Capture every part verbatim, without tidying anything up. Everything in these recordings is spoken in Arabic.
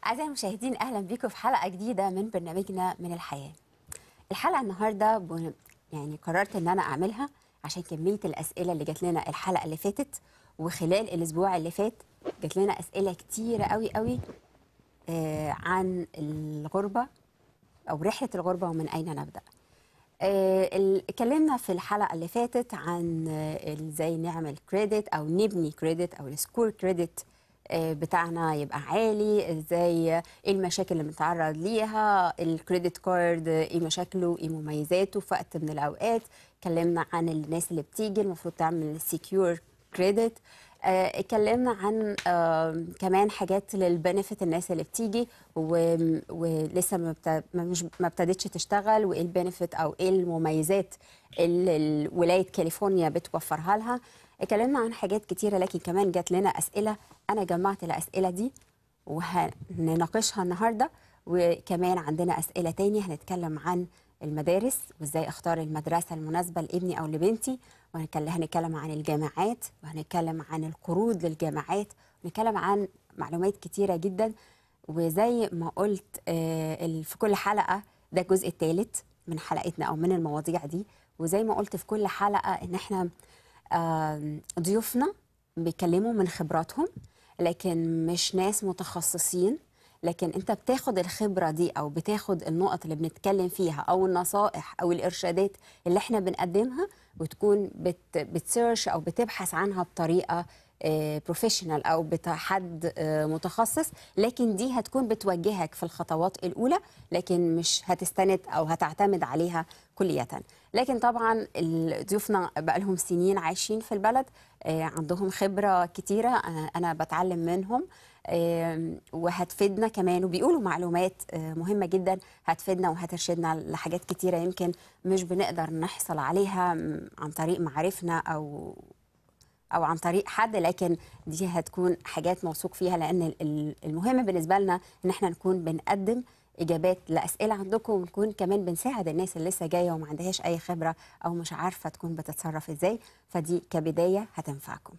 أعزائي المشاهدين، أهلا بكم في حلقة جديدة من برنامجنا من الحياة. الحلقة النهاردة بن... يعني قررت إن أنا أعملها عشان كمية الأسئلة اللي جات لنا الحلقة اللي فاتت، وخلال الأسبوع اللي فات جات لنا أسئلة كتيرة قوي قوي آه عن الغربة أو رحلة الغربة ومن أين نبدأ. آه، ال- اتكلمنا في الحلقة اللي فاتت عن آه، ازاي نعمل كريدت او نبني كريدت او السكور كريدت بتاعنا يبقى عالي، ازاي آه، ايه المشاكل اللي بنتعرض ليها الكريدت كارد، آه، ايه مشاكله، ايه مميزاته في وقت من الاوقات. اتكلمنا عن الناس اللي بتيجي المفروض تعمل سكيور كريدت. آه، اتكلمنا عن آه، كمان حاجات للبنفيت الناس اللي بتيجي و- ولسه ما بت- ما مش ما ابتدتش تشتغل، وايه البنفيت او ايه المميزات اللي ال- ولايه كاليفورنيا بتوفرها لها. اتكلمنا عن حاجات كتيره، لكن كمان جات لنا اسئله. انا جمعت الاسئله دي وهنناقشها النهارده، وكمان عندنا اسئله تاني هنتكلم عن المدارس وازاي اختار المدرسه المناسبه لابني او لبنتي، وهنتكلم هنتكلم عن الجامعات، وهنتكلم عن القروض للجامعات، ونتكلم عن معلومات كتيره جدا. وزي ما قلت آه، ال- في كل حلقه ده الجزء الثالث من حلقتنا او من المواضيع دي. وزي ما قلت في كل حلقه ان احنا آم، ضيوفنا بيتكلموا من خبراتهم، لكن مش ناس متخصصين. لكن انت بتاخد الخبرة دي او بتاخد النقط اللي بنتكلم فيها او النصائح او الارشادات اللي احنا بنقدمها، وتكون بت بتسيرش او بتبحث عنها بطريقة بروفيشنال او بحد آه، متخصص. لكن دي هتكون بتوجهك في الخطوات الاولى، لكن مش هتستند او هتعتمد عليها كلية. لكن طبعا ال- ضيوفنا بقالهم سنين عايشين في البلد، آه، عندهم خبرة كتيرة، آه، أنا بتعلم منهم، آم، وهتفيدنا كمان، وبيقولوا معلومات آه، مهمة جدا هتفيدنا وهترشدنا لحاجات كتيرة يمكن مش بنقدر نحصل عليها م- عن طريق معارفنا أو او عن طريق حد. لكن دي هتكون حاجات موثوق فيها، لان ال- ال- المهم بالنسبه لنا ان احنا نكون بنقدم اجابات لاسئله عندكم، ونكون كمان بنساعد الناس اللي لسه جايه وما عندهاش اي خبره او مش عارفه تكون بتتصرف ازاي. فدي كبدايه هتنفعكم.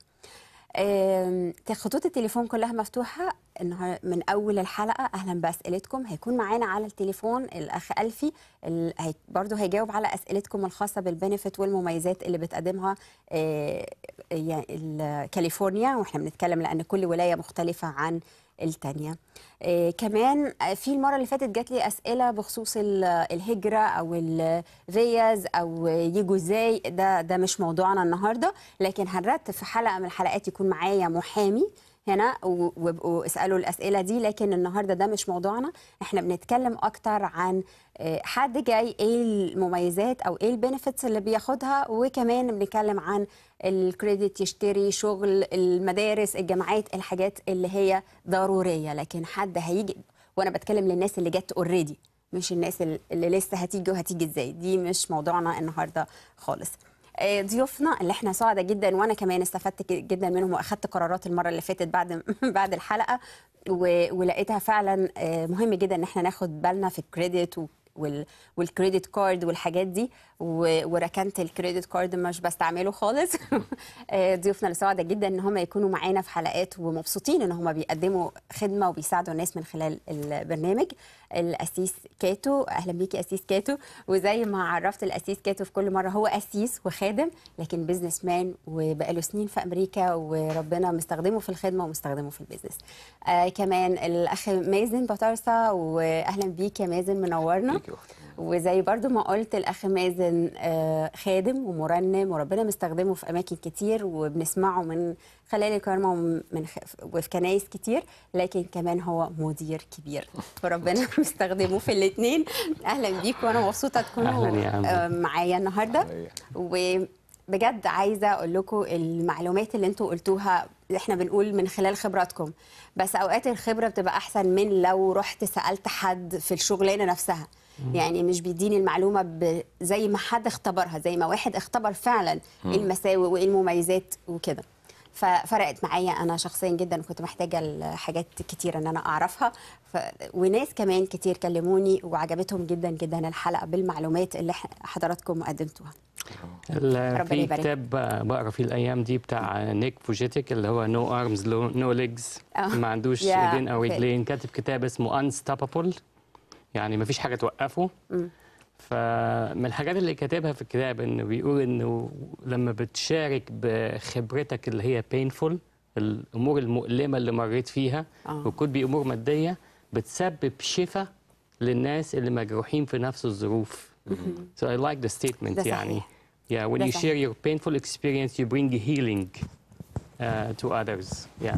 آم، خطوط التليفون كلها مفتوحة النهار- من أول الحلقة. أهلا بأسئلتكم. هيكون معانا على التليفون الأخ ألفي، ال- هي برضه هيجاوب على أسئلتكم الخاصة بالبنفيت والمميزات اللي بتقدمها آه، يعني ال- كاليفورنيا، وإحنا بنتكلم لأن كل ولاية مختلفة عن التانية. آه، كمان آه، في المرة اللي فاتت جات لي أسئلة بخصوص ال- الهجرة أو الفيز أو يجوا إزاي. ده ده مش موضوعنا النهاردة، لكن هنرتب في حلقة من الحلقات يكون معايا محامي هنا و- وابقوا اسألوا الأسئلة دي. لكن النهاردة ده مش موضوعنا، احنا بنتكلم أكتر عن آه، حد جاي ايه المميزات أو ايه البنفيتس اللي بياخدها، وكمان بنتكلم عن الكريدت، يشتري شغل، المدارس، الجامعات، الحاجات اللي هي ضرورية. لكن حد هيجي، وانا بتكلم للناس اللي جت اوريدي، مش الناس اللي اللي لسه هتيجي وهتيجي ازاي. دي مش موضوعنا النهارده خالص. آه، ضيوفنا اللي احنا سعداء جدا، وانا كمان استفدت ك- جدا منهم، واخدت قرارات المره اللي فاتت بعد بعد الحلقه، و- ولقيتها فعلا آه، مهم جدا ان احنا ناخد بالنا في الكريدت و- وال والكريدت كارد والحاجات دي، و- وركنت الكريدت كارد مش بستعمله خالص. آه، ضيوفنا اللي سعداء جدا ان هم يكونوا معانا في حلقات، ومبسوطين ان هم بيقدموا خدمه وبيساعدوا الناس من خلال البرنامج. الاسيس كاتو، اهلا بيكي اسيس كاتو. وزي ما عرفت الاسيس كاتو في كل مره، هو اسيس وخادم لكن بيزنس مان، وبقاله سنين في امريكا، وربنا مستخدمه في الخدمه ومستخدمه في البيزنس. آه كمان الاخ مازن بطارسه، واهلا بيك يا مازن، منورنا. ليكي أختي. وزي برضو ما قلت الاخ مازن آه خادم ومرنم، وربنا مستخدمه في اماكن كتير، وبنسمعه من خلال الكرمه ومن خ... وفي كنايس كتير. لكن كمان هو مدير كبير، فربنا مستخدمه في الاثنين. اهلا بيك، وانا مبسوطه تكونوا أهلا يا عم. آه، معايا النهارده. وبجد عايزه اقول لكم المعلومات اللي انتوا قلتوها احنا بنقول من خلال خبراتكم، بس اوقات الخبره بتبقى احسن من لو رحت سالت حد في الشغلانه نفسها. يعني مش بيديني المعلومه ب... زي ما حد اختبرها، زي ما واحد اختبر فعلا ايه المساوئ وايه المميزات وكده. ففرقت معايا انا شخصيا جدا، وكنت محتاجه لحاجات كتير ان انا اعرفها. ف... وناس كمان كتير كلموني وعجبتهم جدا جدا الحلقه بالمعلومات اللي ح- حضراتكم قدمتوها. في كتاب بقرا فيه الايام دي بتاع نيك فوجيتيك اللي هو نو ارمز نو ليجز، ما عندوش ايدين او رجلين، كاتب كتاب اسمه انستوبابل، يعني ما فيش حاجه توقفه. فمن الحاجات اللي كاتبها في الكتاب انه بيقول انه لما بتشارك بخبرتك اللي هي painful، الامور المؤلمه اللي مريت فيها آه. وكل بامور ماديه، بتسبب شفاء للناس اللي مجروحين في نفس الظروف. So I like the statement يعني. Yeah, when you share your painful experience you bring healing uh, to others. Yeah.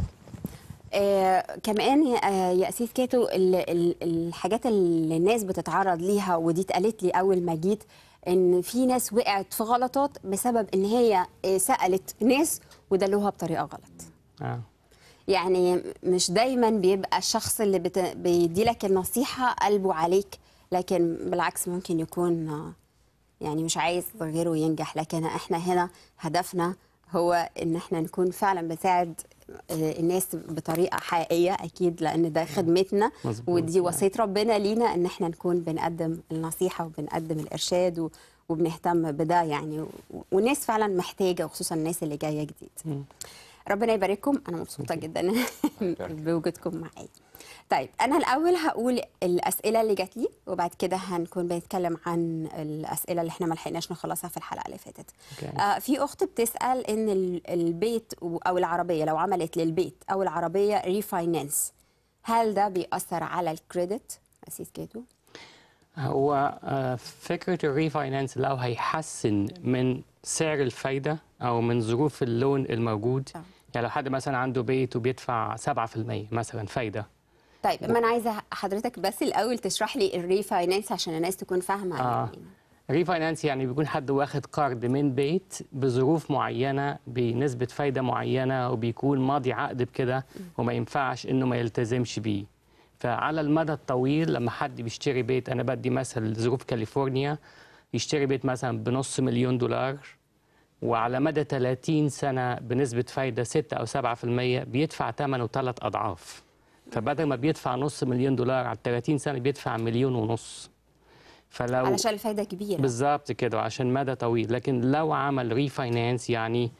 آه كمان آه يا أسيس كاتو ال ال الحاجات اللي الناس بتتعرض ليها، ودي اتقالت لي أول ما جيت، إن في ناس وقعت في غلطات بسبب إن هي سألت ناس ودلوها بطريقة غلط. آه. يعني مش دايما بيبقى الشخص اللي بت... بيديلك النصيحة قلبه عليك، لكن بالعكس ممكن يكون يعني مش عايز غيره ينجح. لكن احنا هنا هدفنا هو ان احنا نكون فعلا بنساعد الناس بطريقة حقيقية، اكيد لان ده خدمتنا ودي وصية ربنا لينا، ان احنا نكون بنقدم النصيحة وبنقدم الارشاد و... وبنهتم بده يعني، والناس فعلا محتاجة، وخصوصا الناس اللي جاية جديد. ربنا يبارككم، انا مبسوطه جدا بوجودكم معايا. طيب انا الاول هقول الاسئله اللي جات لي، وبعد كده هنكون بنتكلم عن الاسئله اللي احنا ما لحقناش نخلصها في الحلقه اللي فاتت. okay. آه في اخت بتسال ان البيت او العربيه لو عملت للبيت او العربيه ريفاينانس، هل ده بيأثر على الكريدت؟ أسيس كاتو. هو فكره الريفاينانس لو هيحسن من سعر الفايده او من ظروف اللون الموجود. أوه. يعني لو حد مثلا عنده بيت وبيدفع سبعة في المية مثلا فايده. طيب ما انا عايزه حضرتك بس الاول تشرح لي الريفاينانس عشان الناس تكون فاهمه. آه. يعني الريفاينانس يعني بيكون حد واخد قرض من بيت بظروف معينه بنسبه فايده معينه، وبيكون ماضي عقد بكده وما ينفعش انه ما يلتزمش بيه. فعلى المدى الطويل لما حد بيشتري بيت، انا بدي مثل ظروف كاليفورنيا، يشتري بيت مثلا بنص مليون دولار، وعلى مدى ثلاثين سنة بنسبة فايدة ستة أو سبعة في المية بيدفع ثمنه ثلاث أضعاف. فبدل ما بيدفع نص مليون دولار على ثلاثين سنة بيدفع مليون ونص. فلو علشان الفايدة كبيرة بالظبط كده، وعشان مدى طويل. لكن لو عمل ريفاينانس يعني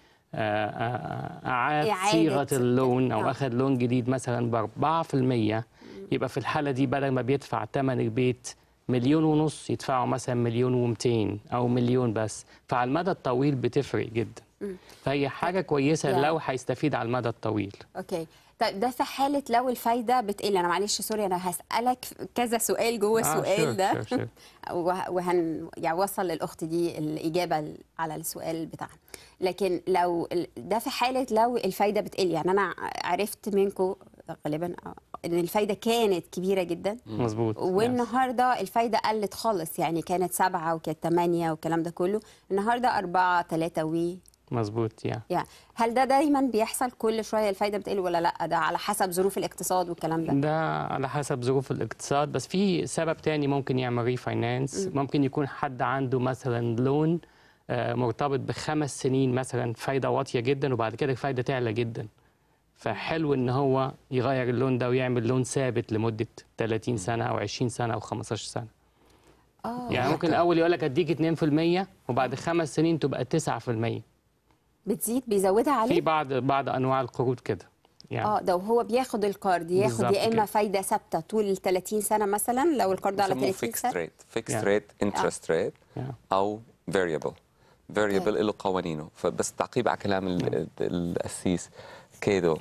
أعاد صيغة اللون أو أخذ لون جديد مثلا ب أربعة في المية، يبقى في الحالة دي بدل ما بيدفع ثمن البيت مليون ونص يدفعوا مثلا مليون ومئتين او مليون بس. فعلى المدى الطويل بتفرق جدا. م. فهي حاجه كويسه لو هيستفيد على المدى الطويل. اوكي طيب ده في حاله لو الفايده بتقل. انا معلش سوري انا هسالك كذا سؤال جوه السؤال آه ده. شور شور وهن يعني وصل للاخت دي الاجابه على السؤال بتاعها. لكن لو ده في حاله لو الفايده بتقل، يعني انا عرفت منكم غالبا ان الفايده كانت كبيره جدا. مظبوط. والنهارده الفايده قلت خالص، يعني كانت سبعة وكانت ثمانية والكلام ده كله، النهارده أربعة ثلاثة و مظبوط. يا يعني هل ده دايما بيحصل كل شويه الفايده بتقل ولا لا؟ ده على حسب ظروف الاقتصاد والكلام ده. ده على حسب ظروف الاقتصاد، بس في سبب تاني ممكن يعمل ريفاينانس. ممكن يكون حد عنده مثلا لون مرتبط بخمس سنين مثلا فايده واطيه جدا، وبعد كده الفايده تعلى جدا. فحلو ان هو يغير اللون ده ويعمل لون ثابت لمده ثلاثين سنه او عشرين سنه او خمستاشر سنه. اه يعني ممكن الاول يقول لك اديك اتنين في المية وبعد خمس سنين تبقى تسعة في المية. بتزيد بيزودها عليه في بعض بعض انواع القروض كده يعني. اه ده وهو بياخد القرض ياخد يا اما فايده ثابته طول ثلاثين سنه مثلا لو القرض على ثلاثين سنه. فيكس ريت فيكس ريت انترست ريت او فاريبل. فاريبل له قوانينه. فبس تعقيب على كلام القسيس كيدو،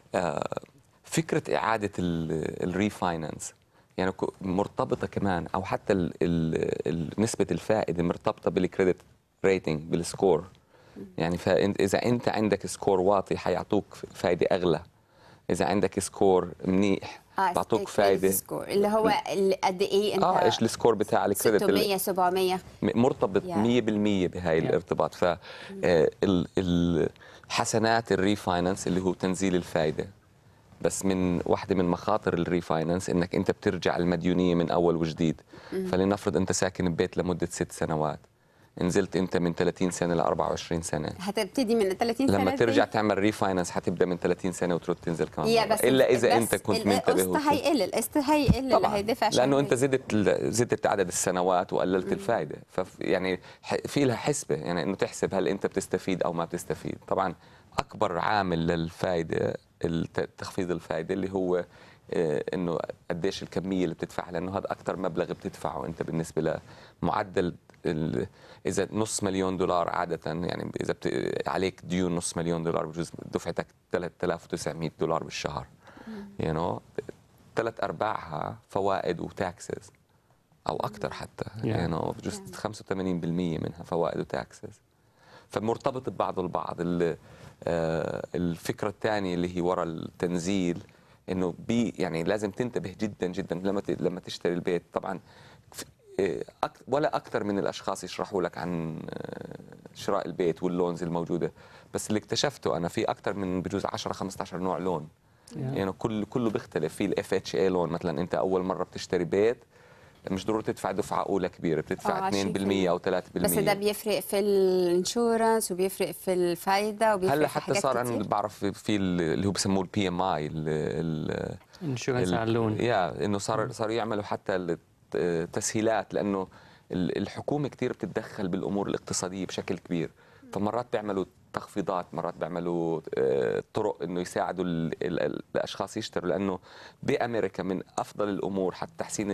فكره اعاده الريفاينانس يعني مرتبطه كمان، او حتى ال ال نسبه الفائده مرتبطه بالكريدت ريتنج بالسكور. يعني فاذا انت عندك سكور واطي حيعطوك فائده اغلى، اذا عندك سكور منيح آه بعطوك فائده السكور اللي هو قد ايه انت اه ايش السكور بتاع الكريدت ستمية سبعمية مرتبط مية بالمية بهاي yeah. الارتباط. ف الحسنات الريفاينانس اللي هو تنزيل الفائده، بس من واحدة من مخاطر الريفاينانس انك انت بترجع المديونية من اول وجديد. فلنفرض انت ساكن ببيت لمدة ست سنوات، نزلت انت من ثلاثين سنه ل أربعة وعشرين سنه، هتبتدي من ثلاثين سنه لما ترجع دي. تعمل ريفاينانس حتبدا من ثلاثين سنه وترد تنزل كمان يا مرة. بس الا اذا بس انت كنت منتبه. القسط هيقل، القسط هيقل اللي هيدفع، لانه انت زدت زدت عدد السنوات وقللت مم. الفائده، ف يعني في لها حسبه، يعني انه تحسب هل انت بتستفيد او ما بتستفيد. طبعا اكبر عامل للفائده تخفيض الفائده اللي هو انه قديش الكميه اللي بتدفعها، لانه هذا اكثر مبلغ بتدفعه انت بالنسبه لمعدل. اذا نص مليون دولار عاده، يعني اذا عليك ديون نص مليون دولار بجوز دفعتك ثلاثة آلاف وتسعمئة دولار بالشهر، يو نو ثلاث ارباعها فوائد وتاكسز او اكثر حتى، يو نو بجوز خمسة وثمانين بالمئة منها فوائد وتاكسز. فمرتبط ببعض البعض. الفكره الثانيه اللي هي وراء التنزيل انه بي يعني لازم تنتبه جدا جدا لما لما تشتري البيت. طبعا ولا اكثر من الاشخاص يشرحوا لك عن شراء البيت واللونز الموجوده، بس اللي اكتشفته انا في اكثر من بجوز عشرة خمسة عشر نوع لون، يعني كل كله بيختلف. في الاف اتش اي لون مثلا، انت اول مره بتشتري بيت مش ضروري تدفع دفعه اولى كبيره، بتدفع اثنين بالمئة او ثلاثة بالمئة. بس ده بيفرق في الانشورنس وبيفرق في الفايده وبيفرق هلا في حتى صار انا بعرف في اللي هو بسموه البي ام اي الانشورنس على اللون، يا انه صار صار يعملوا حتى التسهيلات، لانه الحكومه كثير بتتدخل بالامور الاقتصاديه بشكل كبير، فمرات بيعملوا تخفيضات، مرات بيعملوا طرق انه يساعدوا الاشخاص يشتروا، لانه بامريكا من افضل الامور حتى تحسين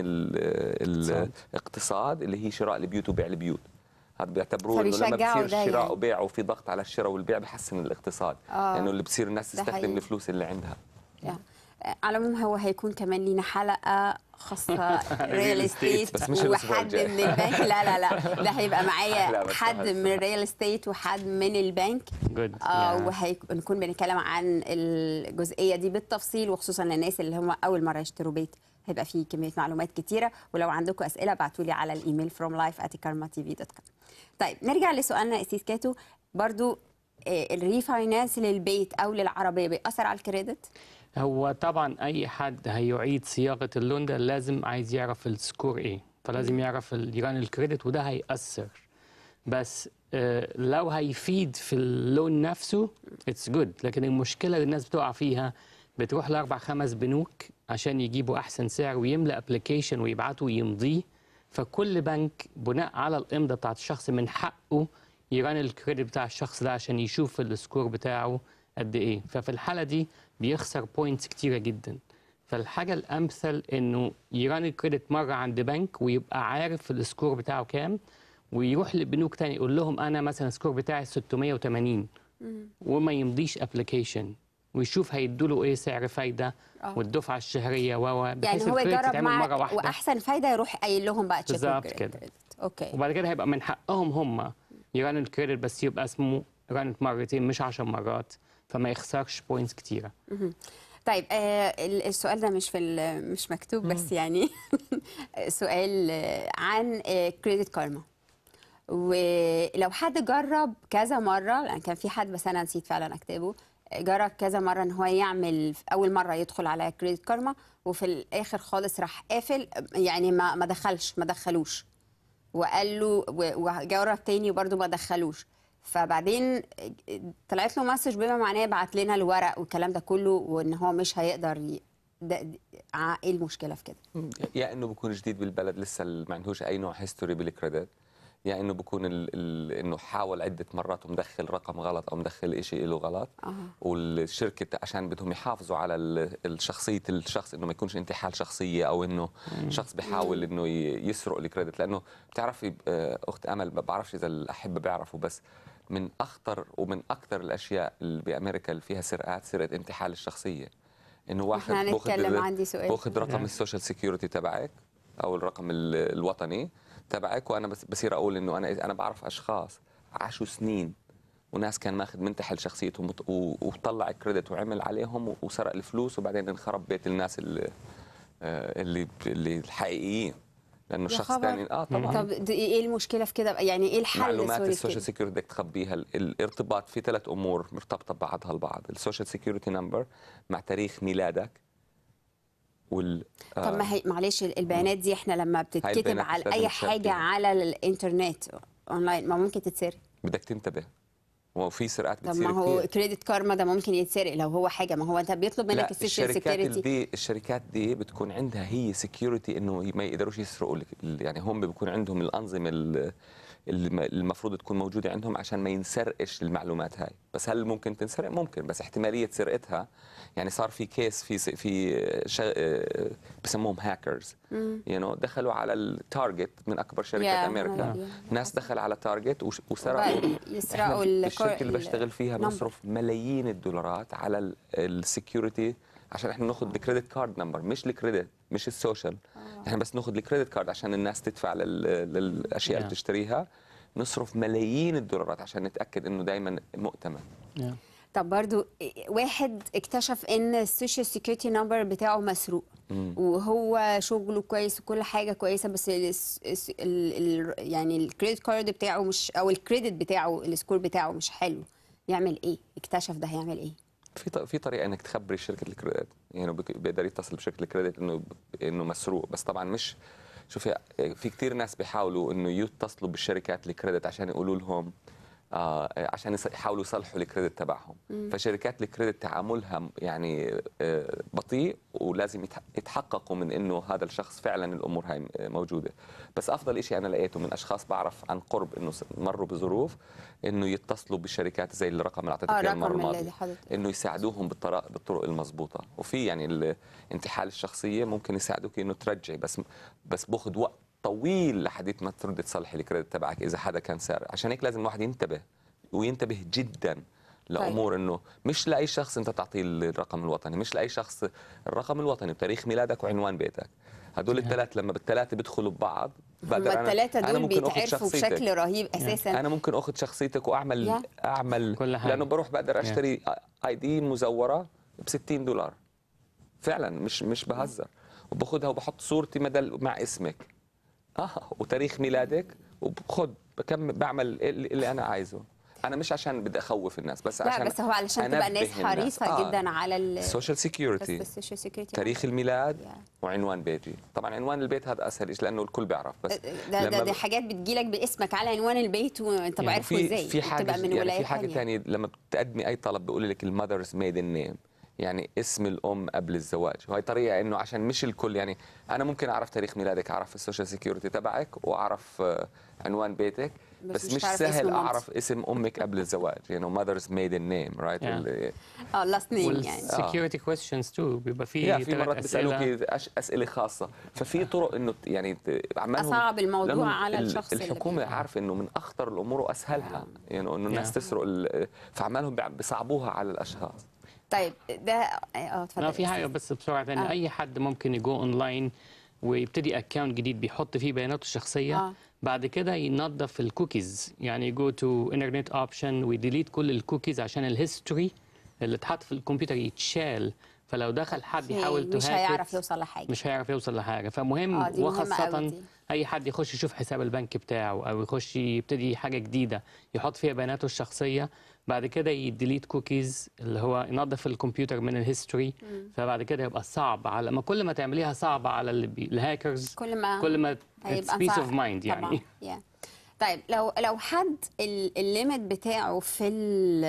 الاقتصاد اللي هي شراء البيوت وبيع البيوت. هذا بيعتبروه انه لما بصير شراء يعني. وبيع وفي ضغط على الشراء والبيع بحسن الاقتصاد، لانه يعني اللي بصير الناس تستخدم الفلوس اللي عندها. yeah. على العموم هو هيكون كمان لينا حلقه خاصه ريال استيت وحد من البنك. لا لا لا ده هيبقى معايا حد من الريال استيت وحد من البنك، آه وهنكون بنتكلم عن الجزئيه دي بالتفصيل، وخصوصا للناس اللي هم اول مره يشتروا بيت هيبقى فيه كميه معلومات كتيره. ولو عندكم اسئله ابعتوا لي على الايميل from life at karma t v dot com. طيب نرجع لسؤالنا استاذ كاتو، برضو الريفاينانس للبيت او للعربيه بيأثر على الكريدت؟ هو طبعا اي حد هيعيد صياغه اللون ده لازم عايز يعرف السكور ايه، فلازم يعرف يران الكريدت وده هيأثر. بس آه لو هيفيد في اللون نفسه اتس جود، لكن المشكله اللي الناس بتقع فيها بتروح لاربع خمس بنوك عشان يجيبوا احسن سعر ويملى ابلكيشن ويبعتوا يمضيه، فكل بنك بناء على الامضه بتاعت الشخص من حقه يران الكريدت بتاع الشخص ده عشان يشوف السكور بتاعه قد ايه. ففي الحاله دي بيخسر بوينتس كتيره جدا. فالحاجه الامثل انه يران الكريدت مره عند بنك ويبقى عارف السكور بتاعه كام، ويروح لبنوك تاني يقول لهم انا مثلا السكور بتاعي ستمئة وثمانين وما يمضيش ابلكيشن، ويشوف هيدوا له ايه سعر فايده أوه. والدفعه الشهريه و يعني هو يجرب مع واحسن فايده يروح قايل لهم بقى تشيك بالظبط كده. اوكي. وبعد كده هيبقى من حقهم هم يرانوا الكريدت، بس يبقى اسمه رانت مرتين مش عشر مرات، فما يخسرش بوينتس كتيره. طيب آه السؤال ده مش في مش مكتوب بس يعني سؤال عن كريدت كارما. ولو حد جرب كذا مره، لان كان في حد بس انا نسيت فعلا اكتبه، جرب كذا مره ان هو يعمل اول مره يدخل على كريدت كارما وفي الاخر خالص راح قافل، يعني ما ما دخلش ما دخلوش وقال له وجرب تاني وبرده ما دخلوش، فبعدين طلعت له مسج بما معناه بعت لنا الورق والكلام ده كله وان هو مش هيقدر ي... ده... ده... ايه المشكله في كده؟ يا انه بكون جديد بالبلد لسه ما عندهوش اي نوع هيستوري بالكريدت، يا يعني انه بكون ال ال انه حاول عده مرات ومدخل رقم غلط او مدخل شيء له غلط. أه. والشركه عشان بدهم يحافظوا على الشخصيه الشخص، انه ما يكونش انتحال شخصيه او انه مم. شخص بيحاول انه يسرق الكريدت. لانه بتعرفي اخت امل، ما بعرفش اذا الاحبه بيعرفوا، بس من اخطر ومن اكثر الاشياء اللي بامريكا اللي فيها سرقات سرقه انتحال الشخصيه. انه واحد باخذ رقم السوشيال سيكيورتي تبعك او الرقم الوطني تبعك، وانا بس بصير اقول انه انا انا بعرف اشخاص عاشوا سنين وناس كان ماخذ منتحل شخصيتهم وطلع كريدت وعمل عليهم وسرق الفلوس، وبعدين انخرب بيت الناس اللي اللي, اللي الحقيقيين، لانه الشخص الثاني اه طبعا. طب ايه المشكله في كده؟ يعني ايه الحل؟ معلومات السوشيال سيكيورتي بدك تخبيها. الارتباط في ثلاث امور مرتبطه ببعضها البعض، السوشيال سيكيورتي نمبر مع تاريخ ميلادك وال آه طب ما هي معلش البيانات دي احنا لما بتتكتب على اي حاجه على الانترنت اونلاين ما ممكن تتسرق. بدك تنتبه، وفي سرقات طب بتصير ما هو كتير. كريدت كارما ده ممكن يتسرق لو هو حاجه، ما هو انت بيطلب منك لا السوشيال الشركات سيكيورتي. دي الشركات دي بتكون عندها هي سكيورتي انه ما يقدروش يسرقوا لك، يعني هم بيكون عندهم الانظمه اللي المفروض تكون موجوده عندهم عشان ما ينسرقش المعلومات هاي. بس هل ممكن تنسرق؟ ممكن، بس احتماليه سرقتها يعني صار في كيس في في شغ... بسموهم هاكرز يو نو دخلوا على التارجت من اكبر شركات yeah, امريكا. yeah. ناس دخل على تارجت وسرقوا. يسرقوا الشركه اللي بشتغل فيها بنصرف ملايين الدولارات على السكيورتي عشان احنا ناخذ الكريدت كارد نمبر، مش الكريدت مش السوشيال. احنا بس ناخذ الكريدت كارد عشان الناس تدفع للاشياء yeah. اللي بتشتريها. نصرف ملايين الدولارات عشان نتاكد انه دائما مؤتمن. yeah. طب برضو واحد اكتشف ان السوشيال سيكيورتي نمبر بتاعه مسروق مم. وهو شغله كويس وكل حاجه كويسه، بس ال ال يعني الكريدت كارد بتاعه مش، او الكريدت بتاعه السكور بتاعه مش حلو، يعمل ايه؟ اكتشف ده هيعمل ايه؟ في في طريقه انك تخبري شركه الكريدت، يعني بيقدر يتصل بشركه الكريدت انه انه مسروق. بس طبعا مش، شوفي في كثير ناس بيحاولوا انه يتصلوا بالشركات الكريدت عشان يقولوا لهم آه عشان يحاولوا يصلحوا الكريدت تبعهم. مم. فشركات الكريدت تعاملها يعني آه بطيء، ولازم يتحققوا من انه هذا الشخص فعلا الامور هاي موجوده. بس افضل شيء انا لقيته من اشخاص بعرف عن قرب انه مروا بظروف انه يتصلوا بالشركات زي الرقم اللي اعطيتك اياه المره الماضيه، انه يساعدوهم بالطرق بالطرق المضبوطه. وفي يعني الانتحال الشخصيه ممكن يساعدوك انه ترجعي، بس بس باخذ وقت طويل لحديت ما ترد تصلحي الكريدت تبعك اذا حدا كان سارق. عشان هيك لازم الواحد ينتبه وينتبه جدا لامور طيب. انه مش لاي شخص انت تعطيه الرقم الوطني، مش لاي شخص الرقم الوطني بتاريخ ميلادك وعنوان بيتك. هدول الثلاث لما بالثلاثه بيدخلوا ببعض بقدر انا الثلاثه دول بيتعرفوا بشكل رهيب اساسا. انا ممكن اخذ شخصيتك واعمل yeah. اعمل كل حاجة. لانه بروح بقدر اشتري yeah. اي دي مزوره ب ستين دولار فعلا، مش مش بهزر، وباخذها وبحط صورتي مدل مع اسمك اه وتاريخ ميلادك، وبخد بكمل بعمل اللي انا عايزه. انا مش عشان بدي اخوف الناس، بس لا عشان بس هو علشان تبقى الناس حريصه آه. جدا على السوشيال سيكيورتي، تاريخ الميلاد yeah. وعنوان بيتي. طبعا عنوان البيت هذا اسهل شيء لانه الكل بيعرف، بس ده ده دي حاجات بتجيلك باسمك على عنوان البيت وانت يعني بعرفه ازاي. في حاجه من يعني في حاجه ثانيه لما بتقدمي اي طلب بيقول لك المذرز ميدن نيم، يعني اسم الام قبل الزواج. وهي طريقه انه عشان مش الكل، يعني انا ممكن اعرف تاريخ ميلادك، اعرف السوشيال سيكيورتي تبعك، واعرف عنوان بيتك، بس, بس مش, مش سهل اسم اعرف اسم امك قبل الزواج، يعني ماذرز ميدن نيم رايت. اه لاست نيم يعني سكيورتي كويستشنز تو بيبقى في في مرات بيسالوك اسئله خاصه. ففي طرق انه يعني عملهم اصعب الموضوع على الشخص. الحكومه عارفه انه من اخطر الامور واسهلها يعني انه الناس تسرق، فعمالهم بيصعبوها على الاشخاص. طيب ده اه اتفضل. لا في حاجه بس بسرعه ثانيه آه. اي حد ممكن يجو اونلاين ويبتدي اكونت جديد بيحط فيه بياناته الشخصيه آه. بعد كده ينظف الكوكيز، يعني يجو تو انترنت اوبشن ويديليت كل الكوكيز عشان الهيستوري اللي اتحط في الكمبيوتر يتشال. فلو دخل حد يحاول مش هيعرف يوصل لحاجه مش هيعرف يوصل لحاجه. فمهم آه وخاصه اي حد يخش يشوف حساب البنك بتاعه او يخش يبتدي حاجه جديده يحط فيها بياناته الشخصيه، بعد كده يديليت كوكيز اللي هو ينظف الكمبيوتر من الهيستوري. فبعد كده يبقى صعب على ما كل ما تعمليها صعبه على الهاكرز كل ما كل ما بيس اوف مايند يعني. yeah. طيب لو لو حد الليميت بتاعه في ال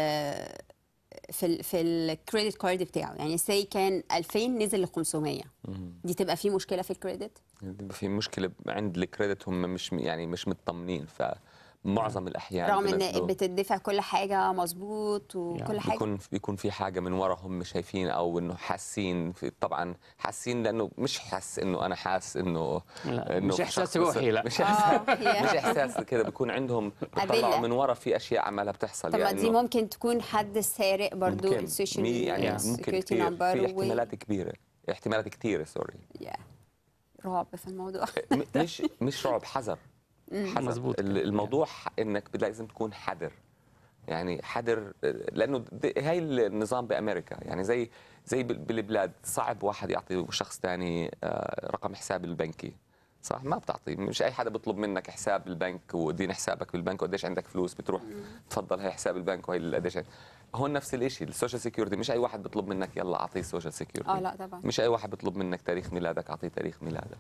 في ال في الكريدت كارد بتاعه، يعني سي كان ألفين نزل ل خمسمية، دي تبقى في مشكله في الكريدت؟ بيبقى في مشكله عند الكريدت، هم مش يعني مش مطمنين. ف معظم الاحيان رغم ان بتدفع كل حاجه مظبوط وكل يعني حاجه بيكون بيكون في حاجه من ورا هم شايفين او انه حاسين. طبعا حاسين لانه مش حاس انه انا حاس انه انه مش احساس روحي، لا مش احساس آه مش احساس كده، بيكون عندهم بيطلعوا من ورا في اشياء عمالها بتحصل. طب يعني دي ممكن تكون حد سارق برضه السوشيال يعني ممكن كتير في احتمالات كبيره احتمالات كتيره سوري yeah. رعب في الموضوع مش مش رعب، حذر. مظبوط. الموضوع انك لازم تكون حذر، يعني حذر، لانه هاي النظام بامريكا يعني زي زي بالبلاد صعب واحد يعطي شخص ثاني رقم حساب البنكي، صح؟ ما بتعطي، مش اي حدا بيطلب منك حساب البنك ودين حسابك بالبنك وقديش عندك فلوس بتروح تفضل هي حساب البنك وهي قديش. هون نفس الشيء السوشيال سيكيورتي، مش اي واحد بيطلب منك يلا اعطيه سوشيال سيكيورتي. اه لا طبعا مش اي واحد بيطلب منك تاريخ ميلادك اعطيه تاريخ ميلادك.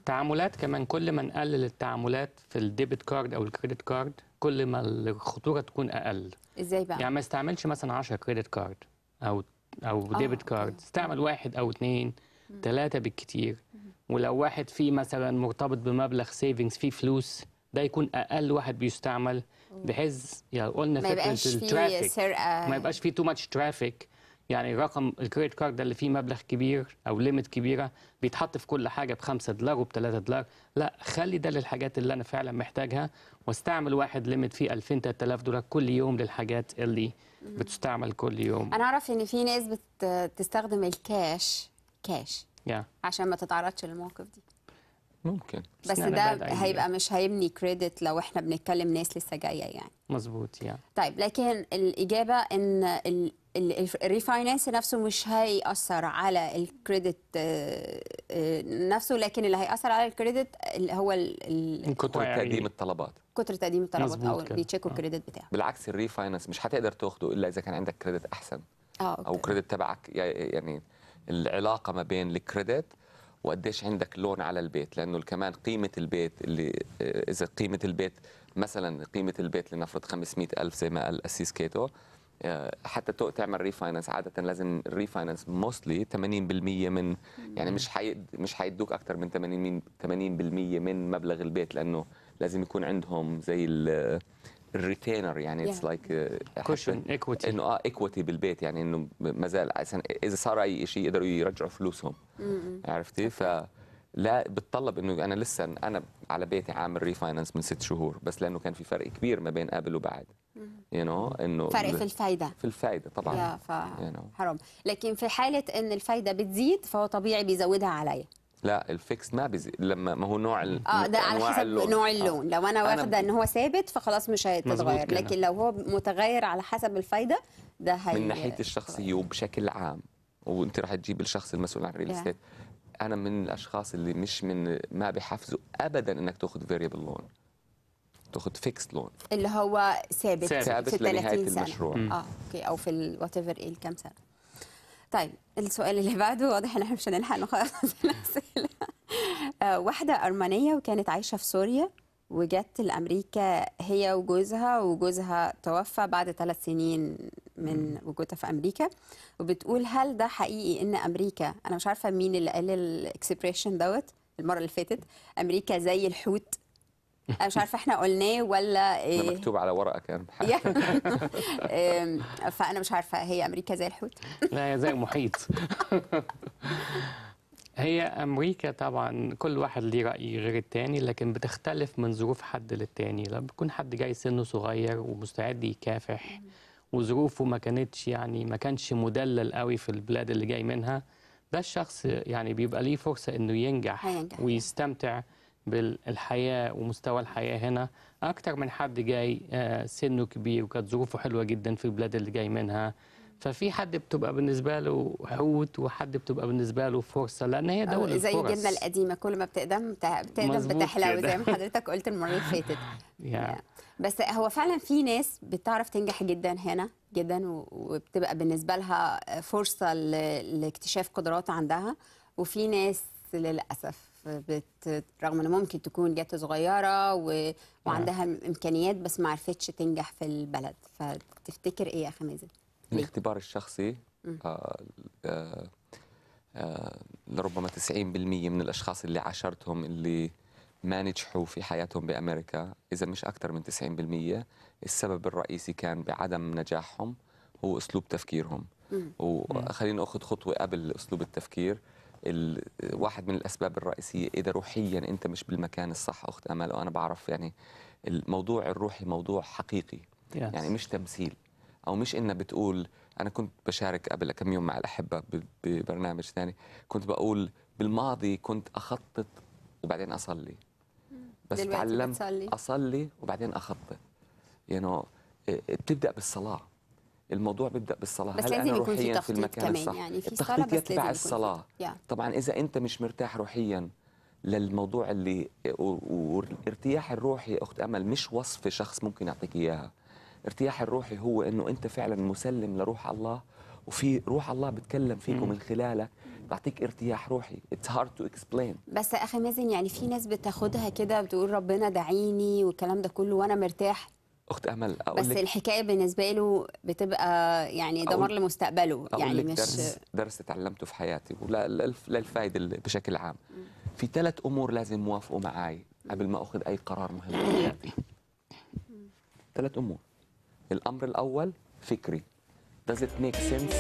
التعاملات كمان كل ما نقلل التعاملات في الديبت كارد او الكريدت كارد كل ما الخطوره تكون اقل. ازاي بقى؟ يعني ما استعملش مثلا عشرة كريدت كارد او او آه، ديبت كارد، أوكي. استعمل واحد او اثنين ثلاثه بالكتير. ولو واحد فيه مثلا مرتبط بمبلغ سيفنجز فيه فلوس، ده يكون اقل واحد بيستعمل، بحيث يعني قلنا ما فكره يبقاش فيه الترافيك، سرقه. ما يبقاش فيه تو ماتش ترافيك. يعني رقم الكريدت كارد ده اللي فيه مبلغ كبير او ليميت كبيره بيتحط في كل حاجه بخمسة دولار وبثلاثة دولار، لا خلي ده للحاجات اللي انا فعلا محتاجها، واستعمل واحد ليميت فيه ألفين ثلاثة آلاف دولار كل يوم للحاجات اللي بتستعمل كل يوم. انا اعرف ان في ناس بتستخدم الكاش كاش yeah. عشان ما تتعرضش للمواقف دي. ممكن بس ده هيبقى مش هيبني كريدت لو احنا بنتكلم ناس لسه جايه يعني. مظبوط يعني. طيب لكن الاجابه ان الريفاينانس نفسه مش هيأثر على الكريدت نفسه، لكن اللي هيأثر على الكريدت اللي هو كتر تقديم الطلبات، كتر تقديم الطلبات او بيتشيكوا آه. الكريدت بتاعه. بالعكس الريفاينانس مش هتقدر تاخده الا اذا كان عندك كريدت احسن. اه او كريدت تبعك، يعني العلاقه ما بين الكريدت وقديش عندك لون على البيت، لانه كمان قيمه البيت اللي اذا قيمه البيت مثلا قيمه البيت لنفرض خمسمئة ألف زي ما قال الأسيس كيتو، حتى تعمل ريفاينانس عاده لازم الريفاينانس موستلي ثمانين بالمئة من، يعني مش حي مش حيدوك اكثر من ثمانين بالمئة من مبلغ البيت، لانه لازم يكون عندهم زي الريتينر، يعني اتس لايك كوشن ايكويتي، انه اه ايكويتي بالبيت، يعني انه ما زال اذا صار اي شيء يقدروا يرجعوا فلوسهم. عرفتي؟ فلا بتطلب انه انا لسه انا على بيتي عامل ريفاينانس من ست شهور، بس لانه كان في فرق كبير ما بين قبل وبعد. يو نو انه فرق في الفايده في الفايده طبعا. يا ف... you know. حرام. لكن في حاله ان الفايده بتزيد فهو طبيعي بيزودها عليا. لا الفيكس ما بيزيد، لما ما هو نوع اه ده على حسب اللون. نوع اللون. آه. لو انا واخده ان هو ثابت فخلاص مش هيتغير، لكن لو هو متغير على حسب الفايده ده هي من ناحيه الشخصيه وبشكل عام، وانت راح تجيب الشخص المسؤول عن الريل استيت. انا من الاشخاص اللي مش من ما بحفزوا ابدا انك تاخذ فيريبل لون، تاخذ فيكس لون اللي هو ثابت ثابت لنهايه المشروع. اه اوكي، او في الوات ايفر ايه الكام سنه. طيب السؤال اللي بعده واضح ان احنا مش هنلحق نخلص الاسئله. آه واحده ارمنيه وكانت عايشه في سوريا وجت لامريكا هي وجوزها، وجوزها توفى بعد ثلاث سنين من وجودها في امريكا، وبتقول هل ده حقيقي ان امريكا، انا مش عارفه مين اللي قال الاكسبريشن دوت المره اللي فاتت، امريكا زي الحوت، انا مش عارفه احنا قلناه ولا ايه، مكتوب على ورقه كان فانا مش عارفه هي امريكا زي الحوت؟ لا هي زي المحيط. هي امريكا طبعا كل واحد ليه راي غير التاني، لكن بتختلف من ظروف حد للتاني. لما بيكون حد جاي سنه صغير ومستعد يكافح وظروفه ما كانتش يعني ما كانش مدلل قوي في البلاد اللي جاي منها، ده الشخص يعني بيبقى ليه فرصه انه ينجح هينجح. ويستمتع بالحياه ومستوى الحياه هنا اكتر من حد جاي سنه كبير وكانت ظروفه حلوه جدا في البلاد اللي جاي منها. ففي حد بتبقى بالنسبه له حوت وحد بتبقى بالنسبه له فرصه، لان هي دوله زي الفرص. الجبنه القديمه كل ما بتقدم بتقدم بتحلو زي ما حضرتك قلت المره اللي فاتت. yeah. بس هو فعلا في ناس بتعرف تنجح جدا هنا جدا، وبتبقى بالنسبه لها فرصه لاكتشاف قدرات عندها، وفي ناس للاسف بت... رغم ان ممكن تكون جت صغيره و... وعندها yeah. امكانيات بس ما عرفتش تنجح في البلد. فتفتكر ايه يا اخي مازن؟ الاختبار الشخصي آه آه آه لربما تسعين بالمئة من الاشخاص اللي عاشرتهم اللي ما نجحوا في حياتهم بامريكا، اذا مش اكثر من تسعين بالمئة، السبب الرئيسي كان بعدم نجاحهم هو اسلوب تفكيرهم. وخلينا ناخذ خطوه قبل اسلوب التفكير. واحد من الاسباب الرئيسيه اذا روحيا انت مش بالمكان الصح اخت امل، وانا بعرف يعني الموضوع الروحي موضوع حقيقي yes. يعني مش تمثيل، او مش انه بتقول. انا كنت بشارك قبل كم يوم مع الاحبه ببرنامج ثاني، كنت بقول بالماضي كنت اخطط وبعدين اصلي، بس تعلمت اصلي وبعدين اخطط. يعني بتبدا بالصلاه، الموضوع بيبدا بالصلاه. بس هل لازم انا يكون روحيا في في المكان كمان الصح؟ يعني في التخطيط بس يتبع الصلاه yeah. طبعا. اذا انت مش مرتاح روحيا للموضوع اللي وارتياح الروحي اخت امل مش وصف شخص ممكن يعطيك اياها. ارتياح الروحي هو انه انت فعلا مسلم لروح الله، وفي روح الله بتكلم فيك ومن خلالك تعطيك ارتياح روحي. It's hard to explain. بس اخي مازن، يعني في ناس بتاخدها كده بتقول ربنا دعيني والكلام ده كله وانا مرتاح، اخت امل اقول بس لك الحكايه بالنسبه له بتبقى يعني دمار لمستقبله. أقول يعني لك مش درس درس تعلمته في حياتي ولا للفائده بشكل عام. في ثلاث امور لازم موافقوا معي قبل ما اخذ اي قرار مهم في حياتي. ثلاث امور. الامر الاول فكري. Does it make sense؟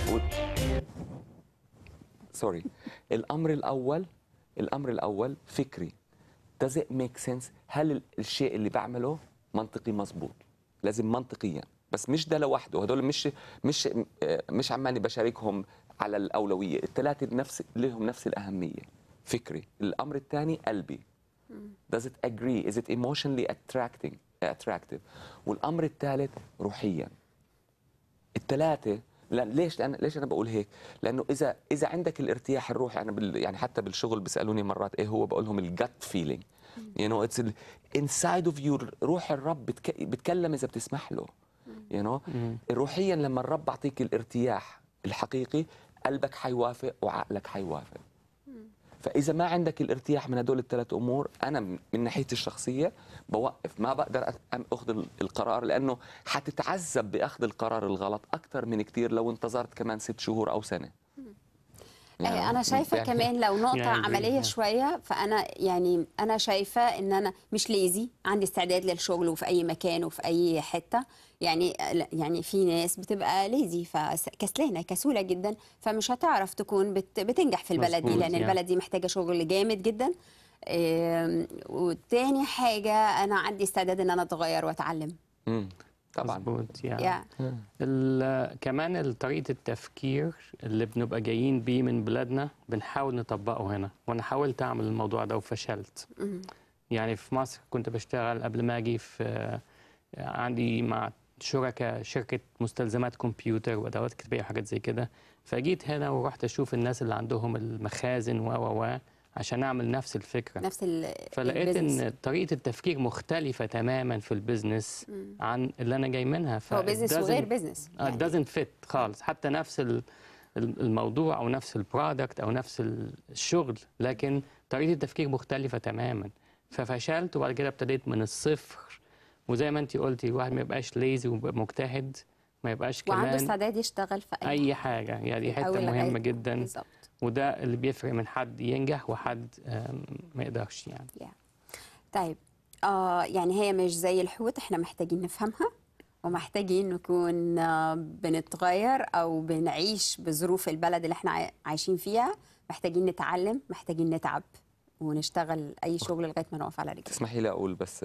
سوري. الامر الاول الامر الاول فكري. Does it make sense؟ هل الشيء اللي بعمله منطقي مزبوط؟ لازم منطقيا، بس مش ده لوحده، هدول مش مش مش عماني بشاركهم على الاولويه، الثلاثه نفس لهم نفس الاهميه. فكري. الامر الثاني قلبي. Does it agree؟ Is it emotionally attracting attractive؟ والامر الثالث روحيا. الثلاثه لأن ليش لأن ليش انا بقول هيك؟ لانه اذا اذا عندك الارتياح الروحي، انا بال يعني حتى بالشغل بيسالوني مرات ايه هو، بقول لهم الجت فيلينج. يو نو اتس انسايد اوف يور. روح الرب بتك... بتكلم اذا بتسمح له. يو نو روحيا لما الرب بعطيك الارتياح الحقيقي، قلبك حيوافق وعقلك حيوافق. فاذا ما عندك الارتياح من هدول الثلاث امور، انا من ناحيتي الشخصيه بوقف، ما بقدر اخذ القرار، لانه حتتعذب باخذ القرار الغلط اكثر من كثير لو انتظرت كمان ست شهور او سنه. يعني انا شايفه يعني كمان لو نقطه يعني عمليه شويه، فانا يعني انا شايفه ان انا مش ليزي، عندي استعداد للشغل وفي اي مكان وفي اي حته. يعني يعني في ناس بتبقى ليزي، فكسلانه كسوله جدا، فمش هتعرف تكون بت بتنجح في البلد دي، لان البلد دي محتاجه شغل جامد جدا. وتاني حاجه انا عندي استعداد ان انا اتغير واتعلم. امم طبعا مظبوط. يعني كمان طريقه التفكير اللي بنبقى جايين بيه من بلادنا بنحاول نطبقه هنا، وانا حاولت اعمل الموضوع ده وفشلت. يعني في مصر كنت بشتغل قبل ما اجي في عندي مع شركاء شركه مستلزمات كمبيوتر وادوات كتابيه وحاجات زي كده، فجيت هنا ورحت اشوف الناس اللي عندهم المخازن و و عشان اعمل نفس الفكره، نفس فلقيت ان طريقه التفكير مختلفه تماما في البيزنس عن اللي انا جاي منها. هو بيزنس وغير بيزنس يعني doesn't fit خالص، حتى نفس الموضوع او نفس البرودكت او نفس الشغل، لكن طريقه التفكير مختلفه تماما. ففشلت، وبعد كده ابتديت من الصفر. وزي ما انت قلتي، الواحد ما يبقاش ليزي ومجتهد، ما يبقاش كمان وعنده استعداد يشتغل في اي, أي حاجه. يعني دي حته مهمه جدا بالظبط. وده اللي بيفرق من حد ينجح وحد ما يقدرش. يعني yeah. طيب آه يعني هي مش زي الحوت، احنا محتاجين نفهمها ومحتاجين نكون آه بنتغير او بنعيش بظروف البلد اللي احنا عايشين فيها، محتاجين نتعلم، محتاجين نتعب ونشتغل اي شغل لغايه ما نقف على رجلنا. تسمحي لي اقول بس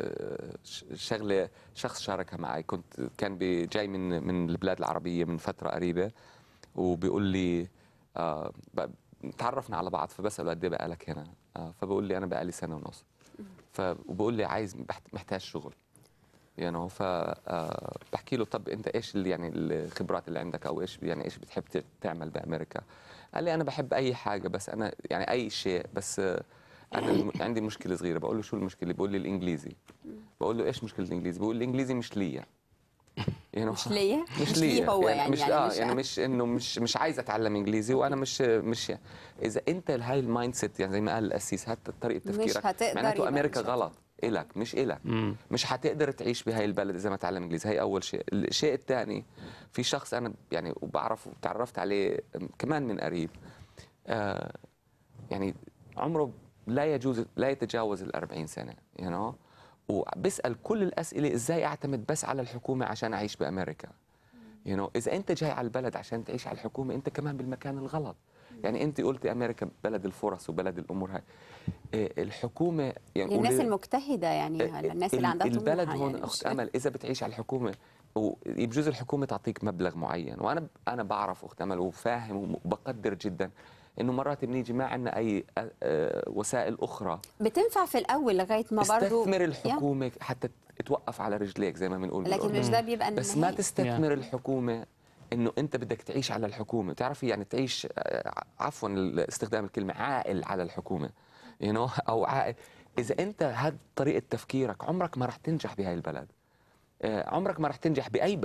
شغله شخص شاركها معي. كنت كان جاي من من البلاد العربيه من فتره قريبه، وبيقول لي آه تعرفنا على بعض، فبسأله قد ايه بقى لك هنا؟ آه فبقول لي انا بقى لي سنه ونص. فبقول لي عايز محتاج شغل يعني. فبحكي له طب انت ايش اللي يعني الخبرات اللي عندك، او ايش يعني ايش بتحب تعمل بامريكا؟ قال لي انا بحب اي حاجه، بس انا يعني اي شيء، بس انا عندي مشكله صغيره. بقول له شو المشكله؟ بيقول لي الانجليزي. بقول له ايش مشكله الانجليزي؟ بيقول لي الانجليزي مش ليا. يعني مش ليا مش ليا هو يعني, يعني مش يعني اه مش يعني مش انه مش مش عايز اتعلم انجليزي، وانا مش مش يعني. اذا انت هاي المايند سيت، يعني زي ما قال القسيس، هات طريقه تفكيرك، معناته امريكا غلط إلك مش إلك. مم. مش حتقدر تعيش بهاي البلد إذا ما تعلم إنجليزي. هاي أول شيء. الشيء الثاني، في شخص أنا يعني وبعرفه تعرفت عليه كمان من قريب، آه يعني عمره لا يجوز لا يتجاوز الأربعين سنة يعني، وبسأل كل الأسئلة إزاي أعتمد بس على الحكومة عشان أعيش بأمريكا. you know, إذا أنت جاي على البلد عشان تعيش على الحكومة، أنت كمان بالمكان الغلط. يعني أنت قلتي أمريكا بلد الفرص وبلد الأمور هاي. الحكومة يعني الناس المجتهدة، يعني الناس اللي عندها طموح. البلد هون يعني أخت أمل إذا بتعيش على الحكومة، وبجوز الحكومة تعطيك مبلغ معين، وأنا أنا بعرف أخت أمل وفاهم وبقدر جدا إنه مرات بنيجي ما عندنا أي وسائل أخرى بتنفع في الأول لغاية ما برضو استثمر الحكومة yeah. حتى توقف على رجليك زي ما بنقول، لكن مش ده بيبقى النهاية. بس ما تستثمر yeah. الحكومة انه انت بدك تعيش على الحكومه، تعرفي يعني تعيش عفوا استخدام الكلمه عائل على الحكومه you know? او عائل. اذا انت هاد طريقه تفكيرك عمرك ما رح تنجح بهاي البلد، عمرك ما رح تنجح باي بلد.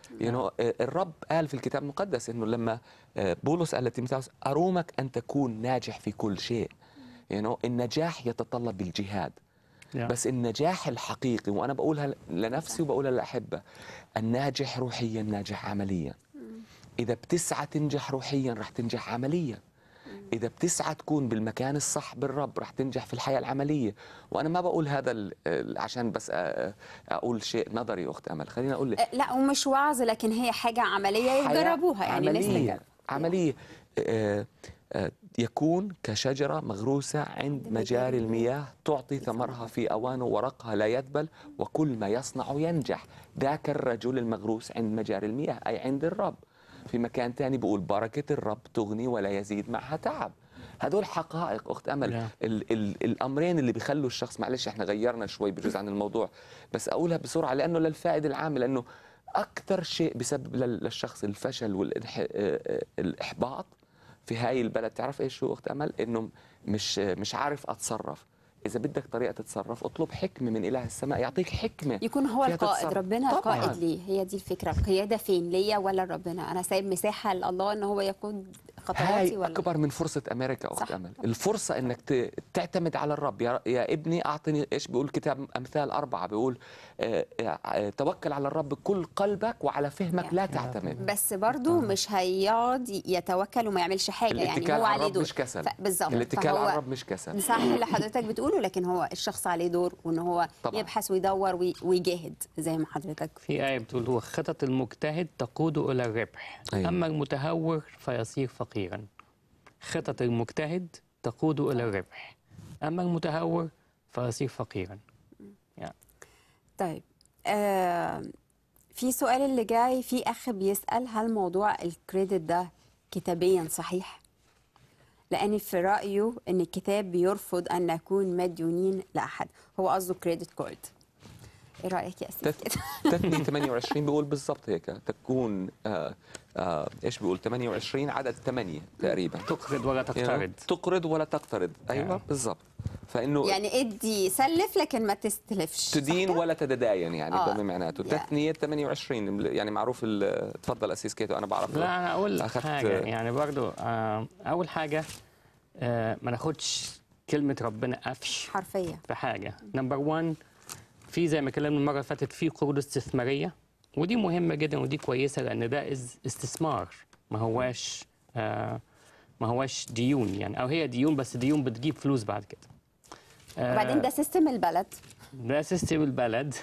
you know, الرب قال في الكتاب المقدس انه لما بولس قال لتيموثاوس ارومك ان تكون ناجح في كل شيء. you know, النجاح يتطلب الجهاد. yeah. بس النجاح الحقيقي، وانا بقولها لنفسي وبقولها للاحبه، الناجح روحيا ناجح عمليا. اذا بتسعى تنجح روحيا رح تنجح عمليا. إذا بتسعى تكون بالمكان الصح بالرب رح تنجح في الحياة العملية. وأنا ما بقول هذا عشان بس أقول شيء نظري أخت أمل، خليني أقول لك لا ومش وعظ، لكن هي حاجة عملية يجربوها، يعني عملية عملية آه آه يكون كشجرة مغروسة عند مجاري المياه تعطي ثمرها في أوانه، ورقها لا يذبل، وكل ما يصنع ينجح. ذاك الرجل المغروس عند مجاري المياه أي عند الرب. في مكان تاني بقول بركة الرب تغني ولا يزيد معها تعب. هدول حقائق أخت أمل. yeah. ال ال الأمرين اللي بيخلوا الشخص، معلش احنا غيرنا شوي بجزء عن الموضوع بس أقولها بسرعة لأنه للفائدة العامة، لأنه أكثر شيء بسبب للشخص الفشل والإحباط في هاي البلد، تعرف إيش شو أخت أمل؟ إنه مش مش عارف أتصرف. إذا بدك طريقة تتصرف اطلب حكمة من إله السماء يعطيك حكمة، يكون هو القائد. ربنا القائد ليه، هي دي الفكرة. القيادة فين، ليا ولا ربنا؟ أنا سايب مساحة لله إن هو يقود خطواتي هاي ولا؟ أكبر من فرصة أمريكا أخت أمل. الفرصة إنك تعتمد على الرب. يا, يا ابني أعطني، إيش بيقول كتاب أمثال أربعة؟ بيقول اه اه توكل على الرب بكل قلبك وعلى فهمك يعني. لا تعتمد. بس برضو مش هيقعد يتوكل وما يعملش حاجة، يعني هو عليه دور. مش كسل. بالظبط، الاتكال على الرب مش كسل. صح اللي حضرتك بتقوله، لكن هو الشخص عليه دور وإن هو طبعا. يبحث ويدور ويجاهد زي ما حضرتك في آية بتقول هو خطط المجتهد تقود إلى الربح. أيوة. أما المتهور فيصير فقيرا. خطط المجتهد تقود إلى الربح، أما المتهور فيصير فقيرا. يعني. طيب آه في سؤال اللي جاي، في أخ بيسأل هل موضوع الكريدت ده كتابيا صحيح؟ لأن في رأيه أن الكتاب بيرفض أن نكون مديونين لأحد. هو قصده كريدت كارد. ايه رايك يا اسيس كده؟ تثنية ثمانية وعشرين بيقول بالضبط هيك، تكون آه آه ايش بيقول ثمانية وعشرين عدد ثمانية تقريبا، تقرض ولا تقترض. يعني تقرض ولا تقترض. ايوه بالضبط. فانه يعني ادي سلف لكن ما تستلفش، تدين ولا تتداين يعني. آه. بمعناته تثنية ثمانية وعشرين يعني معروف. تفضل اسيس كيتو انا بعرف. لا انا اقول لك حاجه يعني برضو آه اول حاجه آه ما ناخدش كلمه ربنا قفش حرفيا في حاجه. نمبر واحد، في زي ما اتكلمنا المره اللي فاتت في قروض استثماريه، ودي مهمه جدا ودي كويسه لان ده استثمار ما هواش آه ما هواش ديون يعني، او هي ديون بس ديون بتجيب فلوس بعد كده. آه وبعدين ده سيستم البلد، ده سيستم البلد.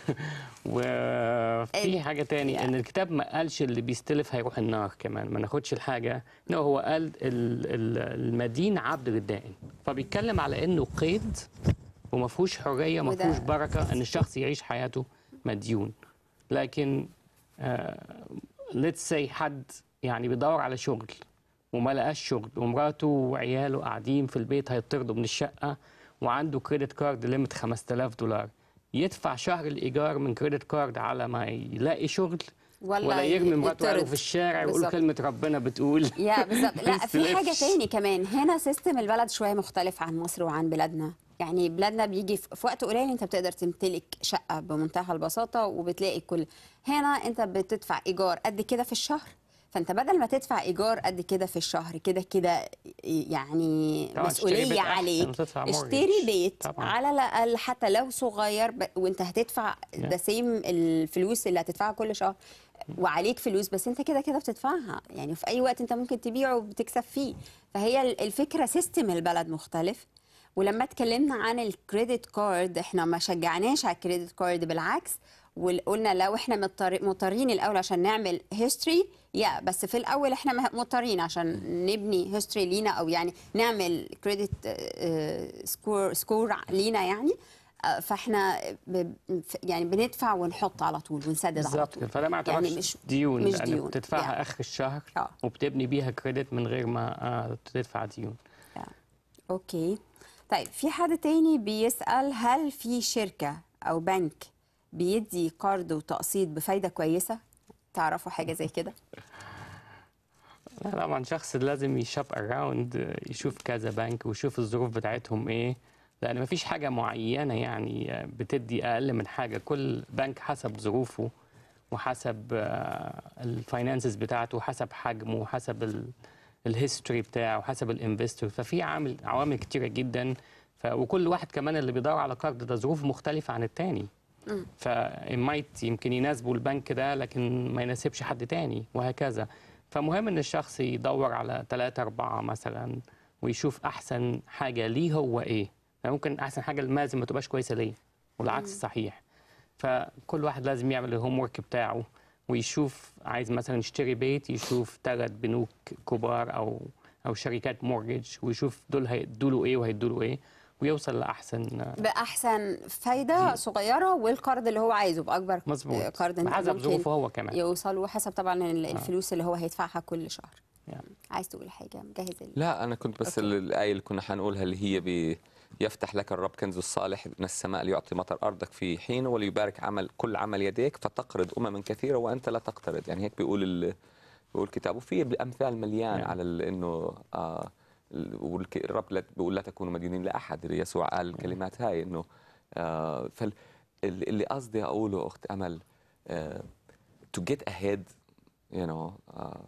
وفي حاجه تاني يعني. ان الكتاب ما قالش اللي بيستلف هيروح النار كمان، ما ناخدش الحاجه. لا هو قال المدين عبد للدائن، فبيتكلم على انه قيد وما فيهوش حريه ما فيهوش بركه ان الشخص يعيش حياته مديون. لكن ليتس سي حد يعني بيدور على شغل وما لقاش شغل، ومراته وعياله قاعدين في البيت هيطردوا من الشقه، وعنده كريدت كارد ليميت خمسة آلاف دولار، يدفع شهر الايجار من كريدت كارد على ما يلاقي شغل، ولا, ولا يرمي مراته في الشارع ويقول كلمه ربنا بتقول. يا بالظبط. لا في حاجه تاني كمان، هنا سيستم البلد شويه مختلف عن مصر وعن بلادنا. يعني بلادنا بيجي في وقت قليل انت بتقدر تمتلك شقه بمنتهى البساطه وبتلاقي كل. هنا انت بتدفع ايجار قد كده في الشهر، فانت بدل ما تدفع ايجار قد كده في الشهر كده كده يعني مسؤوليه عليك، اشتري بيت طبعا. على الاقل حتى لو صغير ب... وانت هتدفع ده سيم الفلوس اللي هتدفعها كل شهر وعليك فلوس، بس انت كده كده بتدفعها يعني، في اي وقت انت ممكن تبيعه وبتكسب فيه. فهي الفكره سيستم البلد مختلف. ولما اتكلمنا عن الكريدت كارد احنا ما شجعناش على الكريدت كارد، بالعكس وقلنا لو احنا مضطرين الاول عشان نعمل هيستوري يا بس في الاول احنا مضطرين عشان نبني هيستوري لينا، او يعني نعمل كريدت سكور سكور لينا يعني. فاحنا يعني بندفع ونحط على طول ونسدد على طول. فده ما يعتبرش يعني مش ديون، مش ديون بتدفعها يعني. اخر الشهر آه. وبتبني بيها كريدت من غير ما تدفع ديون. آه. اوكي طيب في حد تاني بيسأل هل في شركة أو بنك بيدي قرض وتقسيط بفايدة كويسة؟ تعرفوا حاجة زي كده؟ لا طبعا شخص لازم يشوب اراوند، يشوف كذا بنك ويشوف الظروف بتاعتهم ايه، لأن ما فيش حاجة معينة يعني بتدي أقل من حاجة، كل بنك حسب ظروفه وحسب الفاينانسز بتاعته، حسب حجمه، وحسب الهيستوري بتاعه، وحسب الانفستور. ففي عامل عوامل كتيره جدا. ف... وكل واحد كمان اللي بيدور على قرض ده ظروف مختلفه عن التاني. فمايت يمكن يناسبه البنك ده لكن ما يناسبش حد تاني، وهكذا. فمهم ان الشخص يدور على ثلاثة أربعة مثلا، ويشوف احسن حاجه ليه هو ايه. ممكن احسن حاجه لازم ما تبقاش كويسه ليه، والعكس صحيح. فكل واحد لازم يعمل الهوم ورك بتاعه، ويشوف عايز مثلا يشتري بيت، يشوف ثلاث بنوك كبار او او شركات مورجج، ويشوف دول هيدوا له ايه وهيدوا له ايه، ويوصل لاحسن باحسن فايده صغيره، والقرض اللي هو عايزه باكبر مظبوط، قرض حسب ظروفه هو كمان يوصل، وحسب طبعا الفلوس اللي هو هيدفعها كل شهر. يعني. عايز تقول حاجه؟ مجهز ال... لا انا كنت بس الايه اللي كنا حنقولها اللي هي بي يفتح لك الرب كنز الصالح من السماء ليعطي مطر أرضك في حينه وليبارك عمل كل عمل يديك فتقرض أمما كثيرة وأنت لا تقترض. يعني هيك بيقول ال... بيقول الكتاب. وفي الأمثال مليان يعني. على ال... إنه آه الرب لا بيقول لا تكونوا مديونين لأحد. يسوع قال الكلمات هاي إنه آه فال... اللي قصدي أقوله أخت أمل آه to get ahead you know آه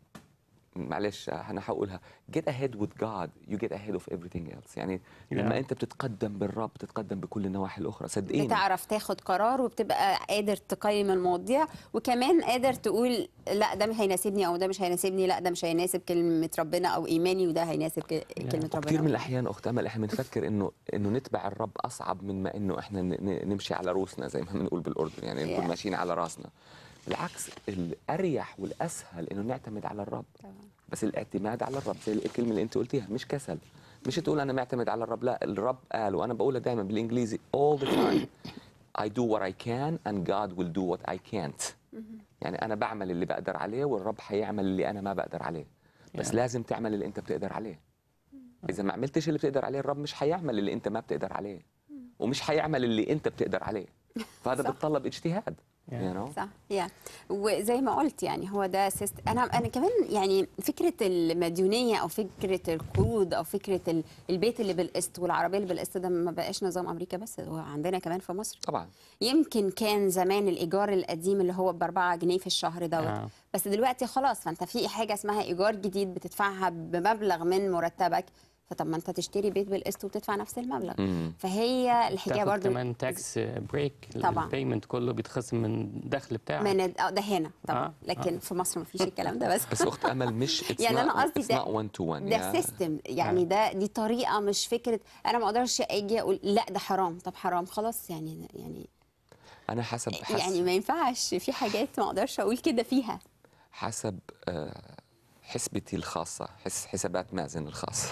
معلش انا هقولها get ahead with God you get ahead of everything else. يعني yeah. لما انت بتتقدم بالرب بتتقدم بكل النواحي الاخرى صدقيني. بتعرف تاخد قرار وبتبقى قادر تقيم المواضيع، وكمان قادر تقول لا ده مش هيناسبني او ده مش هيناسبني، لا ده مش هيناسب كلمه ربنا او ايماني، وده هيناسب yeah. كلمه ربنا. كثير من الاحيان اخت امل احنا بنفكر انه انه نتبع الرب اصعب من ما انه احنا نمشي على روسنا زي ما بنقول بالاردن، يعني نكون yeah. ماشيين على راسنا. بالعكس الاريح والاسهل انه نعتمد على الرب طبعا. بس الاعتماد على الرب زي الكلمه اللي انت قلتيها مش كسل، مش تقول انا معتمد على الرب، لا الرب قال وانا بقولها دائما بالانجليزي all the time I do what I can and God will do what I can't. يعني انا بعمل اللي بقدر عليه والرب حيعمل اللي انا ما بقدر عليه، بس yeah. لازم تعمل اللي انت بتقدر عليه. اذا ما عملتش اللي بتقدر عليه الرب مش حيعمل اللي انت ما بتقدر عليه، ومش حيعمل اللي انت بتقدر عليه. فهذا بيتطلب اجتهاد. Yeah. You know? صح يا yeah. وزي ما قلت يعني هو ده سيست... انا انا كمان يعني فكره المديونيه او فكره القروض او فكره البيت اللي بالقسط والعربيه اللي بالقسط ده ما بقاش نظام امريكا بس، هو عندنا كمان في مصر طبعا. يمكن كان زمان الايجار القديم اللي هو ب أربعة جنيه في الشهر دوت yeah. بس دلوقتي خلاص، فانت في حاجه اسمها ايجار جديد بتدفعها بمبلغ من مرتبك، فطب ما انت تشتري بيت بالقسط وتدفع نفس المبلغ. مم. فهي الحكايه برضو كمان تاكس بريك، البيمنت كله بيتخصم من الدخل بتاعك من ده هنا طبعا آه. لكن آه. في مصر ما فيش الكلام ده. بس بس اخت امل مش يعني انا قصدي ده one to one ده سيستم يعني آه. ده دي طريقه، مش فكره انا ما اقدرش اجي اقول لا ده حرام، طب حرام خلاص يعني يعني انا حسب حسب يعني ما ينفعش في حاجات ما اقدرش اقول كده فيها حسب آه حسبتي الخاصه، حس حسابات مازن الخاصه.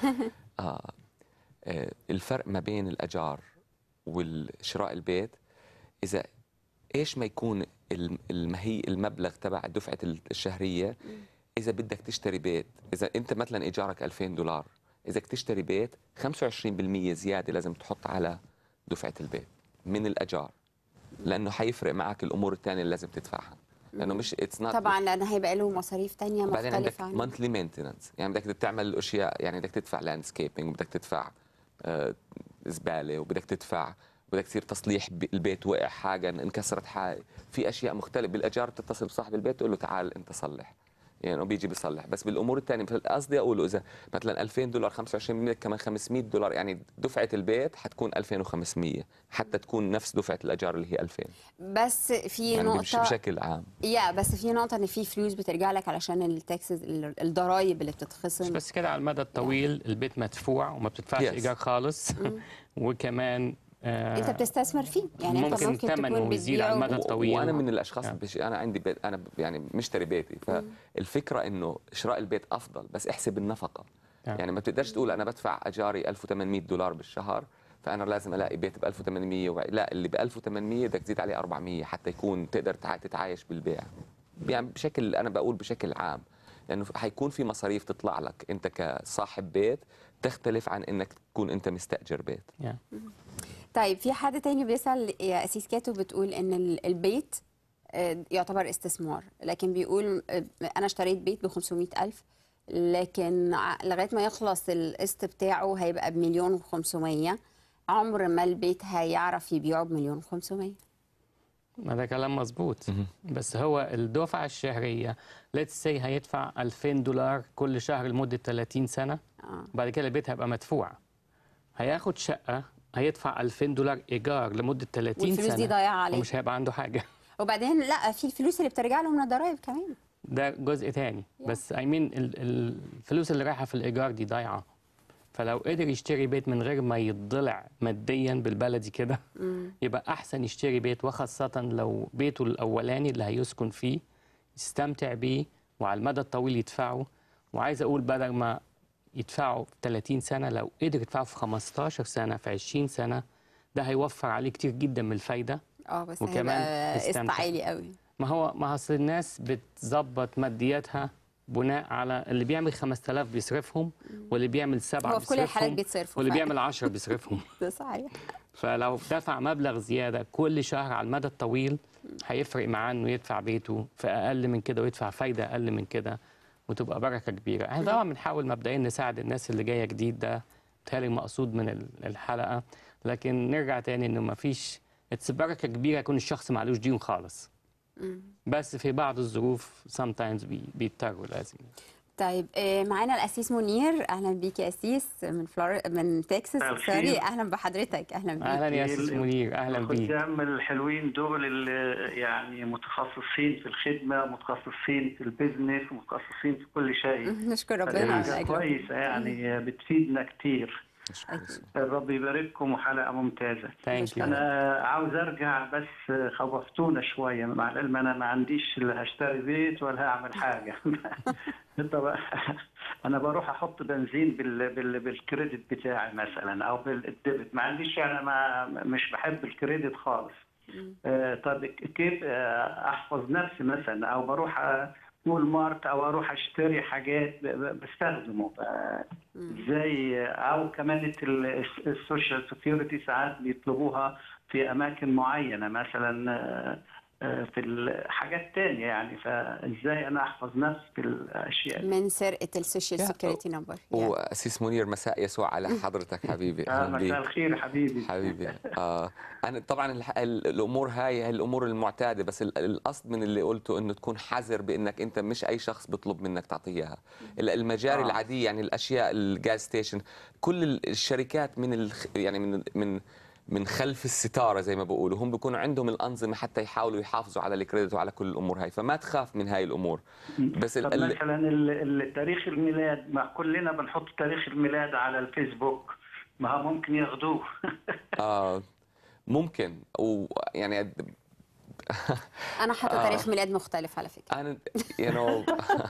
آه. آه الفرق ما بين الأجار والشراء البيت إذا إيش ما يكون المهي المبلغ تبع دفعة الشهرية. إذا بدك تشتري بيت، إذا أنت مثلا إيجارك ألفين دولار، إذا بدك تشتري بيت خمسة وعشرين بالمئة زيادة لازم تحط على دفعة البيت من الأجار، لأنه حيفرق معك الأمور الثانية اللي لازم تدفعها، لانه مش اتس طبعا لانه هيبقى له مصاريف ثانيه مختلفه. بعدين عندك مانثلي مينتننس، يعني بدك تعمل اشياء، يعني بدك تدفع لاندسكيبنج وبدك تدفع آه زباله وبدك تدفع بدك تصير تصليح البيت، وقع حاجه انكسرت حاجه، في اشياء مختلفه. بالاجار بتتصل بصاحب البيت تقول له تعال انت صلح، يعني بيجي بيصلح. بس بالامور الثانيه مثل قصدي اقوله اذا مثلا ألفين دولار خمسة وعشرين بالمئة كمان خمسمئة دولار، يعني دفعه البيت حتكون ألفين وخمسمئة حتى تكون نفس دفعه الاجار اللي هي ألفين. بس في يعني نقطه بشكل عام يا بس في نقطه ان في فلوس بترجع لك علشان التاكسز الضرايب اللي بتتخصم. مش بس كده، على المدى الطويل البيت مدفوع وما بتدفعش yes. ايجار خالص. وكمان آه انت بتستثمر فيه، يعني ممكن انت ممكن تكون يزيد على المدى الطويل. وانا من الاشخاص يعني. بش... انا عندي بيت، انا يعني مشتري بيتي، فالفكره انه شراء البيت افضل، بس احسب النفقه. يعني, يعني ما بتقدرش تقول انا بدفع اجاري ألف وثمانمئة دولار بالشهر فانا لازم الاقي بيت ب ألف وثمانمئة و... لا، اللي ب ألف وثمانمئة بدك تزيد عليه أربعمئة حتى يكون تقدر تتعايش بالبيع. يعني بشكل انا بقول بشكل عام، لانه حيكون في مصاريف تطلع لك انت كصاحب بيت تختلف عن انك تكون انت مستاجر بيت. yeah. طيب في حد تاني بيسأل يا أسيس كاتو، بتقول إن البيت يعتبر استثمار، لكن بيقول أنا اشتريت بيت ب خمسمئة ألف لكن لغاية ما يخلص القسط بتاعه هيبقى بمليون وخمسمية، عمر ما البيت هيعرف يبيعه بمليون وخمسمية. ما ده كلام مظبوط. بس هو الدفعه الشهريه ليتس سي هيدفع ألفين دولار كل شهر لمده ثلاثين سنه، آه. بعد كده البيت هيبقى مدفوع. هياخد شقه هيدفع ألفين دولار ايجار لمده ثلاثين سنه، والفلوس دي ضايعه عليه ومش هيبقى عنده حاجه. وبعدين لا، في الفلوس اللي بترجع له من الضرايب كمان، ده جزء تاني. بس اي مين الفلوس اللي رايحه في الايجار دي ضايعه. فلو قدر يشتري بيت من غير ما يتضلع ماديا بالبلدي كده، يبقى احسن يشتري بيت، وخاصه لو بيته الاولاني اللي هيسكن فيه يستمتع بيه وعلى المدى الطويل يدفعه. وعايز اقول بدل ما يدفعوا في ثلاثين سنه، لو قدر يدفعه في خمستاشر سنه، في عشرين سنه، ده هيوفر عليه كتير جدا من الفايده. اه بس وكمان هيبقى قسط يستمتع. عالي قوي. ما هو ما اصل الناس بتظبط مادياتها بناء على اللي بيعمل خمسة آلاف بيصرفهم، واللي بيعمل سبعة هو في كل الحالات بيصرفهم، بيتصرفوا واللي فعلا. بيعمل عشرة بيصرفهم. ده صحيح. فلو دفع مبلغ زيادة كل شهر على المدى الطويل، هيفرق معاه انه يدفع بيته في اقل من كده ويدفع فايدة اقل من كده، وتبقى بركة كبيرة. احنا طبعا بنحاول مبدئيا نساعد الناس اللي جاية جديد، ده بيتهيألي المقصود من الحلقة. لكن نرجع تاني انه ما فيش بركة كبيرة يكون الشخص معلوش ديون خالص. بس في بعض الظروف sometimes بي بيضطروا لازم. طيب معانا القسيس منير. اهلا بيك يا قسيس من فلور... من تكساس. سوري. اهلا بحضرتك. اهلا بيك. اهلا يا قسيس منير. اهلا بيك. الخدام الحلوين دول اللي يعني متخصصين في الخدمه، متخصصين في البيزنس، متخصصين في كل شيء. نشكر ربنا. حاجه كويسه يعني بتفيدنا كتير. الرب يبارككم وحلقه ممتازه. انا عاوز ارجع بس خوفتونا شويه. مع العلم انا ما عنديش لا هشتري بيت ولا هعمل حاجه. طب انا بروح احط بنزين بال... بال... بالكريدت بتاعي مثلا او بالديبت. ما عنديش يعني ما مش بحب الكريدت خالص. آه طب كيف احفظ نفسي مثلا؟ او بروح وول مارت او اروح اشتري حاجات بستخدمه ازاي؟ او كمان السوشيال سيكيورتي ساعات بيطلبوها في اماكن معينه مثلا في الحاجات تانية يعني. فازاي انا احفظ نفسي في الاشياء من سرقه السوشيال سيكيورتي نمبر؟ واسيس منير مساء يسوع على حضرتك حبيبي. آه مساء الخير حبيبي. حبيبي آه انا طبعا الامور هاي هي الامور المعتاده، بس القصد من اللي قلته انه تكون حذر بانك انت مش اي شخص بيطلب منك تعطيه اياها. المجاري آه. العاديه يعني الاشياء الجاز ستيشن، كل الشركات من الخ... يعني من من من خلف الستاره زي ما بيقولوا، هم بيكونوا عندهم الانظمه حتى يحاولوا يحافظوا على الكريدت وعلى كل الامور هاي، فما تخاف من هاي الامور. بس طب ال... مثلا تاريخ الميلاد، ما كلنا بنحط تاريخ الميلاد على الفيسبوك، ما هو ممكن ياخذوه. اه ممكن. ويعني انا حاطه تاريخ ميلاد مختلف على فكره. انا يو نو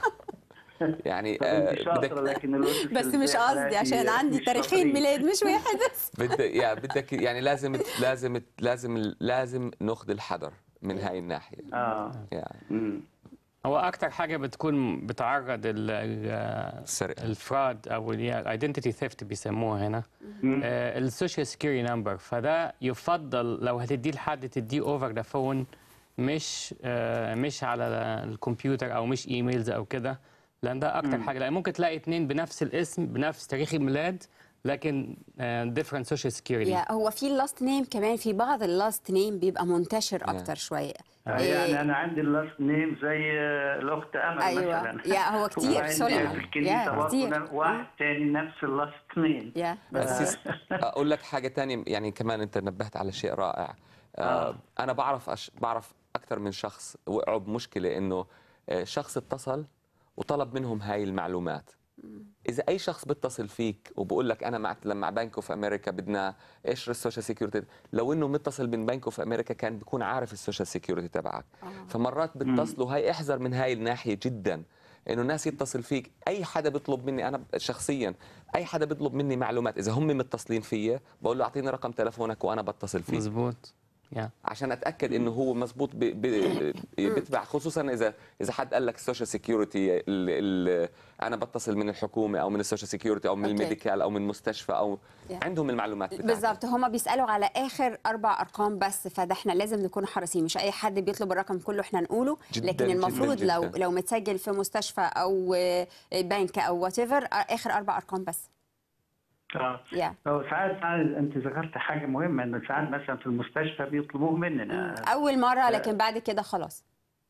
يعني بدك لكن بس مش قصدي عشان عندي تاريخين ميلاد مش واحد بس. بدك يا بدك يعني لازم لازم لازم لازم ناخذ الحذر من هاي الناحيه. اه يعني هو اكتر حاجه بتكون بتعرض الفراد او الايدنتيتي ثيفت بيسموها هنا السوشيال سكيورتي نمبر. فده يفضل لو هتديه لحد تديه اوفر ذا فون، مش آه مش على الكمبيوتر او مش ايميلز او كده، لان ده اكتر حاجه. لان ممكن تلاقي اتنين بنفس الاسم بنفس تاريخ الميلاد لكن ديفرنت سوشيال سكيورتي. هو في اللاست نيم كمان، في بعض اللاست نيم بيبقى منتشر اكتر شويه. يعني انا عندي اللاست نيم زي الاخت امل أيوة. مثلا. يا هو كتير سوليمان كتير. واحد ثاني نفس اللاست نيم. بس اقول لك حاجه ثانيه يعني كمان انت نبهت على شيء رائع. آه. انا بعرف أش... بعرف اكثر من شخص وقعوا بمشكله انه شخص اتصل وطلب منهم هاي المعلومات. إذا أي شخص بيتصل فيك وبقول لك أنا مع مع بنك أوف أمريكا بدنا إيش السوشيال سيكيورتي، لو إنه متصل من بنك أوف أمريكا كان بيكون عارف السوشيال سيكيورتي تبعك. آه. فمرات بتصلوا هاي احذر من هاي الناحية جدا، إنه الناس يتصل فيك. أي حدا بيطلب مني أنا شخصيا، أي حدا بيطلب مني معلومات إذا هم متصلين فيا بقول له أعطيني رقم تلفونك وأنا بتصل فيك. مزبوط. Yeah. عشان اتاكد انه هو مزبوط بيتبع، خصوصا اذا اذا حد قال لك السوشيال سيكيورتي انا بتصل من الحكومه او من السوشيال سيكيورتي او من okay. الميديكال او من مستشفى او yeah. عندهم المعلومات بتاعتهم. بالظبط، هم بيسالوا على اخر اربع ارقام بس، فده احنا لازم نكون حريصين. مش اي حد بيطلب الرقم كله احنا نقوله، جداً لكن المفروض جداً لو جداً. لو متسجل في مستشفى او بنك او وات ايفر اخر اربع ارقام بس. اه yeah. ساعات ساعات انت ذكرت حاجه مهمه، ان ساعات مثلا في المستشفى بيطلبوه مننا اول مره، لكن بعد كده خلاص.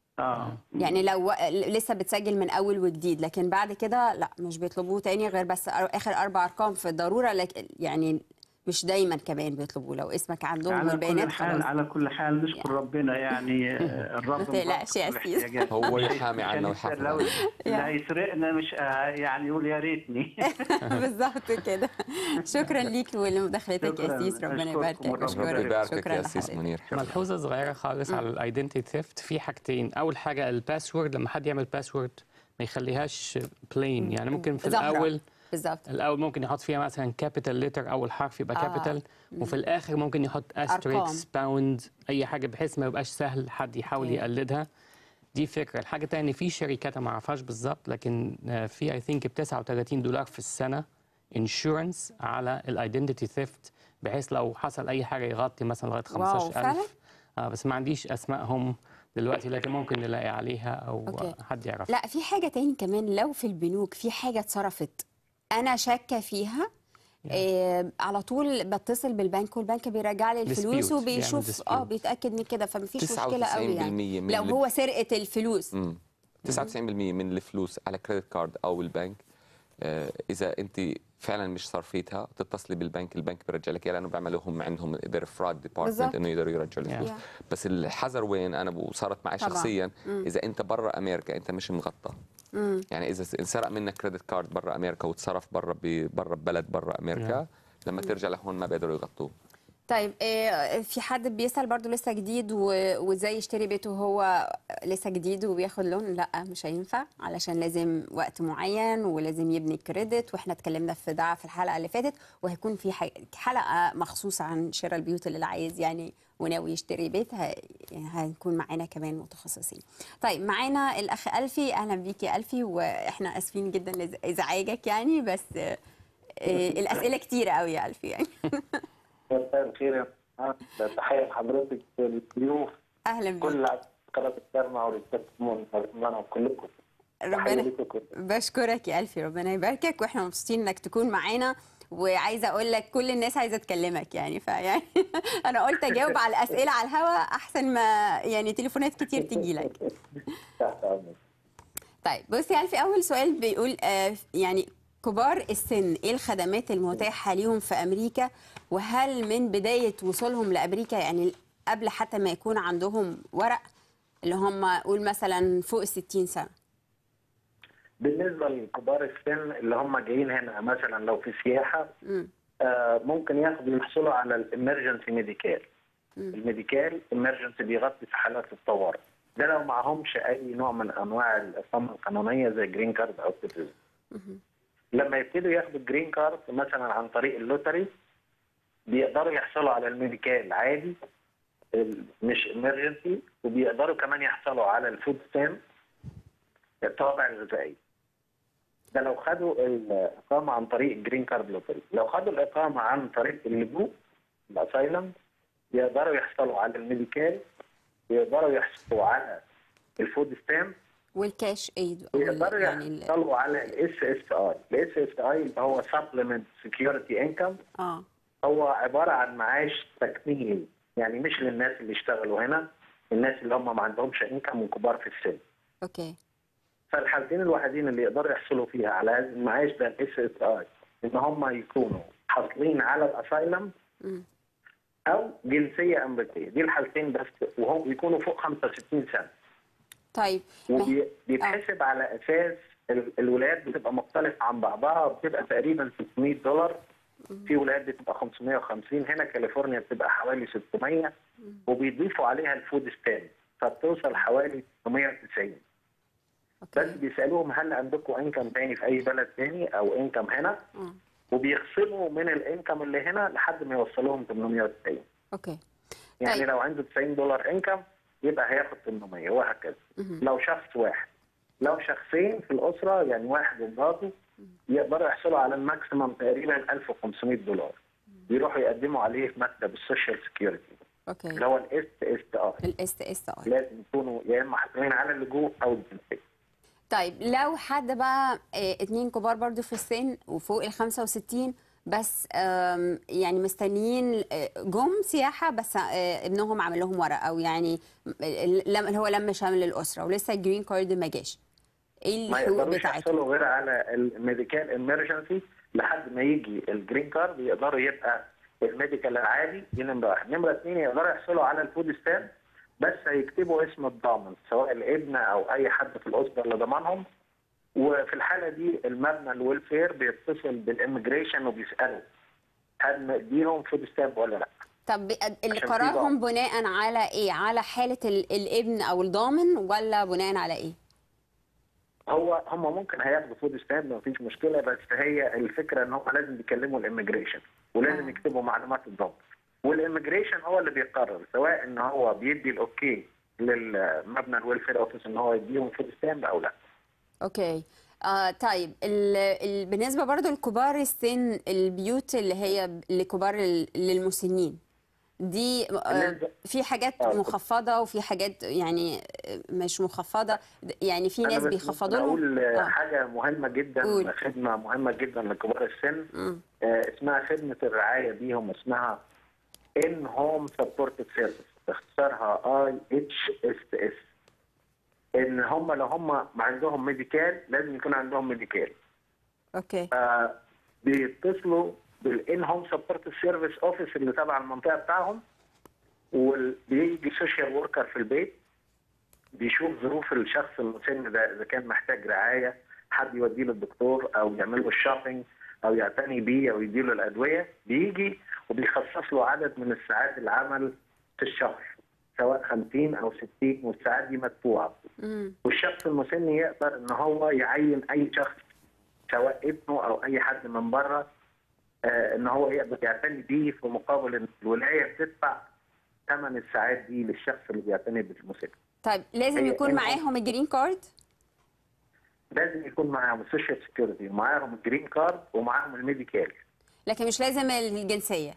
اه يعني لو لسه بتسجل من اول وجديد، لكن بعد كده لا، مش بيطلبوه تاني غير بس اخر اربع ارقام في الضروره، لكن يعني مش دايما كمان بيطلبوه. لو اسمك عندهم على والبيانات كل حال خلاص. على كل حال نشكر يعني. ربنا يعني الرب ما تقلقش يا أسيس. هو يحامي عنا ويحافظ لو علينا. اللي هيسرقنا مش يعني يقول يا ريتني. بالظبط كده. شكرا ليك ولمداخلتك يا أسيس، ربنا يباركك. ربنا يباركك يا أسيس منير. ملحوظه صغيره خالص على الايدنتي ثيفت، في حاجتين. اول حاجه الباسورد، لما حد يعمل باسورد ما يخليهاش بلين، يعني ممكن في زهرة. الاول بالظبط. الاول ممكن يحط فيها مثلا كابيتال ليتر، اول حرف يبقى آه. كابيتال، وفي الاخر ممكن يحط استريكس باوند اي حاجه، بحيث ما يبقاش سهل حد يحاول أوكي. يقلدها. دي فكره. الحاجه الثانيه، في شركات ما اعرفهاش بالظبط، لكن في اي ثينك ب تسعة وثلاثين دولار في السنه انشورنس على الايدنتيتي ثيفت، بحيث لو حصل اي حاجه يغطي مثلا لغايه واو، خمستاشر فعلا؟ ألف. آه بس ما عنديش اسمائهم دلوقتي، لكن ممكن نلاقي عليها او أوكي. حد يعرف. لا، في حاجة تاني كمان. لو في البنوك في حاجة اتصرفت أنا شاكة فيها، إيه على طول بتصل بالبنك، والبنك بيرجع لي الفلوس Dispute. وبيشوف اه بيتأكد من كده، فمفيش مشكلة قوي يعني. من لو اللي- هو سرقة الفلوس. مم. تسعة وتسعين بالمية من الفلوس على كريدت كارد او البنك، آه، اذا انت فعلا مش صرفيتها تتصلي بالبنك، البنك بيرجع لك اياها، لانه بيعملوا هم عندهم their fraud department انه يقدروا يرجعوا الفلوس. Yeah. بس الحذر وين؟ انا وصارت معي طبعاً. شخصيا، مم. اذا انت برا امريكا انت مش مغطى. مم. يعني اذا انسرق منك كريدت كارد برا امريكا وتصرف برا برا ببلد برا امريكا، Yeah. لما ترجع لهون ما بيقدروا يغطوه. طيب، إيه في حد بيسأل برضو لسه جديد و- وازاي يشتري بيته وهو لسه جديد وبياخد لون؟ لا، مش هينفع، علشان لازم وقت معين ولازم يبني كريدت، واحنا اتكلمنا في ده في الحلقة اللي فاتت، وهيكون في ح- حلقة مخصوصة عن شراء البيوت اللي عايز يعني وناوي يشتري بيت، ه- يعني هنكون معانا كمان متخصصين. طيب، معانا الأخ ألفي. أهلا بيك يا ألفي، واحنا آسفين جدا لإزعاجك يعني، بس إيه الأسئلة كتيرة قوي يا ألفي يعني. مساء الخير يا محمد، تحية لحضرتك والضيوف. اهلا بيك. كل قناة السمع والتسمون والمنع كلكم. ربنا بشكرك يا ألفي، ربنا يباركك، واحنا مبسوطين انك تكون معانا. وعايزه اقول لك كل الناس عايزه تكلمك يعني، فيعني انا قلت اجاوب على الاسئله على الهواء احسن ما يعني تليفونات كتير تيجي لك. طيب بصي يا ألفي، اول سؤال بيقول آه يعني كبار السن ايه الخدمات المتاحه ليهم في امريكا، وهل من بدايه وصولهم لامريكا يعني قبل حتى ما يكون عندهم ورق، اللي هم قول مثلا فوق الستين سنه؟ بالنسبة لكبار السن اللي هم جايين هنا مثلا لو في سياحة، آه ممكن ياخدوا يحصلوا على الامرجنسي ميديكال. الميديكال امرجنسي بيغطي في حالات الطوارئ، ده لو معهمش اي نوع من انواع الاقامه القانونيه زي جرين كارد او سيتيزن. لما يبتدوا ياخدوا الجرين كارد مثلا عن طريق اللوتري، بيقدروا يحصلوا على الميديكال عادي مش امرجنسي، وبيقدروا كمان يحصلوا على الفود ستامب الطوابع الغذائيه. ده لو خدوا الاقامه عن طريق الجرين كارد لوتري. لو خدوا الاقامه عن طريق اللجوء الاسايلم، يقدروا يحصلوا على الميديكال، يقدروا يحصلوا على الفود ستامب والكاش ايد، ويقدروا يعني يحصلوا على الاس اس اي. الاس اس اي اللي هو سبلمنت سكيورتي انكم، اه هو عباره عن معاش تكميلي، يعني مش للناس اللي اشتغلوا هنا، الناس اللي هم ما عندهمش انكم وكبار في السن. اوكي. فالحالتين الوحيدين اللي يقدروا يحصلوا فيها على هذا المعاش ده الاس اس اي، ان هم يكونوا حاصلين على الاسايلم او جنسيه امريكيه. دي الحالتين بس، وهم يكونوا فوق خمسة وستين سنه. طيب وبيتحسب على اساس الولايات بتبقى مختلفه عن بعضها، بتبقى تقريبا ستمية دولار، في ولايات بتبقى خمسمية وخمسين، هنا كاليفورنيا بتبقى حوالي ستمية، وبيضيفوا عليها الفود ستامب فبتوصل حوالي ستمية وتسعين. بس بيسالوهم هل عندكم انكم تاني في اي بلد تاني او انكم هنا، م. وبيخصموا من الانكم اللي هنا لحد ما يوصلوهم ثمانمية وتسعين. اوكي. يعني طيب. لو عنده تسعين دولار انكم يبقى هياخد ثمانمية وهكذا. لو شخص واحد، لو شخصين في الاسره يعني واحد ومراته، يقدروا يحصلوا على الماكسيمم تقريبا ألف وخمسمية دولار، يروحوا يقدموا عليه في مكتب السوشيال سكيورتي. اوكي. اللي هو الاس اس اي. الاس اس اي لازم يكونوا يا اما حاصلين على اللجوء او الجنسيه. طيب لو حد بقى اه اتنين كبار برضو في السن وفوق ال خمسة وستين بس يعني مستنيين جم سياحه بس ابنهم عمل لهم ورق، او يعني اللي هو لم شامل الاسره ولسه الجرين كارد ما جاش، ايه الحقوق بتاعتهم؟ ما يحصلوا غير على الميديكال امرجنسي لحد ما يجي الجرين كارد، يقدروا يبقى الميديكال العادي. دي نمره واحد. نمره اثنين يقدروا يحصلوا على الفود ستامب، بس هيكتبوا اسم الضامن سواء الابن او اي حد في الاسره اللي ضمنهم. وفي الحاله دي المبنى الويلفير بيتصل بالاميجريشن وبيسالوا هل نديهم فود ستامب ولا لا. طب اللي قرارهم بناء على ايه؟ على حاله الابن او الضامن ولا بناء على ايه؟ هو هم ممكن هياخدوا فود ستامب مفيش مشكله، بس هي الفكره ان هم لازم يكلموا الاميجريشن ولازم آه. يكتبوا معلومات الضابط، والاميجريشن هو اللي بيقرر سواء ان هو بيدي الاوكي للمبنى الويلفير اوفيس ان هو يديهم فود ستامب او لا. اوكي. آه طيب ال ال بالنسبه برضو لكبار السن، البيوت اللي هي لكبار للمسنين دي آه في حاجات آه. مخفضه وفي حاجات يعني مش مخفضه، يعني في ناس بيخفضوا لهم. اقول آه. حاجه مهمه جدا قول. خدمه مهمه جدا لكبار السن آه اسمها خدمه الرعايه بيهم، اسمها ان هوم سبورت سيرفيس، اختصارها اي اتش اس اس. ان هم لو هم ما عندهم ميديكال لازم يكون عندهم ميديكال. اوكي. آه بيتصلوا بالان هوم سبورت سيرفيس اوفيس اللي تبع المنطقه بتاعهم، وبيجي سوشيال وركر في البيت بيشوف ظروف الشخص المسن ده، اذا كان محتاج رعايه، حد يوديه للدكتور او يعمل له الشوبينج او يعتني بيه او يديله الادويه، بيجي وبيخصص له عدد من الساعات العمل في الشهر سواء خمسين او ستين، والساعات دي مدفوعه. والشخص المسن يقدر ان هو يعين اي شخص سواء ابنه او اي حد من بره آه ان هو يقدر يعتني بيه، في مقابل ان الولايه بتدفع ثمن الساعات دي للشخص اللي بيعتني بالمسن. طيب لازم يكون معاهم الجرين كارد؟ لازم يكون معاهم السوشيال سيكيورتي ومعاهم الجرين كارد ومعاهم الميديكال. لكن مش لازم الجنسيه؟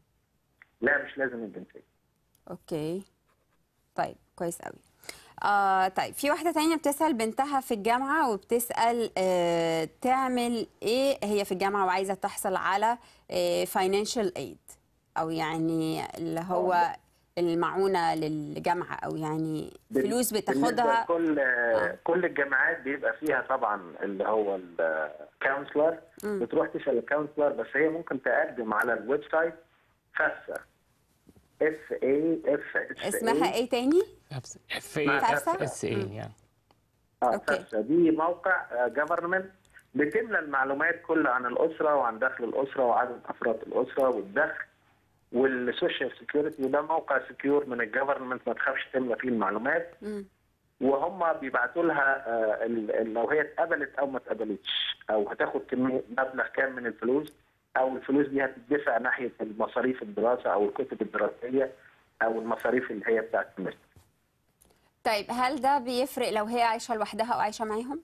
لا مش لازم الجنسيه. اوكي طيب كويس قوي. آه طيب في واحده ثانيه بتسال بنتها في الجامعه وبتسال آه تعمل ايه، هي في الجامعه وعايزه تحصل على فاينانشال ايد، او يعني اللي هو المعونه للجامعه، او يعني فلوس بتاخدها. كل آه. كل الجامعات بيبقى فيها طبعا اللي هو الكونسلر، بتروح تسال الكونسلر، بس هي ممكن تقدم على الويب سايت فاسا اف اي اف اس. اسمها ايه تاني؟ اف اي اف اس اي يعني. اه فاسا دي موقع جفرمنت بتملى المعلومات كلها عن الاسره وعن دخل الاسره وعدد افراد الاسره والدخل والسوشيال سيكيورتي، وده موقع سكيور من الجفرمنت ما تخافش تملى فيه المعلومات. م. وهم بيبعتوا لها آه لو هي اتقبلت او ما اتقبلتش، او هتاخد كميه مبلغ كام من الفلوس، او الفلوس دي هتدفع ناحيه المصاريف الدراسه او الكتب الدراسيه او المصاريف اللي هي بتاعت المسجد. طيب هل ده بيفرق لو هي عايشه لوحدها او عايشه معاهم؟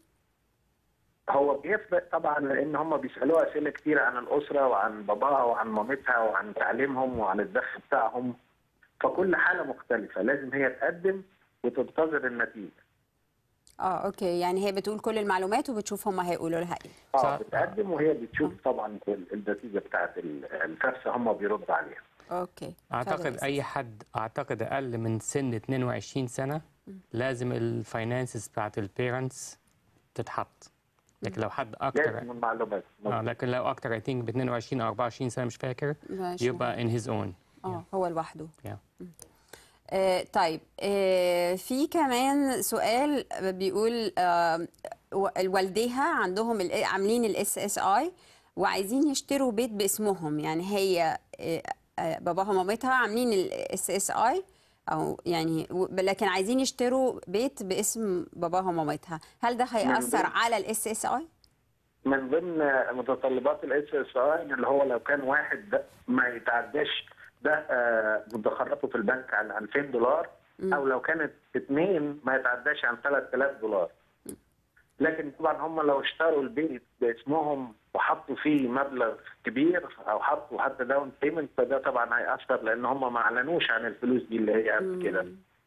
هو بيفرق طبعا، لان هم بيسالوها اسئله كتيره عن الاسره وعن باباها وعن مامتها وعن تعليمهم وعن الدخل بتاعهم، فكل حاله مختلفه لازم هي تقدم وتنتظر النتيجه. اه اوكي، يعني هي بتقول كل المعلومات وبتشوف هم هيقولوا لها ايه. اه بتقدم وهي بتشوف آه. طبعا النتيجه بتاعت الفرصه هم بيردوا عليها. اوكي. اعتقد اي حد اعتقد اقل من سن اثنين وعشرين سنه م. لازم الفاينانسز بتاعت البيرنتس تتحط، لكن لو حد اكتر لازم المعلومات اه لكن لو اكتر اي ثينك ب اثنين وعشرين او اربعة وعشرين سنه مش فاكر يبقى ان هيز اون. اه هو لوحده. yeah. آه طيب آه في كمان سؤال بيقول آه والديها عندهم عاملين الاس اس اي وعايزين يشتروا بيت باسمهم، يعني هي آه باباها ومامتها عاملين الاس اس اي او يعني لكن عايزين يشتروا بيت باسم باباها ومامتها، هل ده هيأثر على الاس اس اي؟ من ضمن متطلبات الاس اس اي اللي هو لو كان واحد ده ما يتعداش ده مدخراته في البنك عن ألفين دولار، او لو كانت اثنين ما يتعداش عن ثلاثة آلاف دولار. لكن طبعا هم لو اشتروا البيت باسمهم وحطوا فيه مبلغ كبير او حطوا حتى داون بيمنت، فده طبعا هيأثر لان هم ما اعلنوش عن الفلوس دي اللي هي قبل كده.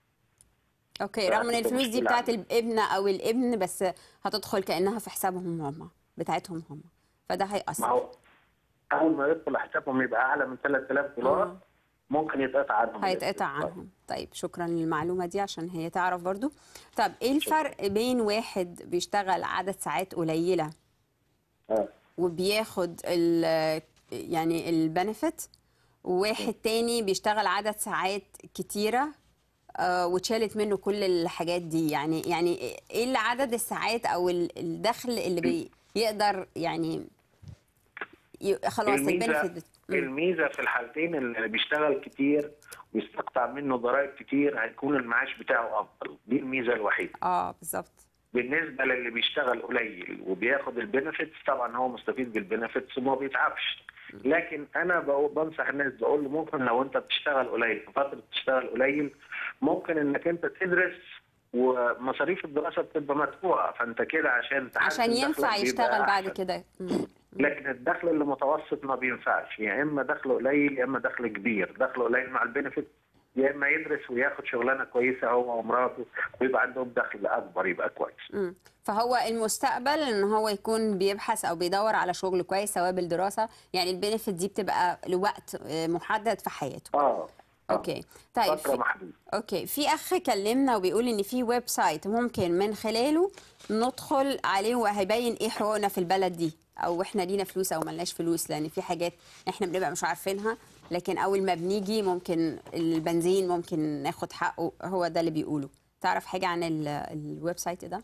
اوكي، رغم ان الفلوس دي بتاعت الابن او الابن بس هتدخل كانها في حسابهم هم بتاعتهم هم، فده هيأثر. ما هو اول ما يدخل حسابهم يبقى اعلى من ثلاثة آلاف دولار آه. ممكن يتقطع عنهم. هيتقطع عنهم. طيب شكرا للمعلومه دي عشان هي تعرف برضو. طب ايه الفرق بين واحد بيشتغل عدد ساعات قليله آه. وبياخد ال يعني البنفيت، وواحد تاني بيشتغل عدد ساعات كتيره آه واتشالت منه كل الحاجات دي؟ يعني يعني ايه اللي عدد الساعات او الدخل اللي بيقدر يعني خلاص البنفيت؟ الميزه في الحالتين اللي بيشتغل كتير ويستقطع منه ضرائب كتير هيكون المعاش بتاعه افضل، دي الميزه الوحيده. اه بالظبط. بالنسبه للي بيشتغل قليل وبياخد البنفيتس طبعا هو مستفيد بالبنفيتس وما بيتعبش، لكن انا بنصح الناس بقول ممكن لو انت بتشتغل قليل في فتره تشتغل قليل ممكن انك انت تدرس ومصاريف الدراسه بتبقى مدفوعه، فانت كده عشان تحسن عشان ينفع يشتغل بعد كده. لكن الدخل اللي متوسط ما بينفعش، يا يعني اما دخل قليل يا اما دخل كبير. دخل قليل مع البنفيت يا اما يدرس وياخد شغلانه كويسه هو ومراته ويبقى عندهم دخل اكبر يبقى كويس. امم فهو المستقبل ان هو يكون بيبحث او بيدور على شغل كويس سواء بالدراسه، يعني البنفيت دي بتبقى لوقت محدد في حياته. اه اوكي طيب في... اوكي في اخ كلمنا وبيقول ان في ويب سايت ممكن من خلاله ندخل عليه وهيبين ايه حقوقنا في البلد دي، او احنا لينا فلوس او ملناش فلوس، لان في حاجات احنا بنبقى مش عارفينها لكن اول ما بنيجي ممكن البنزين ممكن ناخد حقه. هو ده اللي بيقوله. تعرف حاجه عن الويب سايت ده؟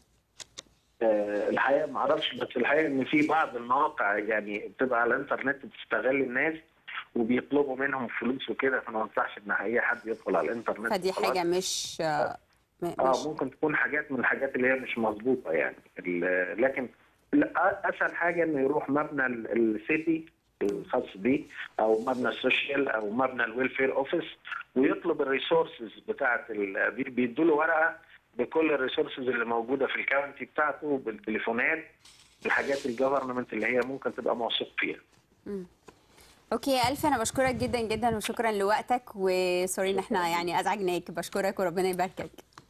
أه الحقيقه ما اعرفش، بس الحقيقه ان في بعض المواقع يعني بتبقى على الانترنت بتستغل الناس وبيطلبوا منهم فلوس وكده، فما انصحش ان اي حد يدخل على الانترنت. فدي حاجه مش اه مش... ممكن تكون حاجات من الحاجات اللي هي مش مظبوطه يعني، لكن اسهل حاجه انه يروح مبنى السيتي الخاص بيه او مبنى السوشيال او مبنى الويلفير اوفيس ويطلب الريسورسز بتاعت ال... بيدوا له ورقه بكل الريسورسز اللي موجوده في الكاونتي بتاعته بالتليفونات، الحاجات الجفرمنت اللي هي ممكن تبقى موثوق فيها. امم اوكي الف انا بشكرك جدا جدا وشكرا لوقتك، وسوري ان احنا يعني ازعجناك. بشكرك وربنا يباركك.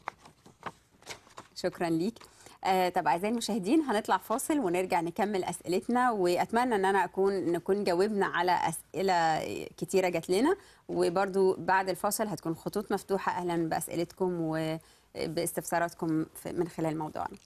شكرا ليك. آه طب اعزائي المشاهدين هنطلع فاصل ونرجع نكمل اسئلتنا، واتمنى ان انا اكون نكون جاوبنا على اسئله كتيره جات لنا، وبرده بعد الفاصل هتكون خطوط مفتوحه اهلا باسئلتكم وباستفساراتكم من خلال موضوعنا.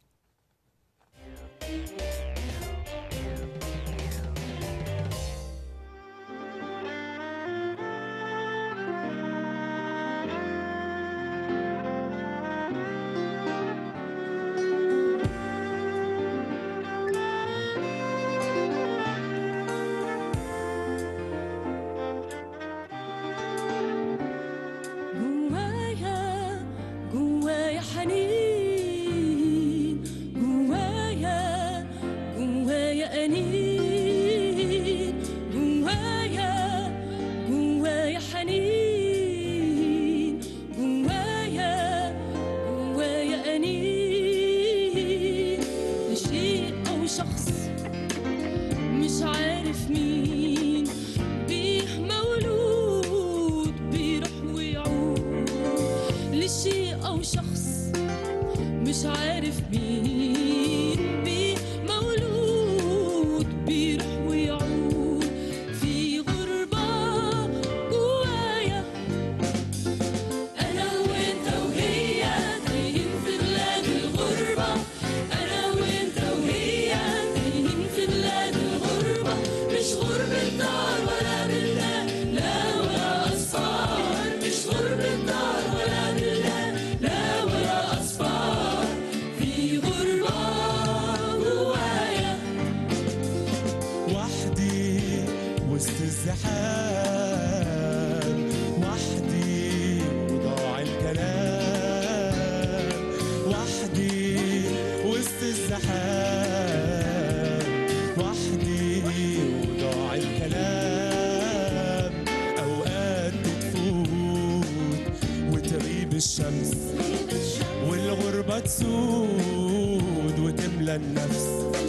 تسود وتملى النفس،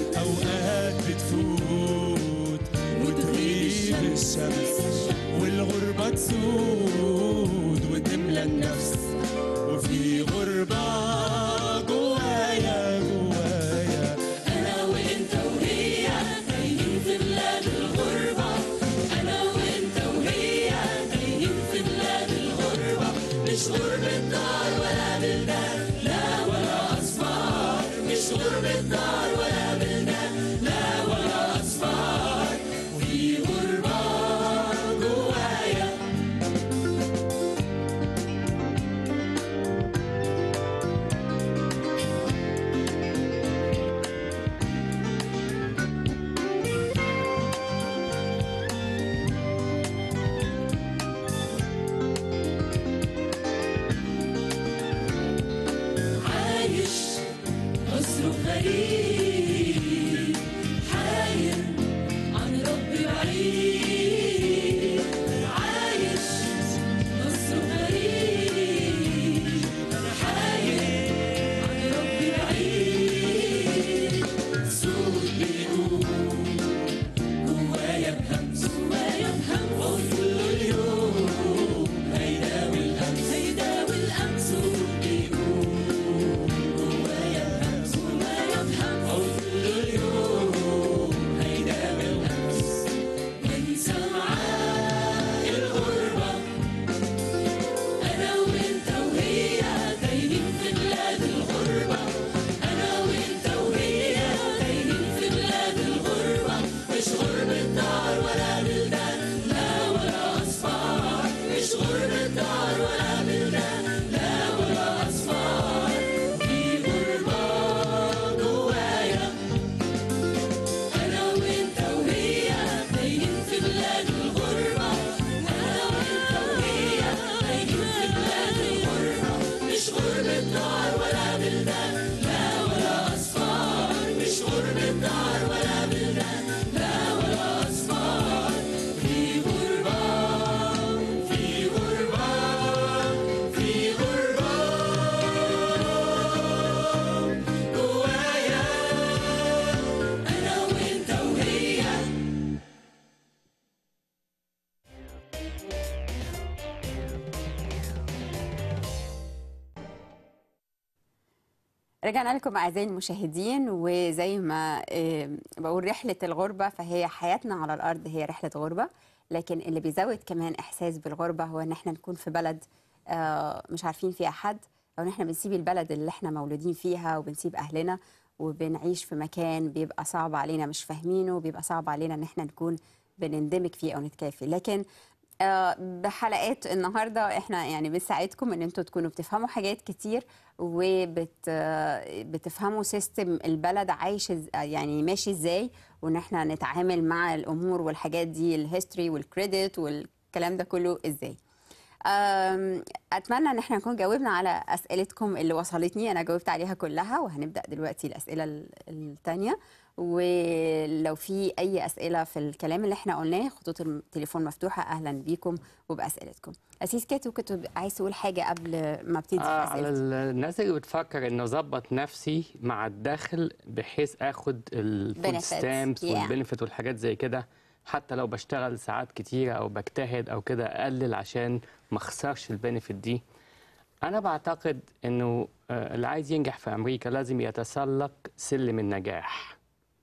أوقات بتفوت وتغيب الشمس والغربة تسود وتملى النفس، وفي غربة جوايا جوايا أنا وإنت وهي تايهين في بلاد الغربة، رجعنا لكم أعزائي المشاهدين، وزي ما بقول رحلة الغربة فهي حياتنا على الأرض هي رحلة غربة، لكن اللي بيزود كمان إحساس بالغربة هو إن احنا نكون في بلد مش عارفين فيها حد، أو إن احنا بنسيب البلد اللي احنا مولودين فيها وبنسيب أهلنا وبنعيش في مكان بيبقى صعب علينا مش فاهمينه، وبيبقى صعب علينا إن احنا نكون بنندمج فيه أو نتكافي. لكن بحلقات النهارده احنا يعني بنساعدكم ان انتوا تكونوا بتفهموا حاجات كتير وبتفهموا سيستم البلد عايش يعني ماشي ازاي، وان احنا نتعامل مع الامور والحاجات دي الهيستوري والكريدت والكلام ده كله ازاي. اتمنى ان احنا نكون جاوبنا على اسئلتكم اللي وصلتني، انا جاوبت عليها كلها، وهنبدا دلوقتي الاسئله الثانيه. ولو في اي اسئله في الكلام اللي احنا قلناه خطوط التليفون مفتوحه، اهلا بيكم وباسئلتكم. اسيس كاتو كنت عايز تقول حاجه قبل ما ابتدي في آه اسئلتي؟ على الناس اللي بتفكر انه اظبط نفسي مع الدخل بحيث اخد الفود ستامبس والبنفيت والحاجات زي كده، حتى لو بشتغل ساعات كتيره او بجتهد او كده اقلل عشان ما اخسرش البنفيت دي. انا بعتقد انه اللي عايز ينجح في امريكا لازم يتسلق سلم النجاح.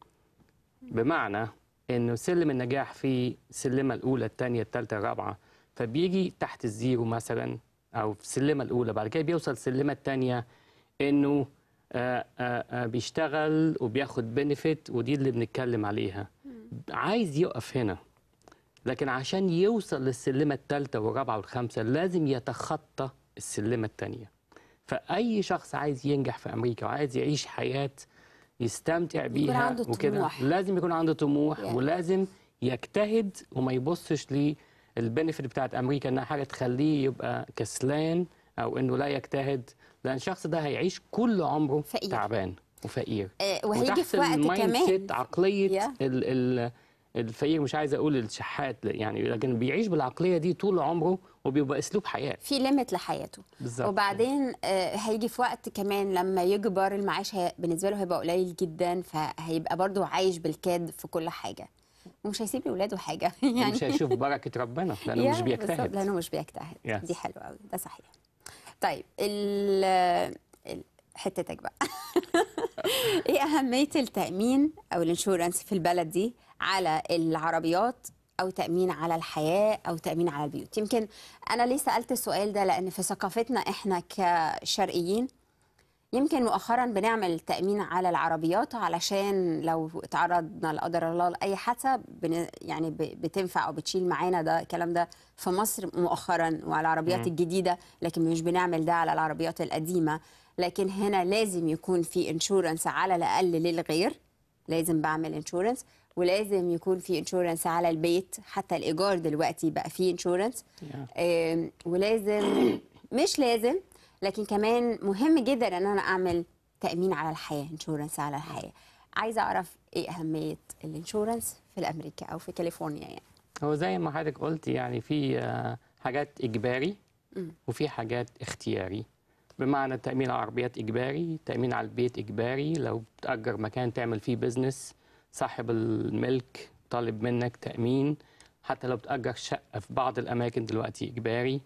بمعنى انه سلم النجاح في السلمه الاولى الثانيه الثالثه الرابعه، فبيجي تحت الزيرو مثلا او في السلمه الاولى، بعد كده بيوصل السلمه الثانيه انه آآ آآ بيشتغل وبياخد بنفيت، ودي اللي بنتكلم عليها. عايز يقف هنا، لكن عشان يوصل للسلمه الثالثه والرابعه والخامسه لازم يتخطى السلمه الثانيه. فاي شخص عايز ينجح في امريكا وعايز يعيش حياه يستمتع بيها وكده لازم يكون عنده طموح، yeah. ولازم يجتهد وما يبصش للبنفيت بتاعت امريكا انها حاجه تخليه يبقى كسلان او انه لا يجتهد، لان الشخص ده هيعيش كل عمره فقير. تعبان وفقير. آه وهيجي في وقت كمان سيت عقليه yeah. ال ال الفقير، مش عايز اقول الشحات يعني، لكن بيعيش بالعقليه دي طول عمره وبيبقى اسلوب حياه في ليميت لحياته بالزبط. وبعدين آه هيجي في وقت كمان لما يكبر المعاش بالنسبه له هيبقى قليل جدا، فهيبقى برضه عايش بالكاد في كل حاجه ومش هيسيب لاولاده حاجه يعني مش هيشوف بركه ربنا لانه مش بيجتهد لانه مش بيجتهد yes. دي حلوه قوي، ده صحيح. طيب ال حتتك بقى ايه اهميه التامين او الانشورنس في البلد دي على العربيات، او تامين على الحياه، او تامين على البيوت؟ يمكن انا ليه سالت السؤال ده لان في ثقافتنا احنا كشرقيين يمكن مؤخرا بنعمل تامين على العربيات علشان لو تعرضنا لا قدر الله لاي حادثه يعني بتنفع او بتشيل معانا. ده الكلام ده في مصر مؤخرا وعلى العربيات م. الجديده، لكن مش بنعمل ده على العربيات القديمه. لكن هنا لازم يكون في انشورنس على الاقل للغير، لازم بعمل انشورنس، ولازم يكون في انشورنس على البيت، حتى الايجار دلوقتي بقى فيه انشورنس yeah. آه ولازم مش لازم لكن كمان مهم جدا ان انا اعمل تامين على الحياه، انشورنس على الحياه. عايزه اعرف ايه اهميه الانشورنس في امريكا او في كاليفورنيا؟ يعني هو زي ما حضرتك قلت يعني في حاجات اجباري وفي حاجات اختياري. بمعنى التامين على العربيات اجباري، التامين على البيت اجباري. لو بتأجر مكان تعمل فيه بزنس صاحب الملك طالب منك تامين، حتى لو بتأجر شقه في بعض الاماكن دلوقتي اجباري.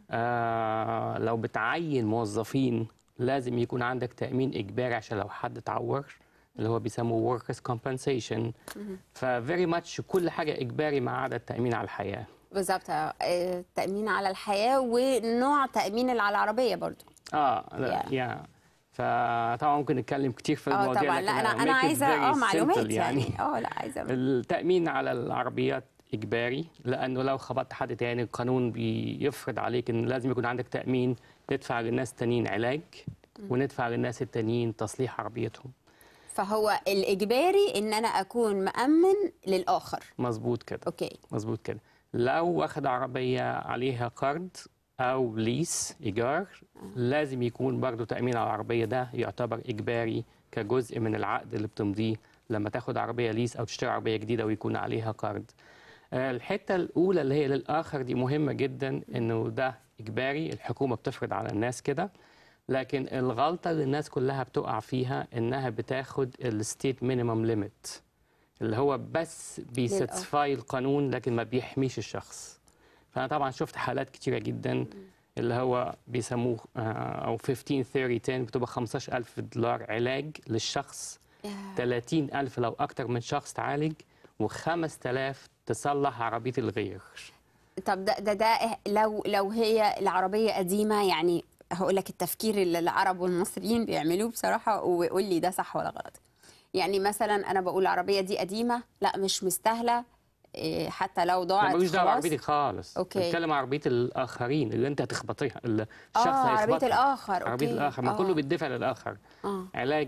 آه لو بتعين موظفين لازم يكون عندك تأمين إجباري عشان لو حد اتعور، اللي هو بيسموه workers compensation. ففيري ماتش كل حاجة إجباري ما عدا التأمين على الحياة. بالظبط، التأمين على الحياة ونوع تأمين اللي على العربية برضو. اه لا yeah. يا yeah. فطبعا ممكن نتكلم كتير في المواضيع. اه طبعا لا انا انا عايزه اه معلومات يعني اه لا عايزه التأمين على العربيات إجباري، لأنه لو خبطت حد تاني القانون بيفرض عليك إن لازم يكون عندك تأمين تدفع للناس التانيين علاج وندفع للناس التانيين تصليح عربيتهم. فهو الإجباري إن أنا أكون مأمن للآخر. مظبوط كده. أوكي. مظبوط كده. لو واخد عربية عليها قرض أو ليس إيجار لازم يكون برضو تأمين على العربية، ده يعتبر إجباري كجزء من العقد اللي بتمضيه لما تاخد عربية ليس أو تشتري عربية جديدة ويكون عليها قرض. الحتة الأولى اللي هي للآخر دي مهمة جدا، إنه ده إجباري، الحكومة بتفرض على الناس كده. لكن الغلطة اللي الناس كلها بتقع فيها إنها بتاخد الستيت مينيمم ليميت اللي هو بس بيساتسفاي القانون لكن ما بيحميش الشخص. فأنا طبعا شفت حالات كتيرة جدا اللي هو بيسموه او خمستاشر ثلاثين عشرة بتبقى خمستاشر ألف دولار علاج للشخص، ثلاثين ألف لو اكتر من شخص تعالج، وخمسة آلاف تصلح عربيه الغير. طب ده ده, ده لو لو هي العربيه قديمه، يعني هقول لك التفكير اللي العرب والمصريين بيعملوه بصراحه، وقول لي ده صح ولا غلط. يعني مثلا انا بقول العربيه دي قديمه، لا مش مستاهله حتى لو ضاعت ملوش دعوه بعربيتي خالص. اوكي، بتكلم عن عربيه الاخرين اللي انت هتخبطيها، الشخص اه هيخبطها. عربيه الاخر. عربيه أوكي. الاخر، ما آه. كله بيدفع للاخر. آه. علاج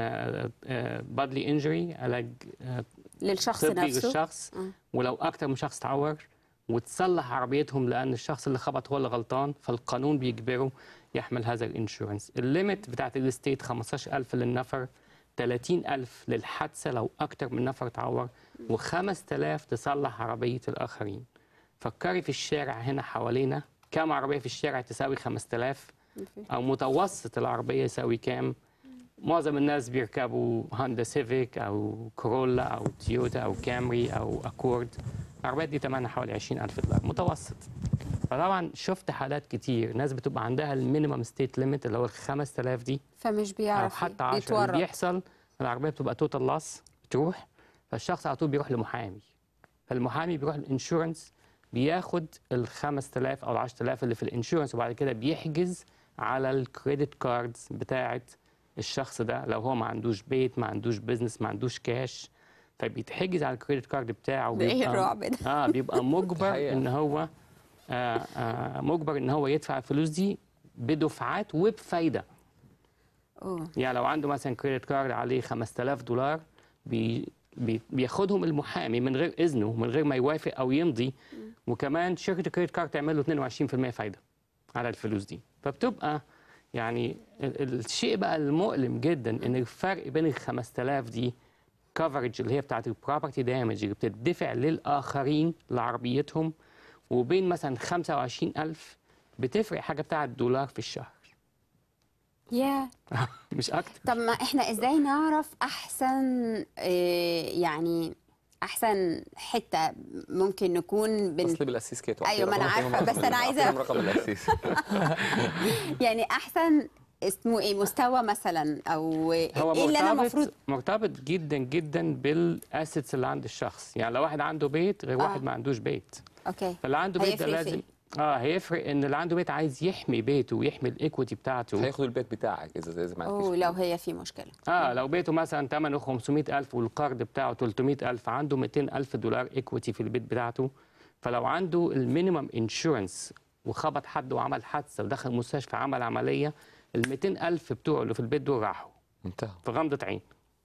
بادلي انجري، علاج آه للشخص طبي نفسه للشخص. آه. ولو اكتر من شخص تعور وتصلح عربيتهم لان الشخص اللي خبط هو اللي غلطان، فالقانون بيجبره يحمل هذا الانشورنس. الليميت بتاعت الستيت خمستاشر ألف للنفر، ثلاثين ألف للحادثه لو اكتر من نفر تعور، وخمسة آلاف تصلح عربيه الاخرين. فكري في الشارع هنا حوالينا كم عربيه في الشارع تساوي خمسة آلاف، او متوسط العربيه يساوي كام؟ معظم الناس بيركبوا هوندا سيفيك او كورولا او تويوتا او كامري او اكورد. العربيات دي ثمنها حوالي عشرين ألف دولار متوسط. فطبعا شفت حالات كتير ناس بتبقى عندها المينيمم ستيت ليميت اللي هو ال خمسة آلاف دي، فمش بيعرف او حتى عشرة. اللي بيحصل العربيه بتبقى توتال لاس، بتروح، فالشخص على طول بيروح لمحامي، فالمحامي بيروح الانشورنس بياخد ال خمسة آلاف او ال عشرة آلاف اللي في الانشورنس، وبعد كده بيحجز على الكريدت كاردز بتاعه الشخص ده لو هو ما عندوش بيت، ما عندوش بيزنس، ما عندوش كاش، فبيتحجز على الكريدت كارد بتاعه. ده ايه الرعب ده؟ اه بيبقى مجبر ان هو آه آه مجبر ان هو يدفع الفلوس دي بدفعات وبفايده. أوه. يعني لو عنده مثلا كريدت كارد عليه خمسة آلاف دولار، بي بي بياخدهم المحامي من غير اذنه، من غير ما يوافق او يمضي، وكمان شركه الكريدت كارد تعمل له اثنين وعشرين بالمئة فايده على الفلوس دي. فبتبقى يعني الشيء بقى المؤلم جدا ان الفرق بين ال خمسة آلاف دي كفرج اللي هي بتاعت البروبرتي دامج اللي بتدفع للاخرين لعربيتهم، وبين مثلا خمسة وعشرين ألف بتفرق حاجه بتاعت دولار في الشهر. يا yeah. مش اكتر. طب ما احنا ازاي نعرف احسن إيه يعني احسن حته ممكن نكون بن... اصلي بالاسيس كيتو. ايوه ما انا عارفه، بس انا عايزه رقم الاسيس. يعني احسن اسمه ايه مستوى مثلا، او هو ايه اللي انا المفروض؟ مرتبط جدا جدا بالاسيتس اللي عند الشخص. يعني لو واحد عنده بيت غير آه. واحد ما عندوش بيت. اوكي. فاللي عنده بيت ده لازم فيه. اه هيفرق ان اللي عنده بيت عايز يحمي بيته ويحمي الايكويتي بتاعته. هياخد البيت بتاعك اذا اذا ما عندكش. اوه لو هي في مشكله. اه لو بيته مثلا ثمنه خمسمئة ألف والقرض بتاعه ثلاثمئة ألف، عنده مئتين ألف دولار ايكويتي في البيت بتاعته. فلو عنده المينيمم انشورنس وخبط حد وعمل حادثه ودخل مستشفى عمل عمليه، ال مئتين ألف بتوعه اللي في البيت دول راحوا. انتهى. في غمضه عين.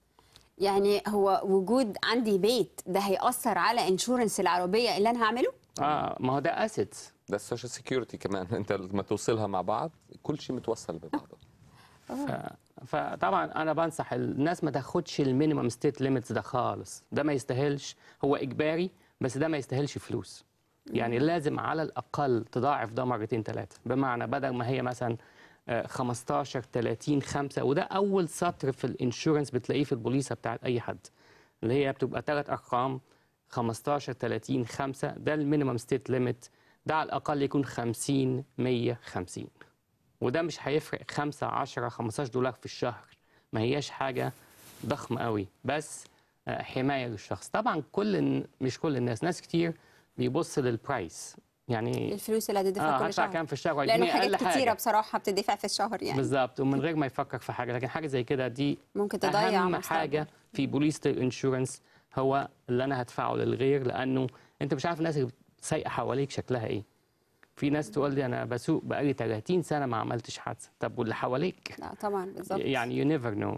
يعني هو وجود عندي بيت ده هيأثر على انشورنس العربيه اللي انا هعمله؟ اه ما هو ده اسيتس. ده السوشيال سيكيورتي كمان، انت لما توصلها مع بعض كل شيء متوصل ببعضه. ف... فطبعا انا بنصح الناس ما تاخدش المينيمم ستيت ليميتس ده خالص، ده ما يستاهلش، هو اجباري بس ده ما يستاهلش فلوس. يعني لازم على الاقل تضاعف ده مرتين ثلاثه، بمعنى بدل ما هي مثلا خمستاشر ثلاثين خمسة، وده اول سطر في الانشورنس بتلاقيه في البوليصه بتاعت اي حد، اللي هي بتبقى ثلاث ارقام خمستاشر ثلاثين خمسة، ده المينيمم ستيت ليميت، ده على الاقل يكون خمسين مية وخمسين، وده مش هيفرق خمسة عشرة خمستاشر دولار في الشهر، ما هياش حاجه ضخمه قوي، بس حمايه للشخص. طبعا كل مش كل الناس، ناس كتير بيبص للبرايس، يعني الفلوس اللي هتدفع آه كل شهر كام في الشهر، لانه حاجات كتيره حاجة. بصراحه بتدفع في الشهر يعني بالظبط، ومن غير ما يفكر في حاجه. لكن حاجه زي كده دي ممكن تضيع اهم مستقبل. حاجه في بوليصه الانشورنس هو اللي انا هدفعه للغير، لانه انت مش عارف الناس اللي سايقه حواليك شكلها ايه. في ناس تقول لي انا بسوق بقالي ثلاثين سنه ما عملتش حادثه، طب واللي حواليك؟ لا طبعا بالظبط، يعني يو نيفر نو.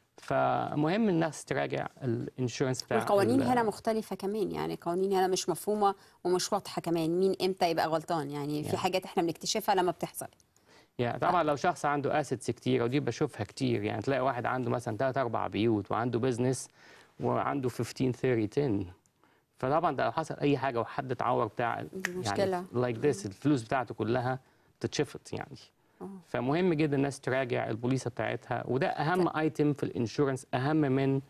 فمهم الناس تراجع الانشورنس بتاع القوانين هنا مختلفه كمان، يعني القوانين هنا مش مفهومه ومش واضحه كمان، مين امتى يبقى غلطان، يعني في يعني. حاجات احنا بنكتشفها لما بتحصل. يعني طبعا لو شخص عنده اسيتس كتير، ودي بشوفها كتير، يعني تلاقي واحد عنده مثلا ثلاث اربع بيوت وعنده بزنس وعنده خمستاشر ثلاثين عشرة، فطبعا ده لو حصل اي حاجه وحد اتعور بتاع مشكله يعني لايك like ذس الفلوس بتاعته كلها تتشفط يعني. أوه. فمهم جدا الناس تراجع البوليصه بتاعتها، وده اهم ايتم في الانشورنس، اهم من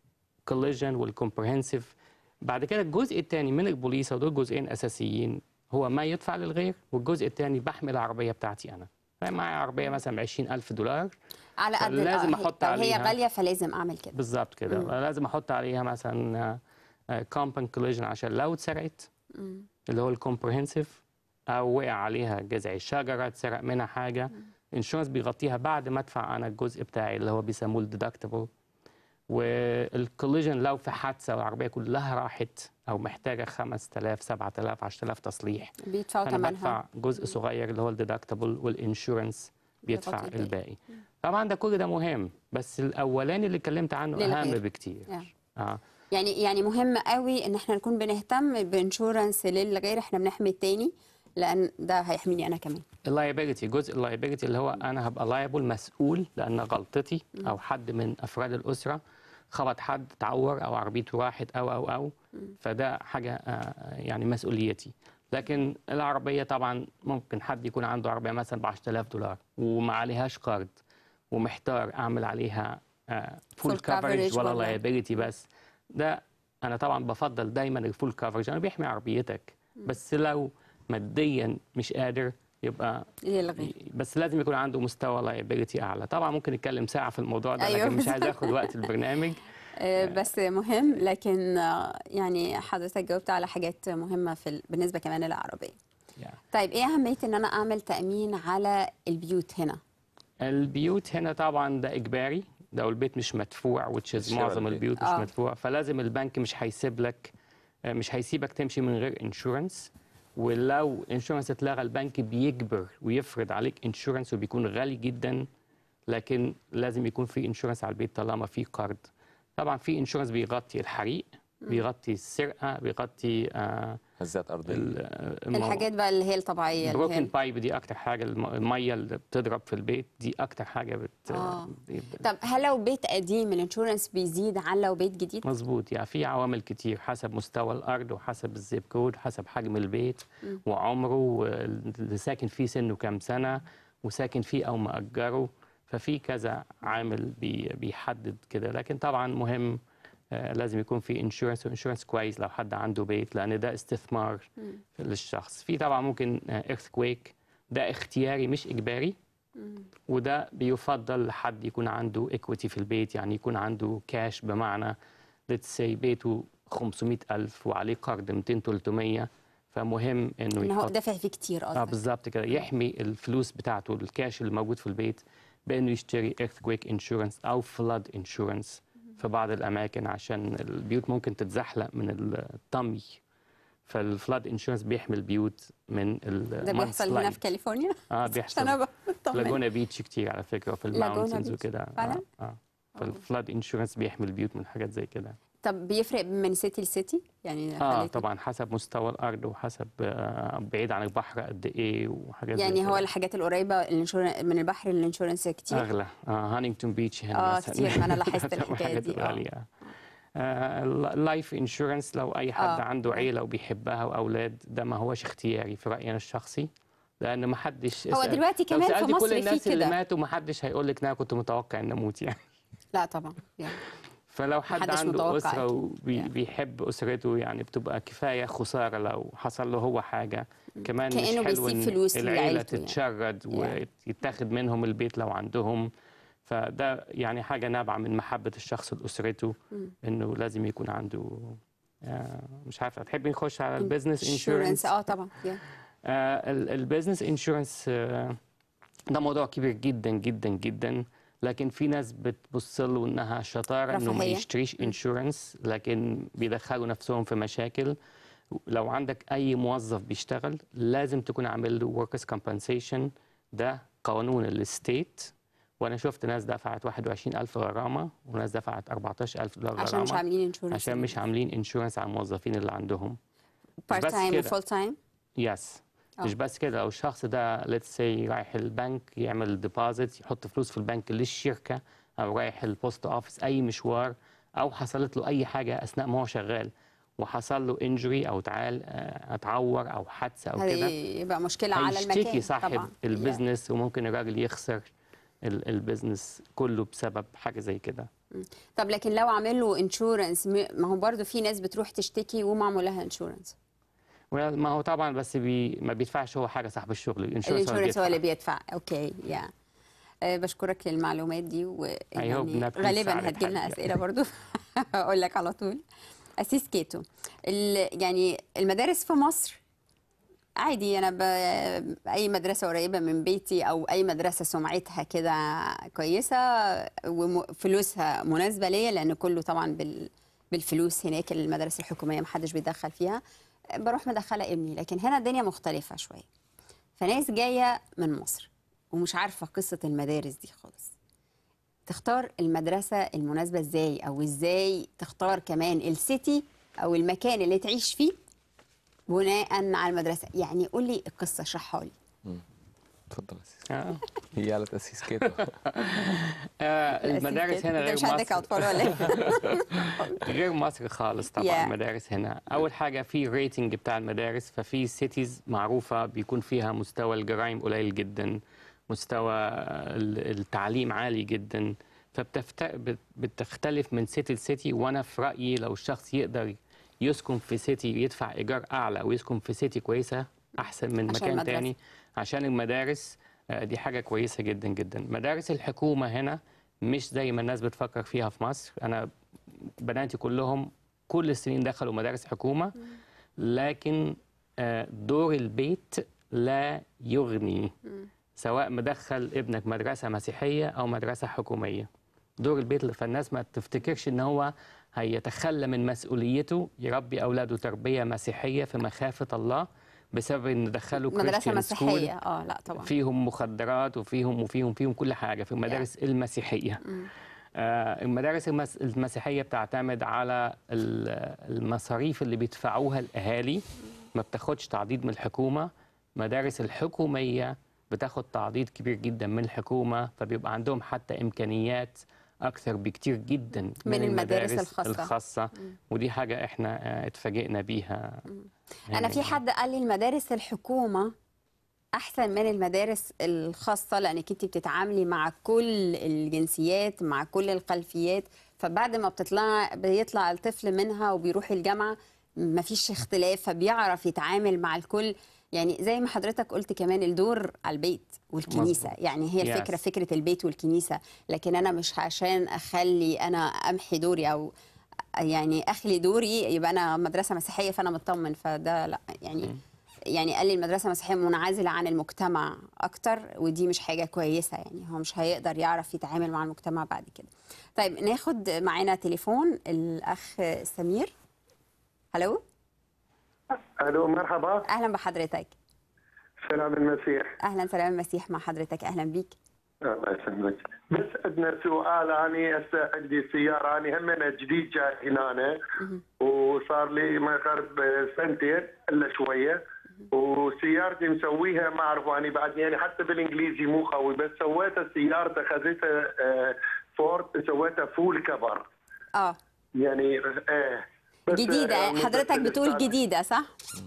الكوليجن والكومبرهنسيف. بعد كده الجزء الثاني من البوليصه، ودول جزئين اساسيين، هو ما يدفع للغير، والجزء الثاني بحمي العربيه بتاعتي انا. معايا عربيه مثلا ب عشرين ألف دولار، على قد لازم آه احط لو عليها، هي غاليه فلازم اعمل كده بالظبط كده. مم. لازم احط عليها مثلا كومبن كوليجن عشان لو اتسرقت، اللي هو الكومبرهنسيف، او وقع عليها جذع الشجره اتسرق منها حاجه، الانشورنس بيغطيها بعد ما ادفع انا الجزء بتاعي اللي هو بيسموه الديدكتبل. والكوليجن لو في حادثه والعربيه كلها راحت او محتاجه خمسة آلاف سبعة آلاف عشرة آلاف تصليح، بيدفعوا انا ثمنها، بدفع جزء صغير اللي هو الديدكتبل، والانشورنس بيدفع بيغطي الباقي. طبعا ده كل ده مهم، بس الاولاني اللي اتكلمت عنه اهم بكتير. yeah. اه يعني يعني مهم قوي ان احنا نكون بنهتم بانشورنس للغير، احنا بنحمي التاني، لان ده هيحميني انا كمان. اللايبيلتي، جزء اللايبيلتي اللي هو انا هبقى لايبل، مسؤول، لان غلطتي او حد من افراد الاسره خبط حد، تعور، او عربيته راحت، او او او فده حاجه يعني مسؤوليتي. لكن العربيه طبعا ممكن حد يكون عنده عربيه مثلا ب عشرة آلاف دولار وما عليهاش قرض، ومحتار اعمل عليها فول كفرج ولا لايبيلتي بس. ده انا طبعا بفضل دايما الفول كفرج، انا بيحمي عربيتك، بس لو ماديا مش قادر يبقى يلغي. بس لازم يكون عنده مستوى لايبيلتي اعلى. طبعا ممكن نتكلم ساعه في الموضوع ده، أيوة، لكن مش عايز اخد وقت البرنامج. بس مهم، لكن يعني حضرتك جاوبت على حاجات مهمه في بالنسبه كمان للعربيه. طيب ايه اهميه ان انا اعمل تامين على البيوت هنا؟ البيوت هنا طبعا ده اجباري، لو البيت مش مدفوع، وتشيز معظم البيوت مش آه. مدفوع، فلازم البنك مش هيسيب لك، مش هيسيبك تمشي من غير انشورنس. ولو انشورنس اتلغى، البنك بيجبر ويفرض عليك انشورنس، وبيكون غالي جدا، لكن لازم يكون في انشورنس على البيت طالما في قرض. طبعا في انشورنس بيغطي الحريق، بيغطي السرقه، بيغطي آه هزات ارضيه، الحاجات بقى اللي هي الطبيعيه. البروكن بايب دي اكتر حاجه، الميه اللي بتضرب في البيت دي اكتر حاجه بت آه. طب هل لو بيت قديم الانشورنس بيزيد عن لو بيت جديد؟ مظبوط، يعني في عوامل كتير حسب مستوى الارض، وحسب الزيب كود، حسب حجم البيت م. وعمره، واللي ساكن فيه سنه كام سنه، وساكن فيه او مأجره، ففي كذا عامل بي بيحدد كده. لكن طبعا مهم آه لازم يكون في انشورنس، وانشورنس كويس لو حد عنده بيت، لان ده استثمار م. للشخص. في طبعا ممكن ايرثكويك، ده اختياري مش اجباري، م. وده بيفضل لحد يكون عنده ايكويتي في البيت، يعني يكون عنده كاش، بمعنى ليتس سي بيته خمسمائة ألف وعليه قرض مئتين ثلاثمائة، فمهم انه إن هو دافع فيه كتير قصدك. اه بالظبط كده، يحمي الفلوس بتاعته، الكاش اللي موجود في البيت، بانه يشتري ايرثكويك انشورنس او فلاد انشورنس في بعض الاماكن، عشان البيوت ممكن تتزحلق من الطمي، فالفلاد انشورنس بيحمي البيوت من ال ده بيحصل هنا في كاليفورنيا؟ اه بيحصل في لاجونا بيتش كتير على فكره، وفي الماونتنز وكده. فعلا؟ اه, آه. فالفلاد انشورنس بيحمي البيوت من حاجات زي كده. طب بيفرق من سيتي لسيتي؟ يعني اه طبعا حسب مستوى الارض، وحسب آه بعيد عن البحر قد ايه، وحاجات يعني زي هو الحاجات القريبه من البحر الانشورنس كتير اغلى. اه هانينجتون بيتش هنا اه مثلا كتير، ما انا لاحظت الحكايه دي. اه اللايف انشورنس لو اي حد آه. عنده عيله وبيحبها واولاد، ده ما هوش اختياري في رايي انا الشخصي، لان ما حدش هو دلوقتي كمان في مصر كل الناس اللي ماتوا ما حدش هيقول لك انا كنت متوقع ان اموت يعني. لا طبعا يعني. فلو حد عنده اسره وبيحب اسرته، يعني بتبقى كفايه خساره لو حصل له هو حاجه. كمان مش حلو ان العيله تتشرد يعني. ويتاخد منهم البيت لو عندهم، فده يعني حاجه نابعه من محبه الشخص لاسرته، انه لازم يكون عنده آه مش عارفه، هتحبي نخش على البيزنس انشورنس؟ اه طبعا. آه البيزنس انشورنس آه ده موضوع كبير جدا جدا جدا، لكن في ناس بتبص له انها شطاره انه ما يشتريش انشورنس، لكن بيدخلوا نفسهم في مشاكل. لو عندك اي موظف بيشتغل لازم تكون عامل له وركرز كومبنسيشن، ده قانون الستيت، وانا شفت ناس دفعت واحد وعشرين ألف غرامه، وناس دفعت أربعة عشر ألف دولار غرامه عشان مش عاملين انشورنس، عشان مش عاملين انشورنس على الموظفين اللي عندهم. بارت تايم وفول تايم. يس مش بس كده، لو الشخص ده ليتس سي رايح البنك يعمل ديبوزيت، يحط فلوس في البنك للشركه، او رايح البوست اوفيس اي مشوار، او حصلت له اي حاجه اثناء ما هو شغال وحصل له انجري او تعال اتعور او حادثه او كده، يبقى مشكله على المكان، هيشتكي صاحب البيزنس، وممكن الراجل يخسر البيزنس كله بسبب حاجه زي كده. طب لكن لو عامل له انشورنس، ما هو برضه في ناس بتروح تشتكي ومعمول لها انشورنس. ما هو طبعا بس بي ما بيدفعش هو حاجه، صاحب الشغل الانشورنس هو اللي بيدفع. اوكي يا أه بشكرك للمعلومات دي، ويعني غالبا هتجي لنا اسئله برضو اقول لك على طول. أسيس كيتو، يعني المدارس في مصر عادي، انا ب... اي مدرسه قريبه من بيتي او اي مدرسه سمعتها كده كويسه وفلوسها مناسبه ليا، لان كله طبعا بال... بالفلوس هناك. المدارس الحكوميه محدش بيدخل فيها، بروح مدخله ابني. لكن هنا الدنيا مختلفه شويه، فناس جايه من مصر ومش عارفه قصه المدارس دي خالص، تختار المدرسه المناسبه ازاي، او ازاي تختار كمان السيتي او المكان اللي تعيش فيه بناء على المدرسه. يعني قول لي القصه، اشرحها لي. اتفضل يا سيدي. هي على تأسيس كيتو. المدارس هنا غير مش عندك اطفال ولا ايه؟ غير مصر خالص طبعا. yeah. المدارس هنا اول حاجه في ريتنج بتاع المدارس، ففي سيتيز معروفه بيكون فيها مستوى الجرائم قليل جدا، مستوى التعليم عالي جدا، فبتختلف من سيتي لسيتي. وانا في رايي لو الشخص يقدر يسكن في سيتي يدفع ايجار اعلى ويسكن في سيتي كويسه احسن من مكان المدرسة. تاني، عشان المدارس دي حاجه كويسه جدا جدا. مدارس الحكومه هنا مش زي ما الناس بتفكر فيها في مصر. انا بناتي كلهم كل السنين دخلوا مدارس حكومه، لكن دور البيت لا يغني، سواء مدخل ابنك مدرسه مسيحيه او مدرسه حكوميه. دور البيت، فالناس ما تفتكرش ان هو هيتخلى من مسؤوليته يربي اولاده تربيه مسيحيه في مخافه الله بسبب ان دخلوا مدرسه مسيحيه. اه لا طبعا فيهم مخدرات وفيهم وفيهم فيهم كل حاجه في المدارس yeah. المسيحيه. آه المدارس المس... المسيحيه بتعتمد على المصاريف اللي بيدفعوها الاهالي، ما بتاخدش تعضيد من الحكومه. مدارس الحكوميه بتاخد تعضيد كبير جدا من الحكومه، فبيبقى عندهم حتى امكانيات اكثر بكتير جدا من, من المدارس, المدارس الخاصه, الخاصة. ودي حاجه احنا اتفاجئنا بيها. يعني انا في حد قال لي المدارس الحكومه احسن من المدارس الخاصه، لانك انت بتتعاملي مع كل الجنسيات، مع كل الخلفيات، فبعد ما بتطلع بيطلع الطفل منها وبيروح الجامعه مفيش اختلاف، فبيعرف يتعامل مع الكل. يعني زي ما حضرتك قلت كمان الدور على البيت والكنيسه. مزبوط. يعني هي الفكره yes. فكره البيت والكنيسه. لكن انا مش عشان اخلي انا امحي دوري او يعني اخلي دوري يبقى انا مدرسه مسيحيه فانا مطمن، فده لا. يعني م. يعني قال لي المدرسه المسيحيه منعزله عن المجتمع اكتر، ودي مش حاجه كويسه. يعني هو مش هيقدر يعرف يتعامل مع المجتمع بعد كده. طيب ناخد معانا تليفون الاخ سمير. الو الو مرحبا. اهلا بحضرتك. سلام المسيح. اهلا سلام المسيح مع حضرتك، اهلا بيك. الله يسلمك. بس عندنا سؤال. اني هسه عندي سياره، اني هم جديد جاي هنا وصار لي ما يقرب سنتين الا شويه، وسيارتي مسويها ما اعرف اني بعد يعني حتى بالانجليزي مو قوي، بس سويتها سيارتي خذيتها فورد سويتها فول كفر. اه يعني ايه جديده. حضرتك بتقول جديده صح؟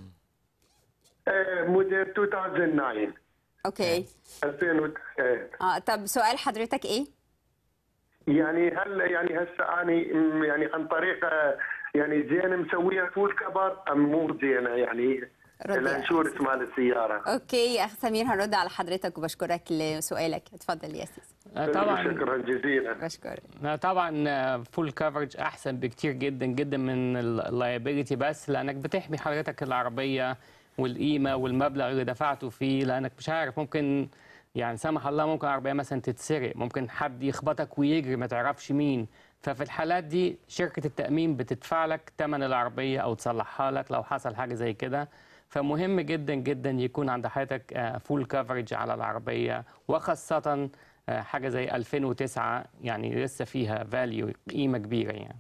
ايه موديل ألفين وتسعة. اوكي ألفين و... ايه اه طب سؤال حضرتك ايه؟ يعني هل يعني هسه اني يعني عن طريق يعني زين مسويها فول كفر ام مو زينه يعني الانشورنس مال السياره؟ اوكي يا اخ سمير هنرد على حضرتك وبشكرك لسؤالك. اتفضل يا سيس. طبعا شكرا جزيلا. بشكرك. طبعا فول كفرج احسن بكتير جدا جدا من اللايبيليتي، بس لانك بتحمي حضرتك العربيه والقيمه والمبلغ اللي دفعته فيه، لانك مش عارف ممكن يعني سمح الله ممكن عربيه مثلا تتسرق، ممكن حد يخبطك ويجري ما تعرفش مين. ففي الحالات دي شركه التامين بتدفع لك ثمن العربيه او تصلحها لك لو حصل حاجه زي كده. فمهم جدا جدا يكون عند حضرتك فول كفرج على العربيه، وخاصه حاجه زي ألفين وتسعة يعني لسه فيها فاليو قيمه كبيره يعني.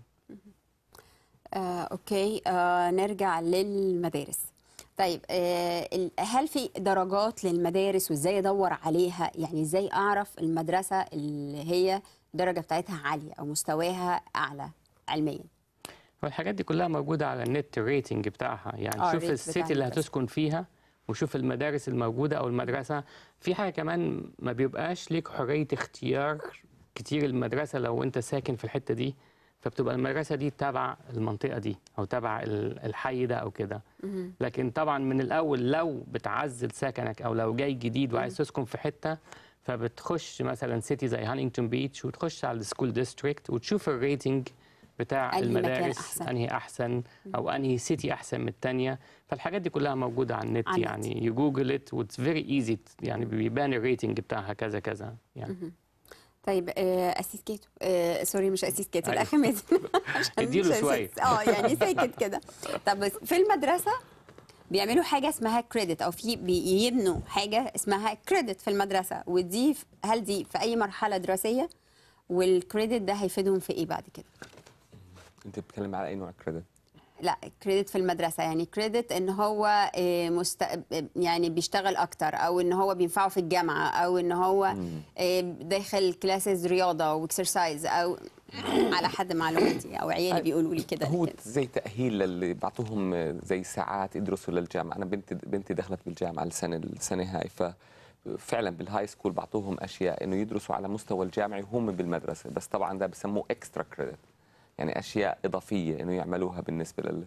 آه، اوكي آه، نرجع للمدارس. طيب آه، هل في درجات للمدارس وازاي ادور عليها؟ يعني ازاي اعرف المدرسه اللي هي الدرجه بتاعتها عاليه او مستواها اعلى علميا؟ والحاجات دي كلها موجوده على النت، الريتنج بتاعها. يعني آه شوف السيتي اللي هتسكن فيها وشوف المدارس الموجوده او المدرسه. في حاجه كمان ما بيبقاش ليك حريه اختيار كتير المدرسه لو انت ساكن في الحته دي، فبتبقى المدرسه دي تبع المنطقه دي او تبع الحي ده او كده. لكن طبعا من الاول لو بتعزل سكنك او لو جاي جديد وعايز تسكن في حته، فبتخش مثلا سيتي زي هانينجتون بيتش وتخش على السكول ديستريكت وتشوف الريتنج بتاع المدارس أحسن. انهي احسن او انهي سيتي احسن من الثانيه. فالحاجات دي كلها موجوده على النت، عن يعني يو جوجل ات واتس فيري ايزي، يعني بيبان الريتنج بتاعها كذا كذا يعني. طيب اسيس كيتو، آه سوري مش اسيس كيتو، الاخ مازن اديله شويه اه يعني ساكت كده. طب بس في المدرسه بيعملوا حاجه اسمها كريدت، او في بيبنوا حاجه اسمها كريدت في المدرسه، ودي هل دي في اي مرحله دراسيه؟ والكريدت ده هيفيدهم في ايه بعد كده؟ انت بتتكلم على اي نوع كريدت؟ لا كريدت في المدرسه، يعني كريدت ان هو مست... يعني بيشتغل اكتر، او ان هو بينفعه في الجامعه، او ان هو داخل كلاسز رياضه واكسرسايز، او على حد معلوماتي او عيالي بيقولوا لي كده. هو زي تاهيل اللي بعطوهم زي ساعات يدرسوا للجامعه. انا بنتي بنتي دخلت بالجامعه السنه السنه هاي، ففعلا بالهاي سكول بعطوهم اشياء انه يدرسوا على مستوى الجامعي وهم بالمدرسه، بس طبعا ده بسموه اكسترا كريدت، يعني اشياء اضافيه انه يعملوها بالنسبه لل.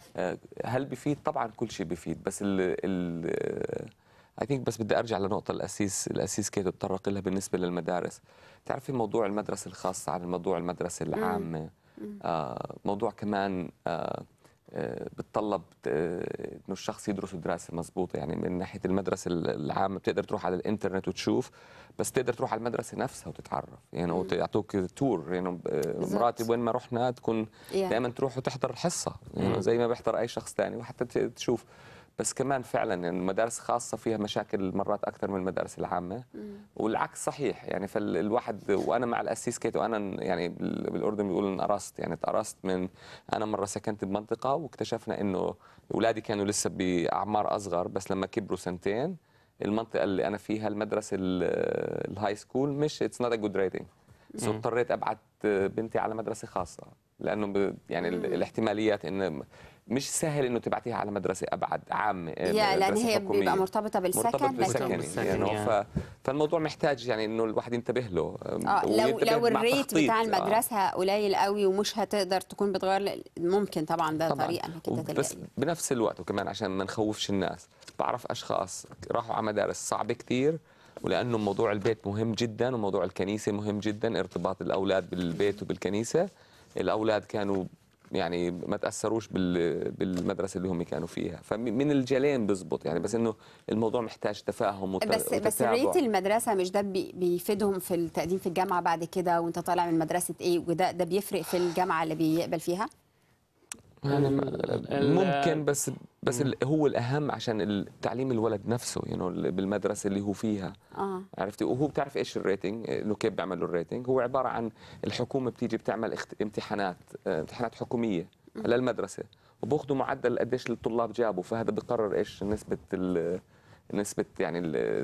هل بيفيد؟ طبعا كل شيء بيفيد، بس ال ال اي ثينك بس بدي ارجع لنقطه الاسيس الاسيس كيتو تطرق لها بالنسبه للمدارس. بتعرفي موضوع المدرسه الخاصه عن الموضوع المدرسه العامه، آه موضوع كمان آه آه بتطلب آه انه الشخص يدرس دراسه مضبوطه. يعني من ناحيه المدرسه العامه بتقدر تروح على الانترنت وتشوف، بس تقدر تروح على المدرسه نفسها وتتعرف، يعني ويعطوك تور. يعني مراتي وين ما رحنا تكون دائما تروح وتحضر الحصه، يعني زي ما بيحضر اي شخص ثاني، وحتى تشوف. بس كمان فعلا يعني المدارس الخاصه فيها مشاكل مرات اكثر من المدارس العامه، والعكس صحيح. يعني فالواحد، وانا مع الاسيس كيتو، انا يعني بالاردن بيقولوا انقرصت، يعني اتقرصت من انا مره سكنت بمنطقه واكتشفنا انه اولادي كانوا لسه باعمار اصغر، بس لما كبروا سنتين المنطقه اللي انا فيها المدرسه الهاي سكول مش اتس نوت ا جود ريتنج، سو اضطريت ابعت بنتي على مدرسه خاصه، لانه يعني الاحتماليات انه مش سهل انه تبعتيها على مدرسه ابعد عامه، يا لان هي حكومية. بيبقى مرتبطه بالسكن، مرتبط بالسكن يعني, يعني ف... فالموضوع محتاج يعني انه الواحد ينتبه له. اه لو لو الريت بتاع المدرسه آه. قليل قوي ومش هتقدر تكون بتغير، ممكن طبعا ده طبعاً. طريقه انك انت بس بنفس الوقت وكمان عشان ما نخوفش الناس، بعرف اشخاص راحوا على مدارس صعبه كثير، ولانه موضوع البيت مهم جدا وموضوع الكنيسه مهم جدا، ارتباط الاولاد بالبيت وبالكنيسه، الاولاد كانوا يعني ما تاثروش بالمدرسه اللي هم كانوا فيها، فمن الجالين بيزبط يعني. بس انه الموضوع محتاج تفاهم وت... بس وتتابع. بس ريت المدرسه مش ده بيفيدهم في التقديم في الجامعه بعد كده، وانت طالع من مدرسه ايه، وده ده بيفرق في الجامعه اللي بيقبل فيها؟ يعني ممكن، بس بس هو الاهم عشان التعليم الولد نفسه، يعني بالمدرسه اللي هو فيها اه عرفتي. وهو بتعرف ايش الريتنج، انه كيف بيعملوا الريتنج، هو عباره عن الحكومه بتيجي بتعمل امتحانات امتحانات حكوميه للمدرسه، وباخذوا معدل قديش الطلاب جابوا، فهذا بقرر ايش نسبه نسبه يعني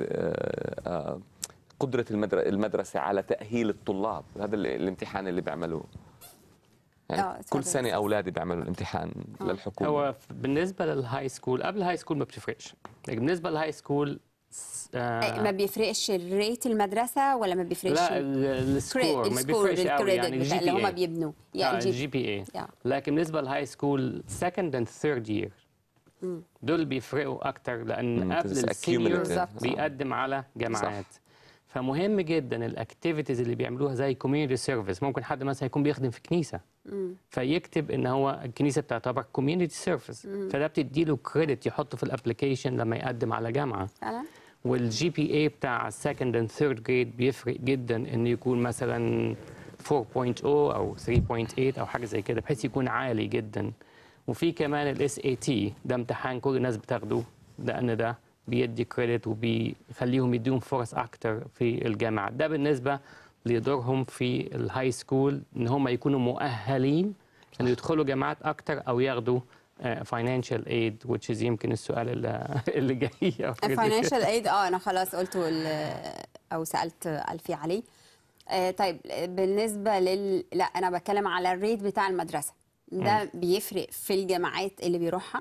قدره المدرسه على تاهيل الطلاب. هذا الامتحان اللي بيعملوه يعني كل سنه اولادي بيعملوا الامتحان آه. للحكومه. هو بالنسبه للهاي سكول، قبل الهاي سكول ما بتفرقش، لكن بالنسبه للهاي سكول آه ما بيفرقش الريت المدرسه ولا ما بيفرقش؟ لا السكور ما بيفرقش قوي، يعني الجي بي اللي هم بيبنوا يعني الجي بي اي. لكن بالنسبه للهاي سكول سكند اند ثيرد يير دول بيفرقوا اكتر، لان قبل السينيور بيقدم على جامعات. صح. فمهم جدا الاكتيفيتيز اللي بيعملوها زي كوميونتي سيرفيس. ممكن حد مثلا يكون بيخدم في كنيسه مم. فيكتب ان هو الكنيسه بتعتبر كوميونتي سيرفيس، فده بتدي له كريدت يحطه في الابلكيشن لما يقدم على جامعه. فعلا. والجي بي اي بتاع السكند اند ثيرد جريد بيفرق جدا، انه يكون مثلا فور بوينت أو او ثري بوينت إيت او حاجه زي كده، بحيث يكون عالي جدا. وفي كمان الاس اي تي، ده امتحان كل الناس بتاخده، لان ده بيدي كريدت وبيخليهم يديهم فرص اكتر في الجامعه. ده بالنسبه لدورهم في الهاي سكول، ان هم يكونوا مؤهلين ان يدخلوا جامعات اكتر او ياخدوا فاينانشال ايد، which is يمكن السؤال اللي, اللي جاي. فاينانشال ايد اه انا خلاص قلته او سالت الفي عليه. آه طيب بالنسبه لل لا انا بتكلم على الريت بتاع المدرسه ده م. بيفرق في الجامعات اللي بيروحها؟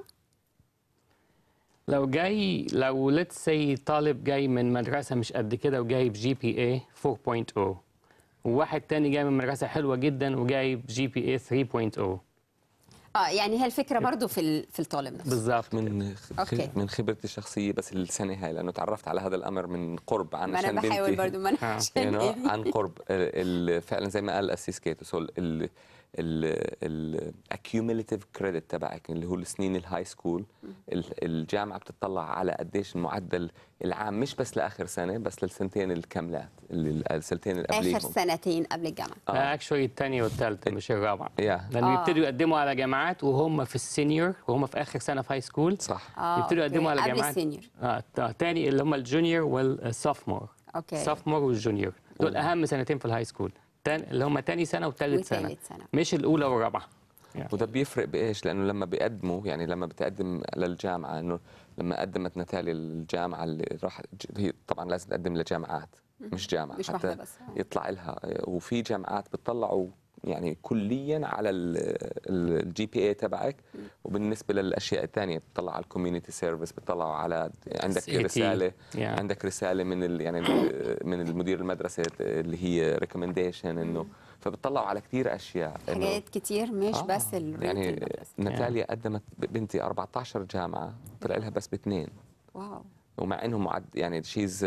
لو جاي لو ليتس سي طالب جاي من مدرسه مش قد كده وجايب جي بي اي فور بوينت أو وواحد تاني جاي من مدرسه حلوه جدا وجايب جي بي اي ثلاثة فاصلة صفر. اه يعني هي الفكره برضو في في الطالب نفسه. بالظبط. من خ... من خبرتي الشخصيه بس السنه هاي لانه تعرفت على هذا الامر من قرب عن عشان بنتي. انا بحاول برضو ما انا عشان عن قرب فعلا زي ما قال الاسيس كيتو ال الاكيوميليتيف كريدت تبعك اللي هو السنين الهاي سكول. الجامعه بتطلع على قديش المعدل العام مش بس لاخر سنه بس للسنتين الكاملات السنتين اللي قبليهم. اخر سنتين قبل الجامعه. اكشولي الثانيه والثالثه مش الرابعه. yeah. لانه آه. يبتدوا يقدموا على جامعات وهم في السينيور وهم في اخر سنه في هاي سكول. صح. آه. يبتدوا يقدموا على قبل جامعات السينيور. اه ثاني اللي هم الجونيور والسوفمور. اوكي. السوفمور والجونيور دول اهم سنتين في الهاي سكول. اللي هم ثاني سنه وثالث سنه. سنه مش الاولى والرابعه. يعني. وده بيفرق بايش؟ لانه لما بيقدموا يعني لما بتقدم للجامعه انه لما قدمت نتالي الجامعه اللي راح هي طبعا لازم تقدم لجامعات مش جامعه مش حتى بس. يطلع لها. وفي جامعات بتطلعوا يعني كليا على الجي بي اي تبعك وبالنسبه للاشياء الثانيه بتطلع على الكوميونتي سيرفيس بتطلعوا على عندك رساله yeah. عندك رساله من ال يعني من المدير المدرسه اللي هي ريكومنديشن انه فبتطلعوا على كثير اشياء حاجات كتير مش آه بس يعني ناتاليا yeah. قدمت بنتي أربعة عشر جامعه طلع لها بس باثنين. واو. ومع انهم معد يعني شيز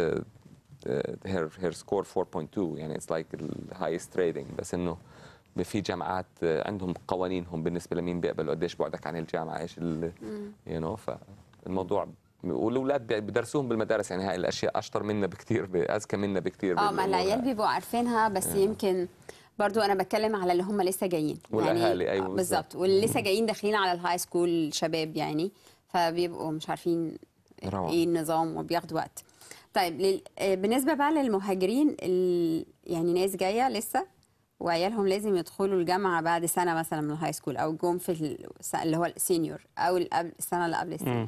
هير هير سكور أربعة فاصلة اثنين يعني اتس لايك الهايست ريتنج بس انه في جامعات عندهم قوانينهم بالنسبه لمين بيقبلوا قديش بعدك عن الجامعه ايش ال يو نو فالموضوع والاولاد بدرسوهم بالمدارس يعني هاي الاشياء اشطر منا بكثير اذكى منا بكثير. اه ما العيال بيبقوا عارفينها بس يعني. يمكن برضو انا بتكلم على اللي هم لسه جايين والاهالي يعني. ايوه بالظبط واللي لسه جايين داخلين على الهاي سكول شباب يعني فبيبقوا مش عارفين روح. ايه النظام وبياخدوا وقت. طيب لل... بالنسبه بقى للمهاجرين ال... يعني ناس جايه لسه وعيالهم لازم يدخلوا الجامعه بعد سنه مثلا من الهاي سكول او جم في اللي هو السينيور او السنه اللي قبل السينيور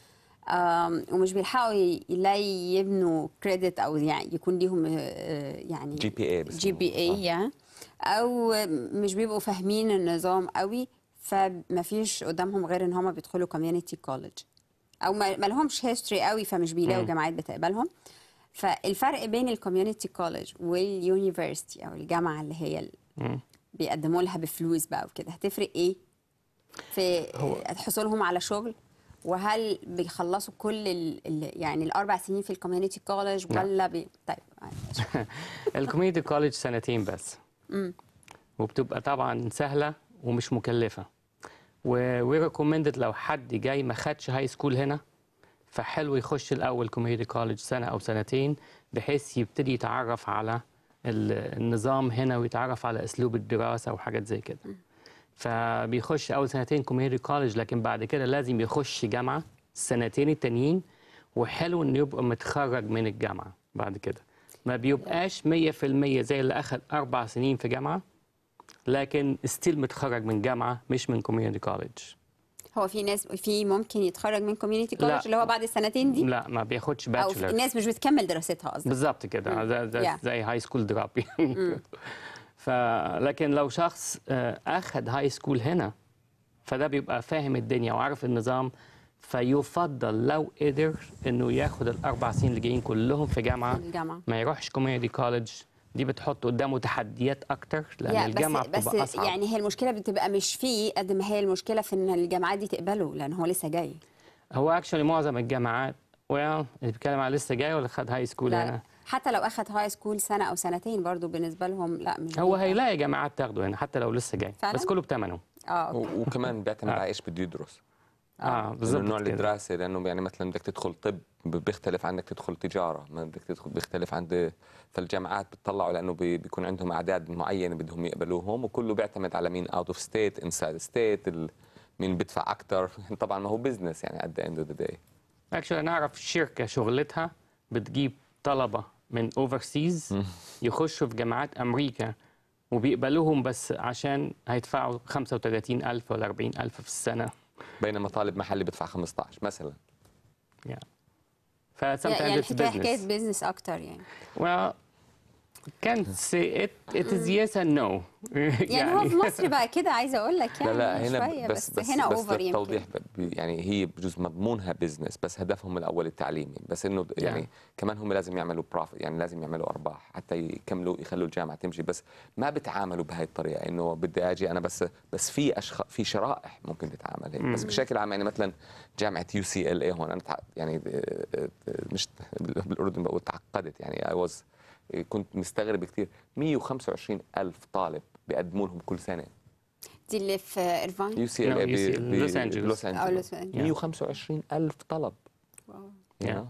ومش بيلحقوا يلاقي يبنوا كريدت او يعني يكون ليهم يعني جي بي اي جي بي اي يعني او مش بيبقوا فاهمين النظام قوي فما فيش قدامهم غير ان هم بيدخلوا كوميونتي كولج او ما لهمش هيستوري قوي فمش بيلاقوا جامعات بتقبلهم. فالفرق بين الكوميونتي كولج واليونيفرسيتي او الجامعه اللي هي اللي بيقدموا لها بفلوس بقى وكده هتفرق ايه في حصولهم على شغل؟ وهل بيخلصوا كل ال يعني الاربع سنين في الكوميونتي كولج ولا بي... طيب الكوميونتي كولج سنتين بس امم وبتبقى طبعا سهله ومش مكلفه وريكومندد لو حد جاي ما خدش هاي سكول هنا فحلو يخش الاول كوميونتي كولج سنه او سنتين بحيث يبتدي يتعرف على النظام هنا ويتعرف على اسلوب الدراسه وحاجات زي كده. فبيخش اول سنتين كوميونتي كولج لكن بعد كده لازم يخش جامعه السنتين التانيين وحلو انه يبقى متخرج من الجامعه بعد كده ما بيبقاش مية في المية زي اللي اخذ اربع سنين في جامعه لكن ستيل متخرج من جامعه مش من كوميونتي كولج. هو في ناس في ممكن يتخرج من كوميونتي كولج اللي هو بعد السنتين دي؟ لا ما بياخدش باتشلر او الناس مش بتكمل دراستها قصدي. بالظبط كده زي, زي, yeah. زي هاي سكول دروب فلكن لو شخص اخذ هاي سكول هنا فده بيبقى فاهم الدنيا وعارف النظام فيفضل لو قدر انه ياخد الاربع سنين اللي جايين كلهم في جامعه الجامعه ما يروحش كوميونتي كولج. دي بتحط قدامه تحديات اكتر لان الجامعه بس بتبقى بس اصعب. يعني هي المشكله بتبقى مش فيه قد ما هي المشكله في ان الجامعات دي تقبله لان هو لسه جاي. هو اكشولي معظم الجامعات ويل اللي بيتكلم على لسه جاي ولا خد هاي سكول هنا حتى لو اخذ هاي سكول سنه او سنتين برضو بالنسبه لهم لا مش هو هيلاقي جامعات تاخده هنا حتى لو لسه جاي فعلا؟ بس كله بثمنه. اه وكمان بيعتمد على ايش بده يدرس. اه بالظبط نوع الدراسه لانه يعني مثلا بدك تدخل طب بيختلف عنك تدخل تجاره ما بدك تدخل بيختلف عند فالجامعات بتطلعوا لانه بيكون عندهم اعداد معينه بدهم يقبلوهم وكله بيعتمد على مين اوت اوف ستيت انسايد ستيت مين بدفع اكثر طبعا ما هو بزنس يعني at the end of the day. اكشلي انا اعرف شركه شغلتها بتجيب طلبه من اوفرسيز يخشوا في جامعات امريكا وبيقبلوهم بس عشان هيدفعوا خمسة وثلاثين ألف ولا أربعين ألف في السنه بينما طالب محلي بدفع خمسة عشر مثلا. yeah. ف sometimes يعني it's حكايه business. حكايه بيزنس اكتر يعني. well can't say it it is yes and no. يعني هو في مصر بقى كده عايزه اقول لك يعني لا لا هنا شوية بس بس, بس هنا بس اوفر للتوضيح يعني هي بجوز مضمونها بزنس بس هدفهم الاول التعليمي بس انه يعني yeah. كمان هم لازم يعملوا بروفيت يعني لازم يعملوا ارباح حتى يكملوا يخلوا الجامعه تمشي بس ما بتعاملوا بهي الطريقه انه بدي اجي انا بس بس في اشخاص في شرائح ممكن تتعامل هيك بس بشكل عام يعني مثلا جامعه يو سي ال اي هون انا يعني مش بالاردن بقول تعقدت يعني اي واز كنت مستغرب كثير مية وخمسة وعشرين ألف طالب بيقدموا لهم كل سنه دي اللي في ايرفاين يو سي ال اي بلوس انجلوس انجلوس مية وخمسة وعشرين ألف طلب واو يعني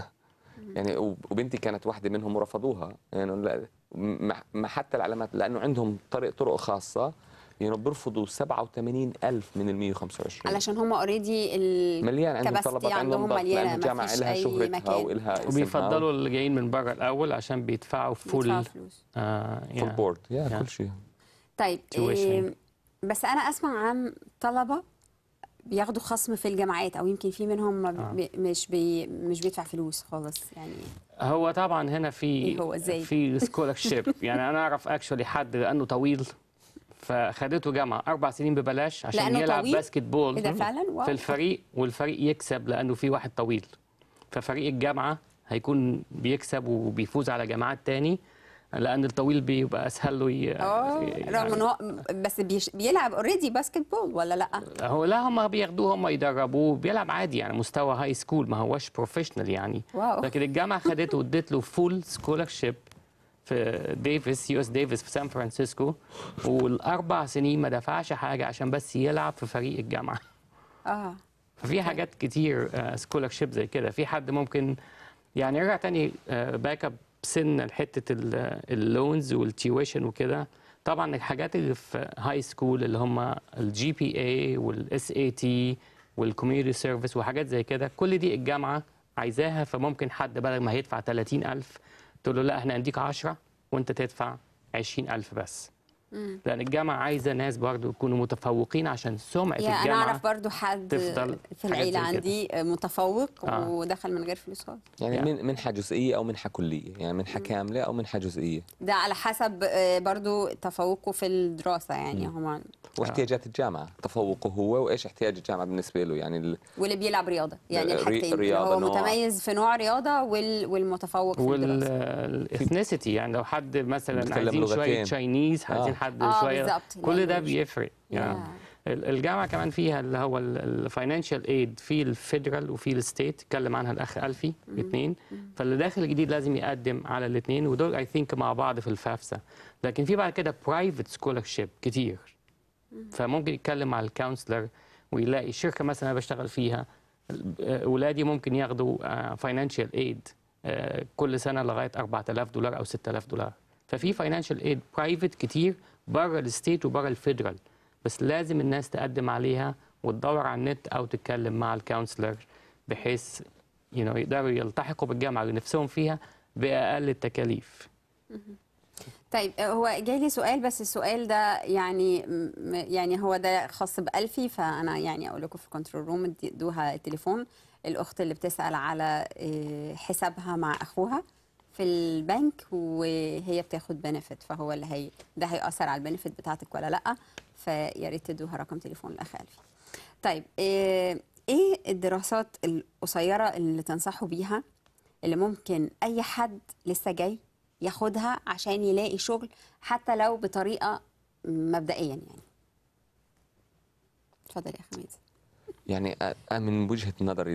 يعني وبنتي كانت واحده منهم ورفضوها يعني ما حتى العلامات لانه عندهم طريق طرق خاصه يعني بيرفضوا سبعة وثمانين ألف من ال مية وخمسة وعشرين علشان هم اوريدي مليان عندهم طلبات عندهم ضغط لانه الجامعه لها شهرتها والها اسمها وبيفضلوا اللي جايين من بره الاول عشان بيدفعوا فول فلوس فول بورد يا كل شيء. طيب إيه بس انا اسمع عن طلبه بياخدوا خصم في الجامعات او يمكن في منهم آه. بي مش بي مش بيدفع فلوس خالص يعني هو طبعا هنا في إيه هو إزاي؟ في سكولرشيب يعني انا اعرف اكشولي حد لانه طويل فخدته جامعه اربع سنين ببلاش عشان يلعب طويل؟ باسكت بول ده فعلا؟ واو. في الفريق والفريق يكسب لانه في واحد طويل ففريق الجامعه هيكون بيكسب وبيفوز على جامعات تاني لان الطويل بيبقى اسهل له ي... اه يعني رغم ان هو بس بيش... بيلعب اوريدي باسكت بول ولا لا؟ هو لا هم بياخدوه هم يدربوه بيلعب عادي يعني مستوى هاي سكول ما هوش بروفيشنال يعني واو. لكن الجامعه خدته وادت له فول سكولرشيب في ديفيس يو اس ديفيس في سان فرانسيسكو والاربع سنين ما دفعش حاجه عشان بس يلعب في فريق الجامعه. اه ففي حاجات كتير سكولرشيب زي كده في حد ممكن يعني يرجع تاني باك اب سن حته اللونز والتيويشن وكده طبعا الحاجات اللي في هاي سكول اللي هم الجي بي اي والاس اي تي والكوميونتي سيرفيس وحاجات زي كده كل دي الجامعه عايزاها فممكن حد بدل ما هيدفع ثلاثين ألف تقول له لا احنا نديك عشرة وانت تدفع عشرين ألف بس. مم. لان الجامعه عايزه ناس برضو يكونوا متفوقين عشان سمعه الجامعه انا اعرف برضو حد في العيله عندي متفوق آه. ودخل من غير فلوس خالص يعني, يعني من منحه جزئيه او منحه كليه يعني منحه كامله او منحه جزئيه ده على حسب برضو تفوقه في الدراسه يعني هم واحتياجات الجامعه تفوقه هو وايش احتياج الجامعه بالنسبه له يعني ال... واللي بيلعب رياضه يعني الحاجتين هو نوع. متميز في نوع رياضه وال... والمتفوق في الدراسه والاثنيسيتي يعني لو حد مثلا عايزين شويه تشاينيز عايزين آه. حد آه شويه بالزبط. كل ده بيفرق يعني yeah. الجامعه كمان فيها اللي هو الفاينانشال ايد في الفيدرال وفي الستيت اتكلم عنها الاخ الفي الاثنين فاللي داخل الجديد لازم يقدم على الاثنين ودول اي ثينك مع بعض في الفافسا لكن في بعد كده برايفت سكولرشيب كتير فممكن يتكلم مع الكونسلر ويلاقي شركه مثلا انا بشتغل فيها اولادي ممكن ياخدوا فاينانشال ايد كل سنه لغايه أربعة آلاف دولار او ستة آلاف دولار ففي فاينانشال ايد برايفت كتير بره الستيت وبره الفيدرال بس لازم الناس تقدم عليها وتدور على النت او تتكلم مع الكونسلر بحيث you know, يقدروا يلتحقوا بالجامعه اللي نفسهم فيها باقل التكاليف. طيب هو جاي لي سؤال بس السؤال ده يعني يعني هو ده خاص بألفي فانا يعني اقول لكم في الكنترول روم ادوها التليفون الاخت اللي بتسال على حسابها مع اخوها في البنك وهي بتاخد بنفيت فهو اللي هي ده هيأثر على البنفيت بتاعتك ولا لا فيا ريت تدوها رقم تليفون الاخ ألفي. طيب ايه الدراسات القصيره اللي تنصحوا بيها اللي ممكن اي حد لسه جاي ياخدها عشان يلاقي شغل حتى لو بطريقه مبدئيا يعني؟ اتفضل يا خميس. يعني من وجهه نظري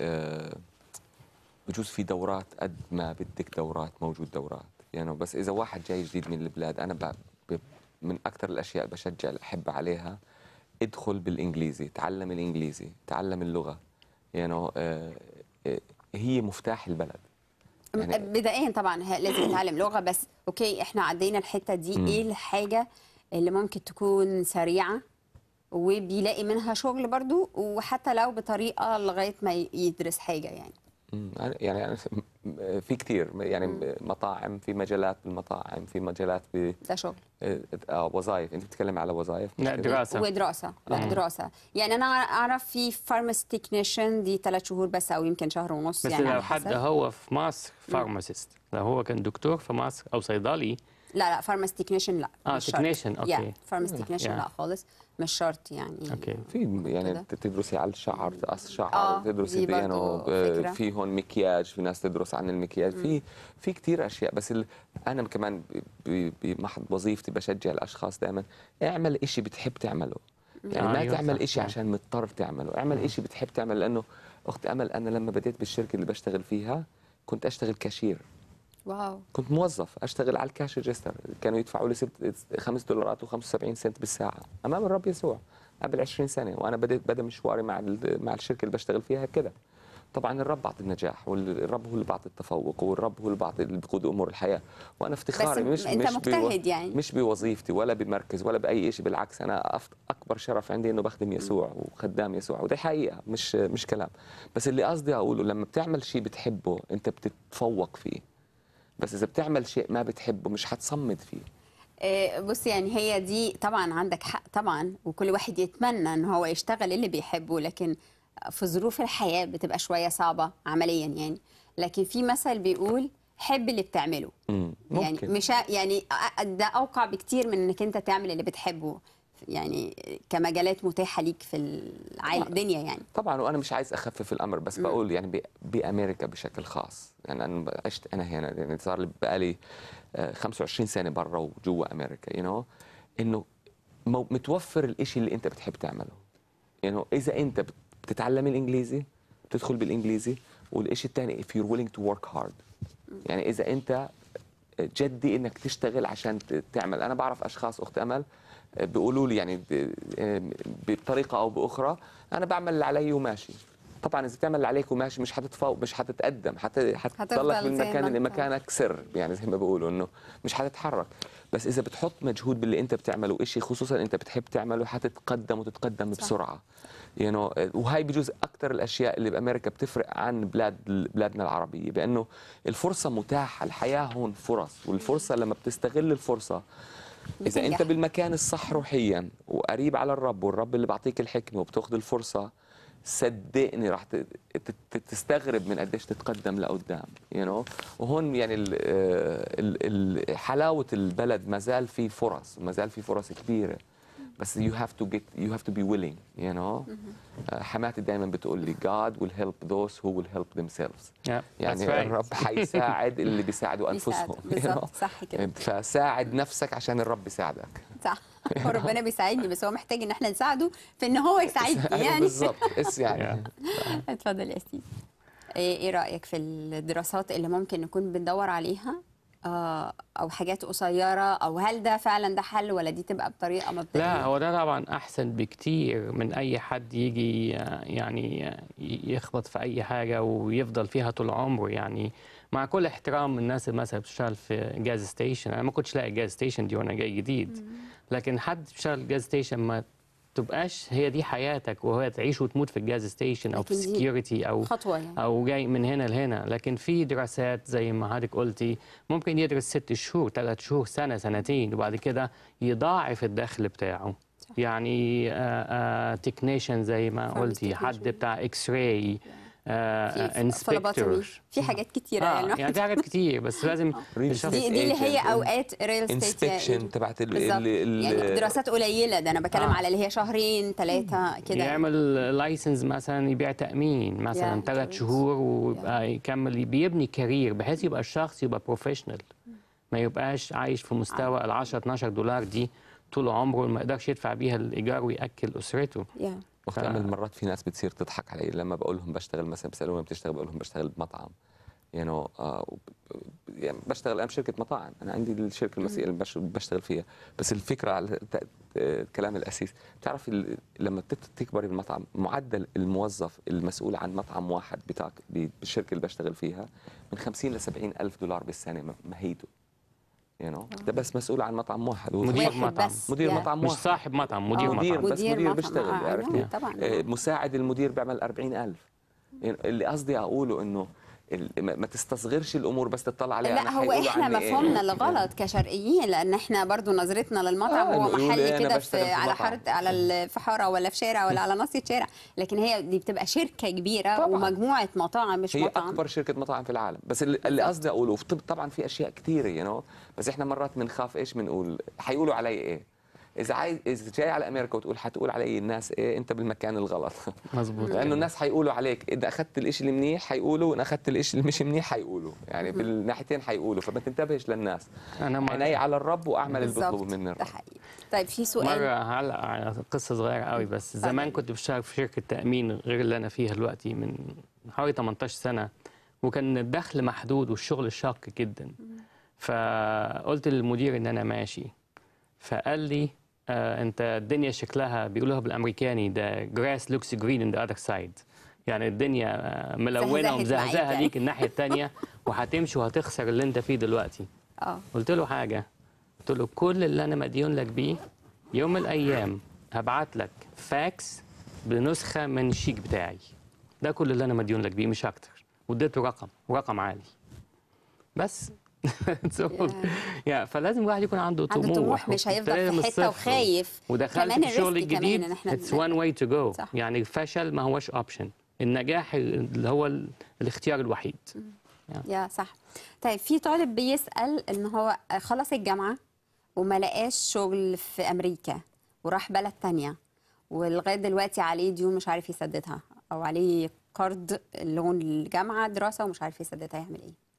بجوز في دورات قد ما بدك دورات موجود دورات يعني بس اذا واحد جاي جديد من البلاد انا ب... ب... من اكثر الاشياء اللي بشجع احب عليها ادخل بالانجليزي تعلم الانجليزي تعلم اللغه يعني هي مفتاح البلد يعني بدائيا طبعا لازم نتعلم لغه بس اوكي احنا عدينا الحته دي م. ايه الحاجه اللي ممكن تكون سريعه وبيلاقي منها شغل برضو وحتى لو بطريقه لغايه ما يدرس حاجه يعني يعني أنا في كثير يعني مم. مطاعم، في مجالات بالمطاعم، في مجالات ب ده شغل اه وظائف. انت بتتكلم على وظائف؟ لا دراسه ودراسه لا دراسه. يعني انا اعرف في فارماسي تكنيشن دي ثلاث شهور بس او يمكن شهر ونص. بس يعني لو حد هو في مصر فارماسيست، لو هو كان دكتور في مصر او صيدلي. لا لا فارماسي تكنيشن لا اه تكنيشن اوكي. فارماسي تكنيشن لا خالص مش شرط يعني. اوكي في يعني تدرسي على الشعر، تقص شعر، آه تدرسي يعني في هون مكياج، في ناس تدرس عن المكياج، في في كثير اشياء. بس انا كمان بمحض وظيفتي بشجع الاشخاص دائما اعمل شيء بتحب تعمله. يعني ما أيوة تعمل شيء عشان مضطر تعمله، اعمل شيء بتحب تعمله. لانه اخت امل انا لما بديت بالشركه اللي بشتغل فيها كنت اشتغل كاشير. واو. كنت موظف اشتغل على الكاش ريجستر، كانوا يدفعوا لي ست خمس دولارات وخمسة وسبعين سنت بالساعه امام الرب يسوع قبل عشرين سنه. وانا بديت بدا مشواري مع مع الشركه اللي بشتغل فيها كده. طبعا الرب بعطي النجاح، والرب هو اللي بعطي التفوق، والرب هو اللي بعطي اللي بيقود امور الحياه. وانا افتخاري مش انت مش مجتهد بو... يعني مش بوظيفتي ولا بمركز ولا باي شيء. بالعكس انا أفت... اكبر شرف عندي انه بخدم يسوع وخدام يسوع، ودي حقيقه مش مش كلام. بس اللي قصدي اقوله لما بتعمل شيء بتحبه انت بتتفوق فيه، بس اذا بتعمل شيء ما بتحبه مش هتصمد فيه. إيه بص يعني هي دي طبعا عندك حق طبعا، وكل واحد يتمنى ان هو يشتغل اللي بيحبه، لكن في ظروف الحياه بتبقى شويه صعبه عمليا يعني. لكن في مثل بيقول حب اللي بتعمله. يعني مش يعني ده اوقع بكتير من انك انت تعمل اللي بتحبه يعني كمجالات متاحه ليك في الدنيا يعني. طبعا وانا مش عايز اخفف الامر، بس بقول يعني بامريكا بشكل خاص. يعني انا عشت انا هنا يعني صار لي بقالي خمسة وعشرين سنه برا وجوا امريكا. يو نو انه متوفر الشيء اللي انت بتحب تعمله. يو نو اذا انت بتتعلم الانجليزي بتدخل بالانجليزي، والشيء الثاني if you're willing to work hard. يعني اذا انت جدي انك تشتغل عشان تعمل. انا بعرف اشخاص اخت امل بيقولوا لي يعني بطريقه او باخرى انا بعمل اللي علي وماشي. طبعا اذا بتعمل اللي عليك وماشي مش حتتفوق، مش حتتقدم، حتضلك بالمكان اللي مكانك سر، يعني زي ما بيقولوا انه مش حتتحرك. بس اذا بتحط مجهود باللي انت بتعمله وشيء خصوصا انت بتحب تعمله حتتقدم وتتقدم صح. بسرعه. يعني وهي بجوز اكثر الاشياء اللي بامريكا بتفرق عن بلاد بلادنا العربيه، بانه الفرصه متاحه، الحياه هون فرص، والفرصه لما بتستغل الفرصه إذا أنت بالمكان الصح روحيا وقريب على الرب، والرب اللي بعطيك الحكمة وبتاخذ الفرصة، صدقني راح تستغرب من قديش تتقدم لقدام. you know? وهون يعني ال ال حلاوة البلد ما زال في فرص، ما زال في فرص كبيرة، بس you have to get you have to be willing. you know? حماتي دائما بتقول لي God will help those who will help themselves. yeah, يعني الرب حيساعد اللي بيساعدوا انفسهم. بالظبط صح كده. فساعد نفسك عشان الرب يساعدك. صح. هو ربنا بيساعدني بس هو محتاج ان احنا نساعده في ان هو يساعدني يعني. بالظبط. اس يعني. اتفضل يا سيدي. ايه رايك في الدراسات اللي ممكن نكون بندور عليها او حاجات قصيره، او هل ده فعلا ده حل ولا دي تبقى بطريقه مبدئيه؟ لا هو ده طبعا احسن بكتير من اي حد يجي يعني يخبط في اي حاجه ويفضل فيها طول عمره. يعني مع كل احترام الناس اللي مثلا بتشتغل في جاز ستيشن، انا ما كنتش لاقي جاز ستيشن دي وانا جاي جديد، لكن حد بيشتغل جاز ستيشن ما تبقاش هي دي حياتك وهي تعيش وتموت في الجاز ستيشن او في السكيورتي او خطوة يعني. او جاي من هنا لهنا. لكن في دراسات زي ما حضرتك قلتي ممكن يدرس ست شهور، ثلاث شهور، سنه، سنتين، وبعد كده يضاعف الدخل بتاعه. صح. يعني تكنيشن زي ما قلتي، حد بتاع اكس راي، انسبكتور، في حاجات كتيره آه يعني يعني في حاجات كتير، بس لازم دي, دي اللي هي اوقات ريل استيت انسبكشن تبعت يعني دراسات قليله. ده انا بتكلم آه. على اللي هي شهرين ثلاثه كده. يعمل لايسنس مثلا، يبيع تامين مثلا ثلاث شهور ويبقى يكمل بيبني كارير بحيث يبقى الشخص يبقى بروفيشنال، ما يبقاش عايش في مستوى ال عشرة اتناشر دولار دي طول عمره ما يقدرش يدفع بيها الايجار وياكل اسرته. yeah. وقت من المرات في ناس بتصير تضحك علي لما بقول لهم بشتغل، مثلا بيسالوني بتشتغل، بقول لهم بشتغل بمطعم. يعني آه يعني بشتغل انا بشركه مطاعم، انا عندي الشركه المسيحيه اللي بشتغل فيها. بس الفكره على كلام الاسيس، بتعرف لما تكبري بالمطعم معدل الموظف المسؤول عن مطعم واحد بتاعك بالشركه اللي بشتغل فيها من خمسين ل سبعين الف دولار بالسنه مهيته. you know. ده بس مسؤول عن مطعم واحد، مدير مطعم، مدير مطعم مش صاحب مطعم، مدير مدير مطعم بس مدير, مدير بيشتغل. آه. عرفتي؟ طبعا. آه مساعد المدير بيعمل أربعين ألف. اللي قصدي اقوله انه ما تستصغرش الامور بس تطلع عليها. لا هو احنا مفهومنا إيه؟ الغلط كشرقيين، لان احنا برضو نظرتنا للمطعم آه هو محل إيه كده في على حاره على في حاره ولا في شارع ولا على ناصيه شارع، لكن هي دي بتبقى شركه كبيره طبعا. ومجموعه مطاعم مش هي مطعم، هي اكبر شركه مطاعم في العالم. بس اللي قصدي اقوله طبعا في اشياء كثيره يو نو بس احنا مرات بنخاف ايش بنقول، حيقولوا علي ايه. إذا عايز إذا جاي على أمريكا وتقول حتقول علي الناس إيه أنت بالمكان الغلط. مظبوط. لأنه الناس حيقولوا عليك إذا أخذت الإشي المنيح حيقولوا، وإن أخذت الإشي اللي مش منيح حيقولوا، يعني بالناحيتين حيقولوا، فما تنتبهش للناس. أنا عيني على الرب وأعمل اللي بيطلبوا مني الرب. طيب في سؤال مرة هلا قصة صغيرة قوي، بس زمان كنت بشتغل في شركة تأمين غير اللي أنا فيها دلوقتي من حوالي ثمانية عشر سنة، وكان الدخل محدود والشغل شاق جدا. فقلت للمدير إن أنا ماشي، فقال لي آه انت الدنيا شكلها بيقولوها بالامريكاني ده grass looks green in the other side، يعني الدنيا ملونه ومزهزهه ليك الناحيه الثانيه وهتمشي وهتخسر اللي انت فيه دلوقتي. اه قلت له حاجه، قلت له كل اللي انا مديون لك بيه يوم من الايام هبعت لك فاكس بنسخه من الشيك بتاعي، ده كل اللي انا مديون لك بيه مش اكتر، واديته رقم ورقم عالي بس. يا فلازم الواحد يكون عنده طموح، عنده طموح مش هيفضل في حته وخايف. ودخلت في الشغل الجديد اتس وان واي تو جو، يعني الفشل ما هوش اوبشن، النجاح اللي هو الاختيار الوحيد. يا صح. طيب في طالب بيسأل ان هو خلص الجامعه وما لقاش شغل في امريكا وراح بلد تانية، ولغايه دلوقتي عليه ديون مش عارف يسددها، او عليه قرض لون الجامعه دراسه ومش عارف يسددها، يعمل ايه؟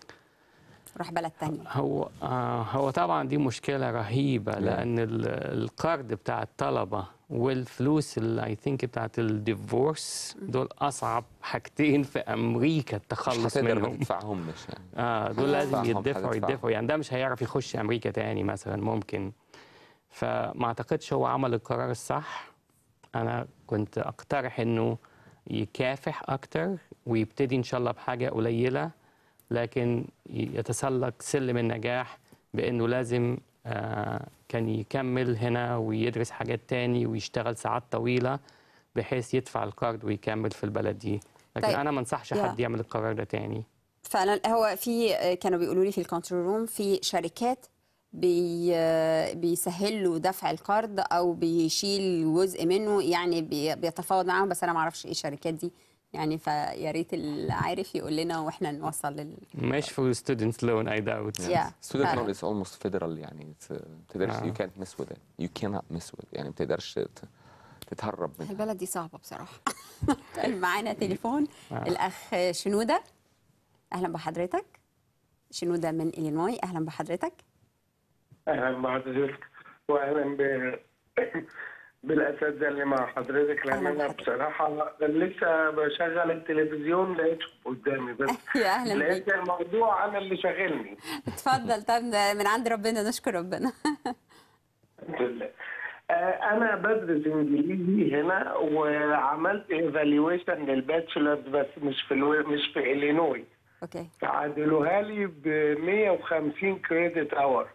راح بلد تانية. هو آه هو طبعا دي مشكلة رهيبة، لأن القرض بتاع الطلبة والفلوس اللي اي ثينك بتاعت الديفورس دول أصعب حاجتين في أمريكا التخلص منهم. مش تدفعهم مش يعني. اه دول لازم يدفعوا يدفعوا يعني ده مش هيعرف يخش أمريكا تاني مثلا ممكن. فما أعتقدش هو عمل القرار الصح. أنا كنت أقترح إنه يكافح أكتر ويبتدي إن شاء الله بحاجة قليلة، لكن يتسلق سلم النجاح بأنه لازم آه كان يكمل هنا ويدرس حاجات تاني ويشتغل ساعات طويلة بحيث يدفع القرض ويكمل في البلد دي. لكن طيب. أنا ما انصحش حد يعمل القرار ده تاني. فعلا هو في كانوا بيقولوا لي في الكنترول روم في شركات بي بيسهلوا دفع القرض أو بيشيل جزء منه، يعني بيتفاوض معاهم، بس أنا ما أعرفش إيه الشركات دي يعني، فيا ريت اللي عارف يقول لنا واحنا نوصل لل مش for student loan I doubt. yeah. student loan is almost federal يعني بتقدرش you can't miss with it you cannot miss with it يعني بتقدرش تتهرب منها. البلد دي صعبة بصراحة. معانا تليفون الأخ شنودة. أهلا بحضرتك. شنودة من إلينوي، أهلا بحضرتك. أهلا بحضرتك وأهلا ب بالاساتذه اللي مع حضرتك، لان انا بصراحه لسه بشغل التلفزيون لقيته قدامي بس لقيت الموضوع انا اللي شاغلني. اتفضل. طب من عند ربنا، نشكر ربنا. الحمد لله. انا بدرس انجليزي هنا وعملت ايفالويشن للباتشلرز بس مش في مش في إلينوي. اوكي. عدلوها لي ب مية وخمسين كريدت اور.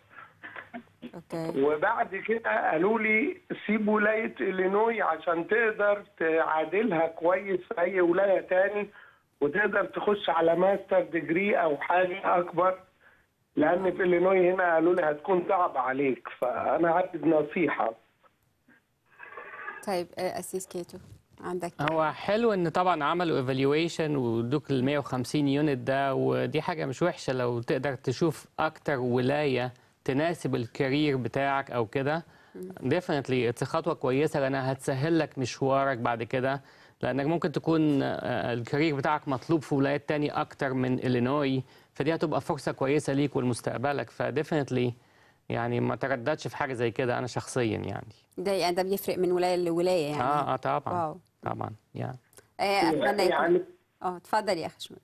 اوكي. وبعد كده قالوا لي سيب ولايه إلينوي عشان تقدر تعادلها كويس في اي ولايه تاني وتقدر تخش على ماستر ديجري او حاجه اكبر، لان في إلينوي هنا قالوا لي هتكون صعبه عليك، فانا عايز نصيحه. طيب أسيس كيتو عندك؟ هو حلو ان طبعا عملوا ايفالويشن وادوك ال مية وخمسين يونت ده، ودي حاجه مش وحشه لو تقدر تشوف اكتر ولايه تناسب الكارير بتاعك او كده. ديفينتلي اتس خطوه كويسه لانها هتسهل لك مشوارك بعد كده، لانك ممكن تكون الكارير بتاعك مطلوب في ولايات تانية اكتر من إلينوي، فدي هتبقى فرصه كويسه ليك ولمستقبلك. فديفينتلي يعني ما ترددش في حاجه زي كده انا شخصيا يعني. ده يعني ده بيفرق من ولايه لولايه يعني. اه اه طبعا. واو. طبعا يا اتمنى يكون اه اتفضل يا اخي شنودة.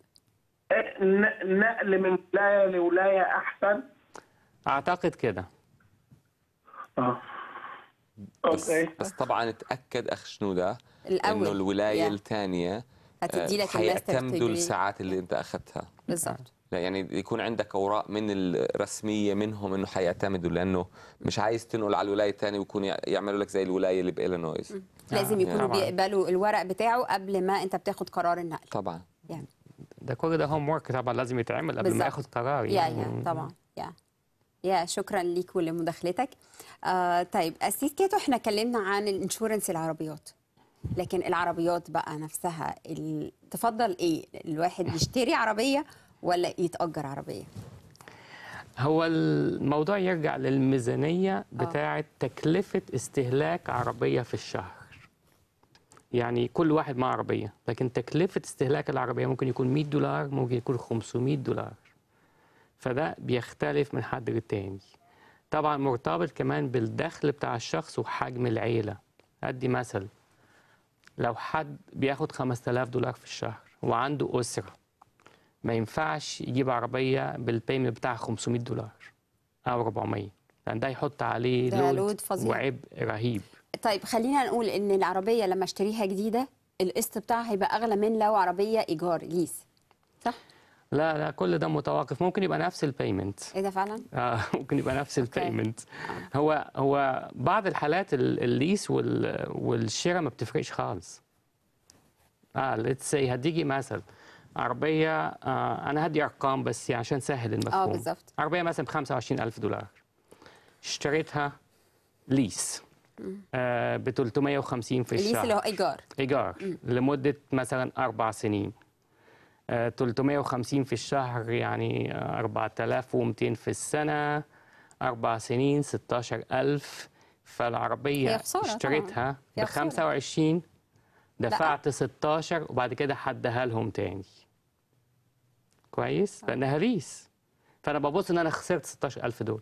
نقل من ولايه لولايه احسن اعتقد كده. اه بس, بس طبعا اتاكد اخ شنودة انه الولايه yeah. الثانيه هتدي لك حيعتمدوا الساعات اللي yeah. انت اخذتها بالظبط. لا يعني يكون عندك اوراق من الرسميه منهم انه حيعتمدوا، لانه مش عايز تنقل على الولايه الثانيه ويكون يعملوا لك زي الولايه اللي بإلينويز. لازم يكونوا طبعاً. بيقبلوا الورق بتاعه قبل ما انت بتاخد قرار النقل طبعا يعني. ده كل ده هوم ورك طبعا لازم يتعمل قبل بالزبط. ما ياخد قرار يا يعني. يا طبعا يا يا شكرا ليك ولمداخلتك. آه طيب أسيس كيتو، احنا اتكلمنا عن الانشورنس العربيات، لكن العربيات بقى نفسها ال... تفضل ايه، الواحد يشتري عربيه ولا يتأجر عربيه؟ هو الموضوع يرجع للميزانية بتاعة تكلفة استهلاك عربية في الشهر. يعني كل واحد معه عربية، لكن تكلفة استهلاك العربية ممكن يكون مية دولار، ممكن يكون خمسمية دولار. فده بيختلف من حد للتاني. طبعا مرتبط كمان بالدخل بتاع الشخص وحجم العيلة. أدي مثل، لو حد بياخد خمسة آلاف دولار في الشهر وعنده أسرة، ما ينفعش يجيب عربية بالبيمنت بتاعها خمسمية دولار أو أربعمية، لأن ده يحط عليه ده لود لود فظيع وعبء رهيب. طيب خلينا نقول ان العربيه لما اشتريها جديده القسط بتاعها هيبقى اغلى من لو عربيه ايجار ليس، صح؟ لا لا، كل ده متوقف. ممكن يبقى نفس البيمنت. ايه ده فعلا؟ اه ممكن يبقى نفس أوكي. البيمنت. هو هو بعض الحالات ال- الليس وال والشراء ما بتفرقش خالص. اه ليتس سي هديجي مثل عربيه، آه انا هدي ارقام بس يعني عشان سهل المفهوم. اه بالظبط. عربيه مثلا ب خمسة وعشرين ألف دولار، اشتريتها ليس آه ب ثلاثمية وخمسين في الشهر. الليس اللي هو ايجار. ايجار مم. لمده مثلا اربع سنين. آه ثلاثمية وخمسين في الشهر يعني آه أربعة آلاف ومئتين في السنه، اربع سنين ستاشر ألف. فالعربيه هي خسارة اشتريتها ب هي خسارة. خمسة وعشرين، دفعت ستاشر وبعد كده حدها لهم تاني. كويس؟ لانها ليس. فانا ببص ان انا خسرت ستاشر ألف دول.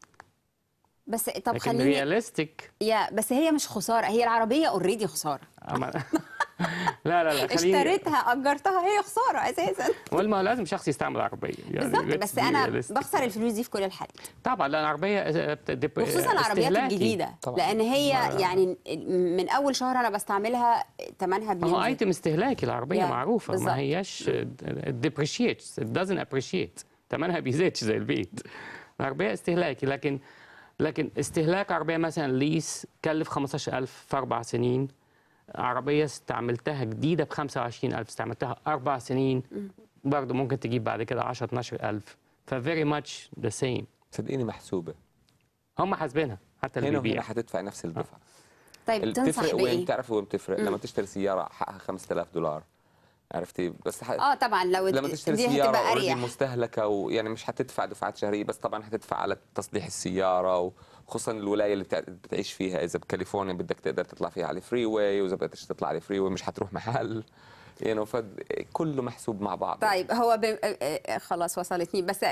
بس طب لكن خليني رياليستيك يا بس هي مش خساره، هي العربيه اوريدي خساره. أما... لا لا لا خليني اشتريتها اجرتها هي خساره اساسا. والما لازم شخص يستعمل عربيه يعني. بالظبط، let's بس be انا realistic. بخسر الفلوس دي في كل الحالات. طبعا لان العربيه دب... وخصوصا العربيات الجديده طبعاً. لان هي يعني من اول شهر انا بستعملها ثمنها ما هو بينزل. ايتم استهلاكي، العربيه Yeah. معروفه بالظبط. ما هياش depreciates it doesn't appreciate، ثمنها بيزيدش زي البيت. العربيه استهلاكي، لكن لكن استهلاك عربيه مثلا ليس كلف خمستاشر ألف في اربع سنين. عربيه استعملتها جديده ب خمسة وعشرين ألف، استعملتها اربع سنين برضه ممكن تجيب بعد كده عشرة اتناشر ألف. ففيري ماتش ذا سيم. صدقيني محسوبه هم حاسبينها حتى اللي هنا وهنا بيبيع. حتدفع نفس الدفعه. طيب اللي تنصح بتفرق وين؟ بايه؟ بتعرفي وين بتفرق؟ لما تشتري سياره حقها خمسة آلاف دولار، عرفتي؟ بس ح... اه طبعا لو لما تشتري دي سياره هتبقى اوريدي اريح. مستهلكه ويعني مش حتدفع دفعات شهريه، بس طبعا حتدفع على تصليح السياره، وخصوصا الولايه اللي بتع- بتعيش فيها. اذا بكاليفورنيا بدك تقدر تطلع فيها على الفري واي، واذا بدك تطلع على الفري واي مش حتروح محل يعني. فكله محسوب مع بعض. طيب هو ب... آه، آه، خلاص وصلتني بس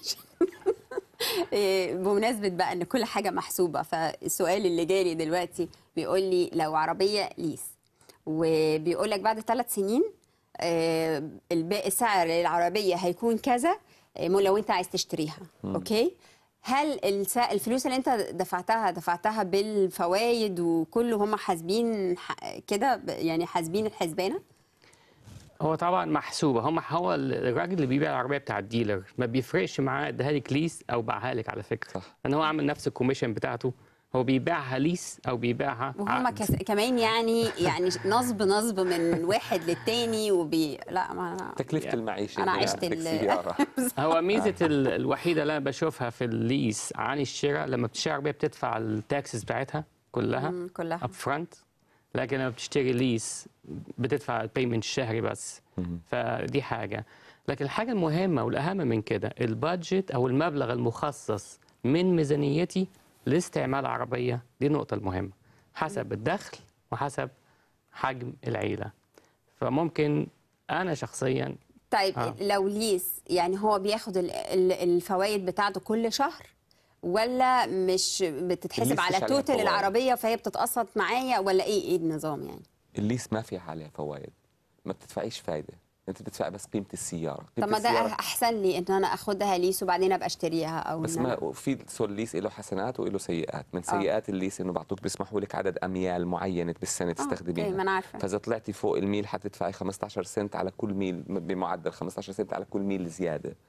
إيه، بمناسبة بقى ان كل حاجة محسوبة، فالسؤال اللي جالي دلوقتي بيقول لي لو عربية ليس وبيقول لك بعد ثلاث سنين آه، الباقي سعر العربية هيكون كذا آه، لو انت عايز تشتريها. اوكي، هل الس- الفلوس اللي انت دفعتها دفعتها بالفوائد وكله هم حاسبين ح- كده ب- يعني حاسبين الحسبانة؟ هو طبعا محسوبه. هم هو الراجل اللي بيبيع العربيه بتاع الديلر ما بيفرقش معاه اداها لك ليس او باعها لك على فكره. صح. لان هو عامل نفس الكوميشن بتاعته، هو بيبيعها ليس او بيبيعها وهم عقد. كس... كمان يعني يعني نصب نصب من واحد للتاني وبي لا ما تكلفه المعيشه أنا هنا عشت بدك ال- سياره. هو ميزه ال- الوحيده اللي انا بشوفها في الليس عن الشراء، لما بتشتري عربيه بتدفع التاكسز بتاعتها كلها مم، كلها اب فرونت، لكن لما بتشتري ليس بتدفع البيمنت الشهري بس. فدي حاجه. لكن الحاجه المهمه والاهم من كده البادجت او المبلغ المخصص من ميزانيتي لاستعمال عربيه. دي النقطه المهمه، حسب الدخل وحسب حجم العيله. فممكن انا شخصيا طيب آه. لو ليس يعني هو بياخد ال- ال- الفوائد بتاعته كل شهر ولا مش بتتحسب الليس على مش عليها توتال فوائد. العربية فهي بتتقسط معايا ولا ايه ايه النظام يعني؟ الليس ما في عليه فوائد، ما بتدفعيش فايده، انت بتدفع بس قيمه السياره. طب قيمه ما ده السياره احسن لي ان انا اخدها ليس وبعدين ابقى اشتريها او بس إن أنا- ما في سول ليس له حسنات وله سيئات. من سيئات الليس انه بعطوك بيسمحوا لك عدد اميال معينه بالسنه اوكي تستخدميها. ما انا عارفة. فاذا طلعتي فوق الميل حتدفعي خمستاشر سنت على كل ميل، بمعدل خمستاشر سنت على كل ميل زياده.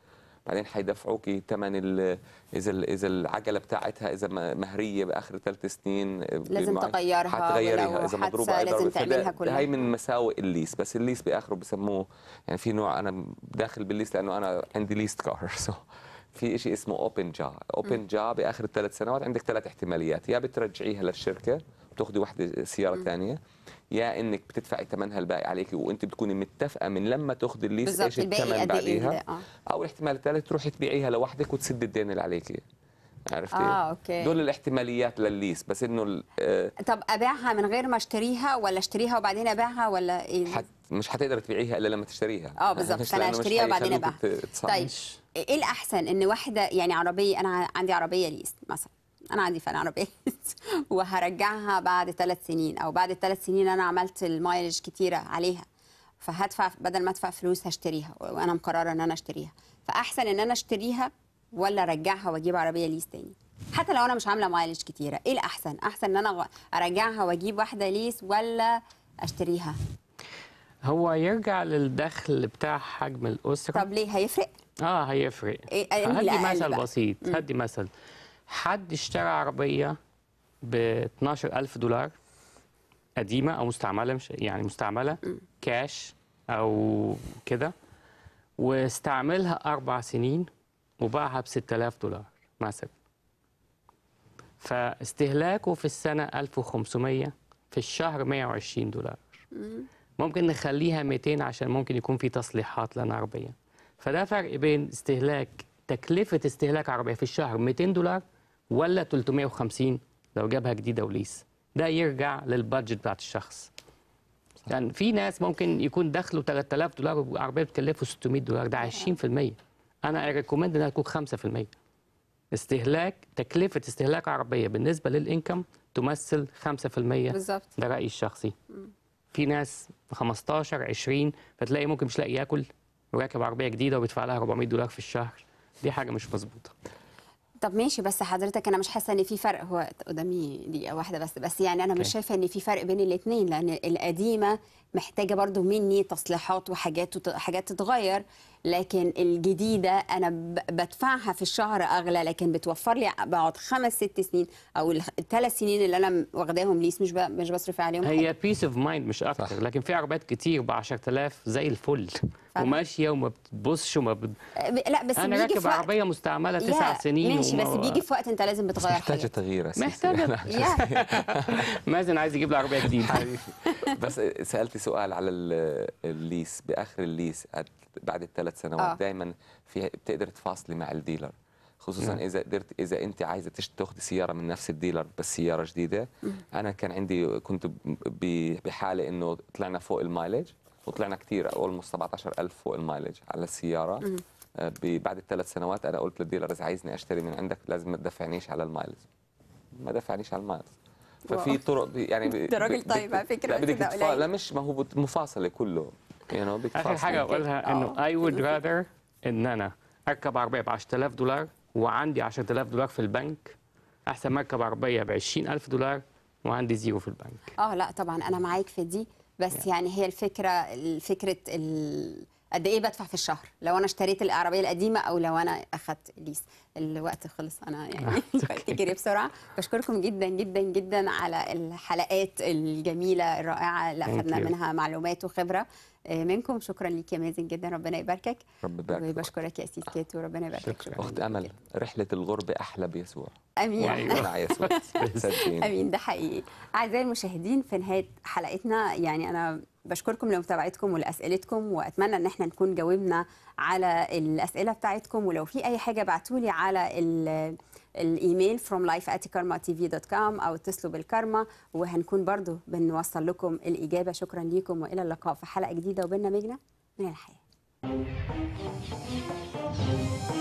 بعدين حيدفعوكي ثمن اذا اذا العجله بتاعتها اذا مهريه باخر ثلاث سنين لازم تغيرها، حتغيرها اذا مضروبه لازم تعملها كلها. هي من مساوئ الليس، بس الليس باخره بسموه يعني في نوع انا داخل بالليس لانه انا عندي ليست كار سو في شيء اسمه اوبن جا. اوبن جا باخر الثلاث سنوات عندك ثلاث احتماليات، يا بترجعيها للشركه بتاخذي وحده سياره ثانيه، يا انك بتدفعي ثمنها الباقي عليكي وانت بتكوني متفقه من لما تاخذي الليس ايش الثمن بعديها، آه. او الاحتمال الثالث تروحي تبيعيها لوحدك وتسدي الدين اللي عليكي. عرفتي؟ اه اوكي. دول الاحتماليات للليس، بس انه آه طب ابيعها من غير ما اشتريها ولا اشتريها وبعدين ابيعها ولا ايه؟ حت مش حتقدر تبيعيها الا لما تشتريها. اه بالظبط، فانا اشتريها وبعدين ابيعها. طيب ايه الاحسن ان واحده يعني عربيه، انا عندي عربيه ليس مثلا، انا عندي فعلا عربيه وهرجعها بعد ثلاث سنين او بعد الثلاث سنين انا عملت المايلج كتيره عليها، فهدفع بدل ما ادفع فلوس هشتريها وانا مقرره ان انا اشتريها، فاحسن ان انا اشتريها ولا ارجعها واجيب عربيه ليس تاني حتى لو انا مش عامله مايلج كتيره؟ ايه الاحسن؟ احسن ان انا ارجعها واجيب واحده ليس ولا اشتريها؟ هو يرجع للدخل باتاع حجم الاسره. طب ليه هيفرق؟ اه هيفرق. إيه هدي مثل بسيط، هدي مثل حد اشترى عربيه ب اثناشر ألف دولار قديمه او مستعمله، مش يعني مستعمله م. كاش او كده، واستعملها اربع سنين وباعها ب ستة آلاف دولار مثلا، فاستهلاكه في السنه ألف وخمسمية، في الشهر مية وعشرين دولار. م. ممكن نخليها مئتين عشان ممكن يكون في تصليحات لنا عربيه، فده فرق بين استهلاك تكلفه استهلاك عربيه في الشهر مئتين دولار ولا ثلاثمية وخمسين لو جابها جديده وليس. ده يرجع للبادجت بتاعت الشخص. يعني في ناس ممكن يكون دخله ثلاثة آلاف دولار وعربيه بتكلفه ستمية دولار، ده عشرين في المية. انا اريكومند انها تكون خمسة في المية. استهلاك تكلفه استهلاك عربيه بالنسبه للانكم تمثل خمسة في المية بالظبط. ده رايي الشخصي. في ناس خمستاشر عشرين فتلاقي ممكن مش لاقي ياكل وراكب عربيه جديده وبيدفع لها أربعمية دولار في الشهر، دي حاجه مش مظبوطه. طب ماشي، بس حضرتك انا مش حاسه ان في فرق، هو قدامي دقيقه واحده بس بس يعني انا مش okay. شايفه ان في فرق بين الاثنين، لان القديمه محتاجه برضو مني تصليحات وحاجات وحاجات تتغير، لكن الجديده انا بدفعها في الشهر اغلى، لكن بتوفر لي بقعد خمس ست سنين او الثلاث سنين اللي انا واخداهم ليس مش مش بصرف عليهم. هي بيس اوف مايند مش اكتر صح. لكن في عربيات كتير ب عشرة آلاف زي الفل وماشيه وما بتبصش وما بت... لا بس انا راكب عربيه مستعمله تسع سنين ماشي وما... بس بيجي في وقت انت لازم بتغير حاجه، محتاجه تغيير اساسا، محتاجه مازن عايز يجيب له عربيه جديده. بس سالتي سؤال على الليس، باخر الليس بعد الثلاث سنوات آه. دائما في بتقدر تفاصلي مع الديلر، خصوصا م. اذا قدرت اذا انت عايزه تاخذي سياره من نفس الديلر بس سياره جديده. م. انا كان عندي كنت بحاله انه طلعنا فوق المايلج وطلعنا كثير اولموست سبعطعش ألف فوق المايلج على السياره. م. بعد الثلاث سنوات انا قلت للديلر اذا عايزني اشتري من عندك لازم ما تدفعنيش على المايلج، ما دفعنيش على المايلج. ففي طرق يعني ده راجل طيب على فكره. لا بدك تتفا... لا مش ما هو مفاصله كله يعني. اخر حاجه اقولها انه اي وود راذر ان انا اركب عربيه ب عشرة آلاف دولار وعندي عشرة آلاف دولار في البنك احسن ما اركب عربيه ب عشرين ألف دولار وعندي زيرو في البنك. اه لا طبعا انا معاك في دي، بس yeah. يعني هي الفكره فكره ال... قد ايه بدفع في الشهر لو انا اشتريت العربيه القديمه او لو انا اخذت ليس. الوقت خلص انا يعني بجري بسرعه. بشكركم جدا جدا جدا على الحلقات الجميله الرائعه اللي اخذنا منها معلومات وخبره منكم. شكرا ليك يا مازن جدا، ربنا يباركك. رب يبارك. وبشكرك يا اسيس كاتو، ربنا يباركك. شكرا اخت امل، رحله الغربه احلى بيسوع. امين مع يسوع. امين، ده حقيقي. اعزائي المشاهدين، في نهايه حلقتنا يعني انا بشكركم لمتابعتكم ولاسئلتكم، واتمنى ان احنا نكون جاوبنا على الاسئله بتاعتكم، ولو في اي حاجه ابعتوا لي على الايميل from life at karma t v dot com او اتصلوا بالكارما وهنكون برضو بنوصل لكم الاجابه. شكرا ليكم والى اللقاء في حلقه جديده وبرنامجنا من الحياه.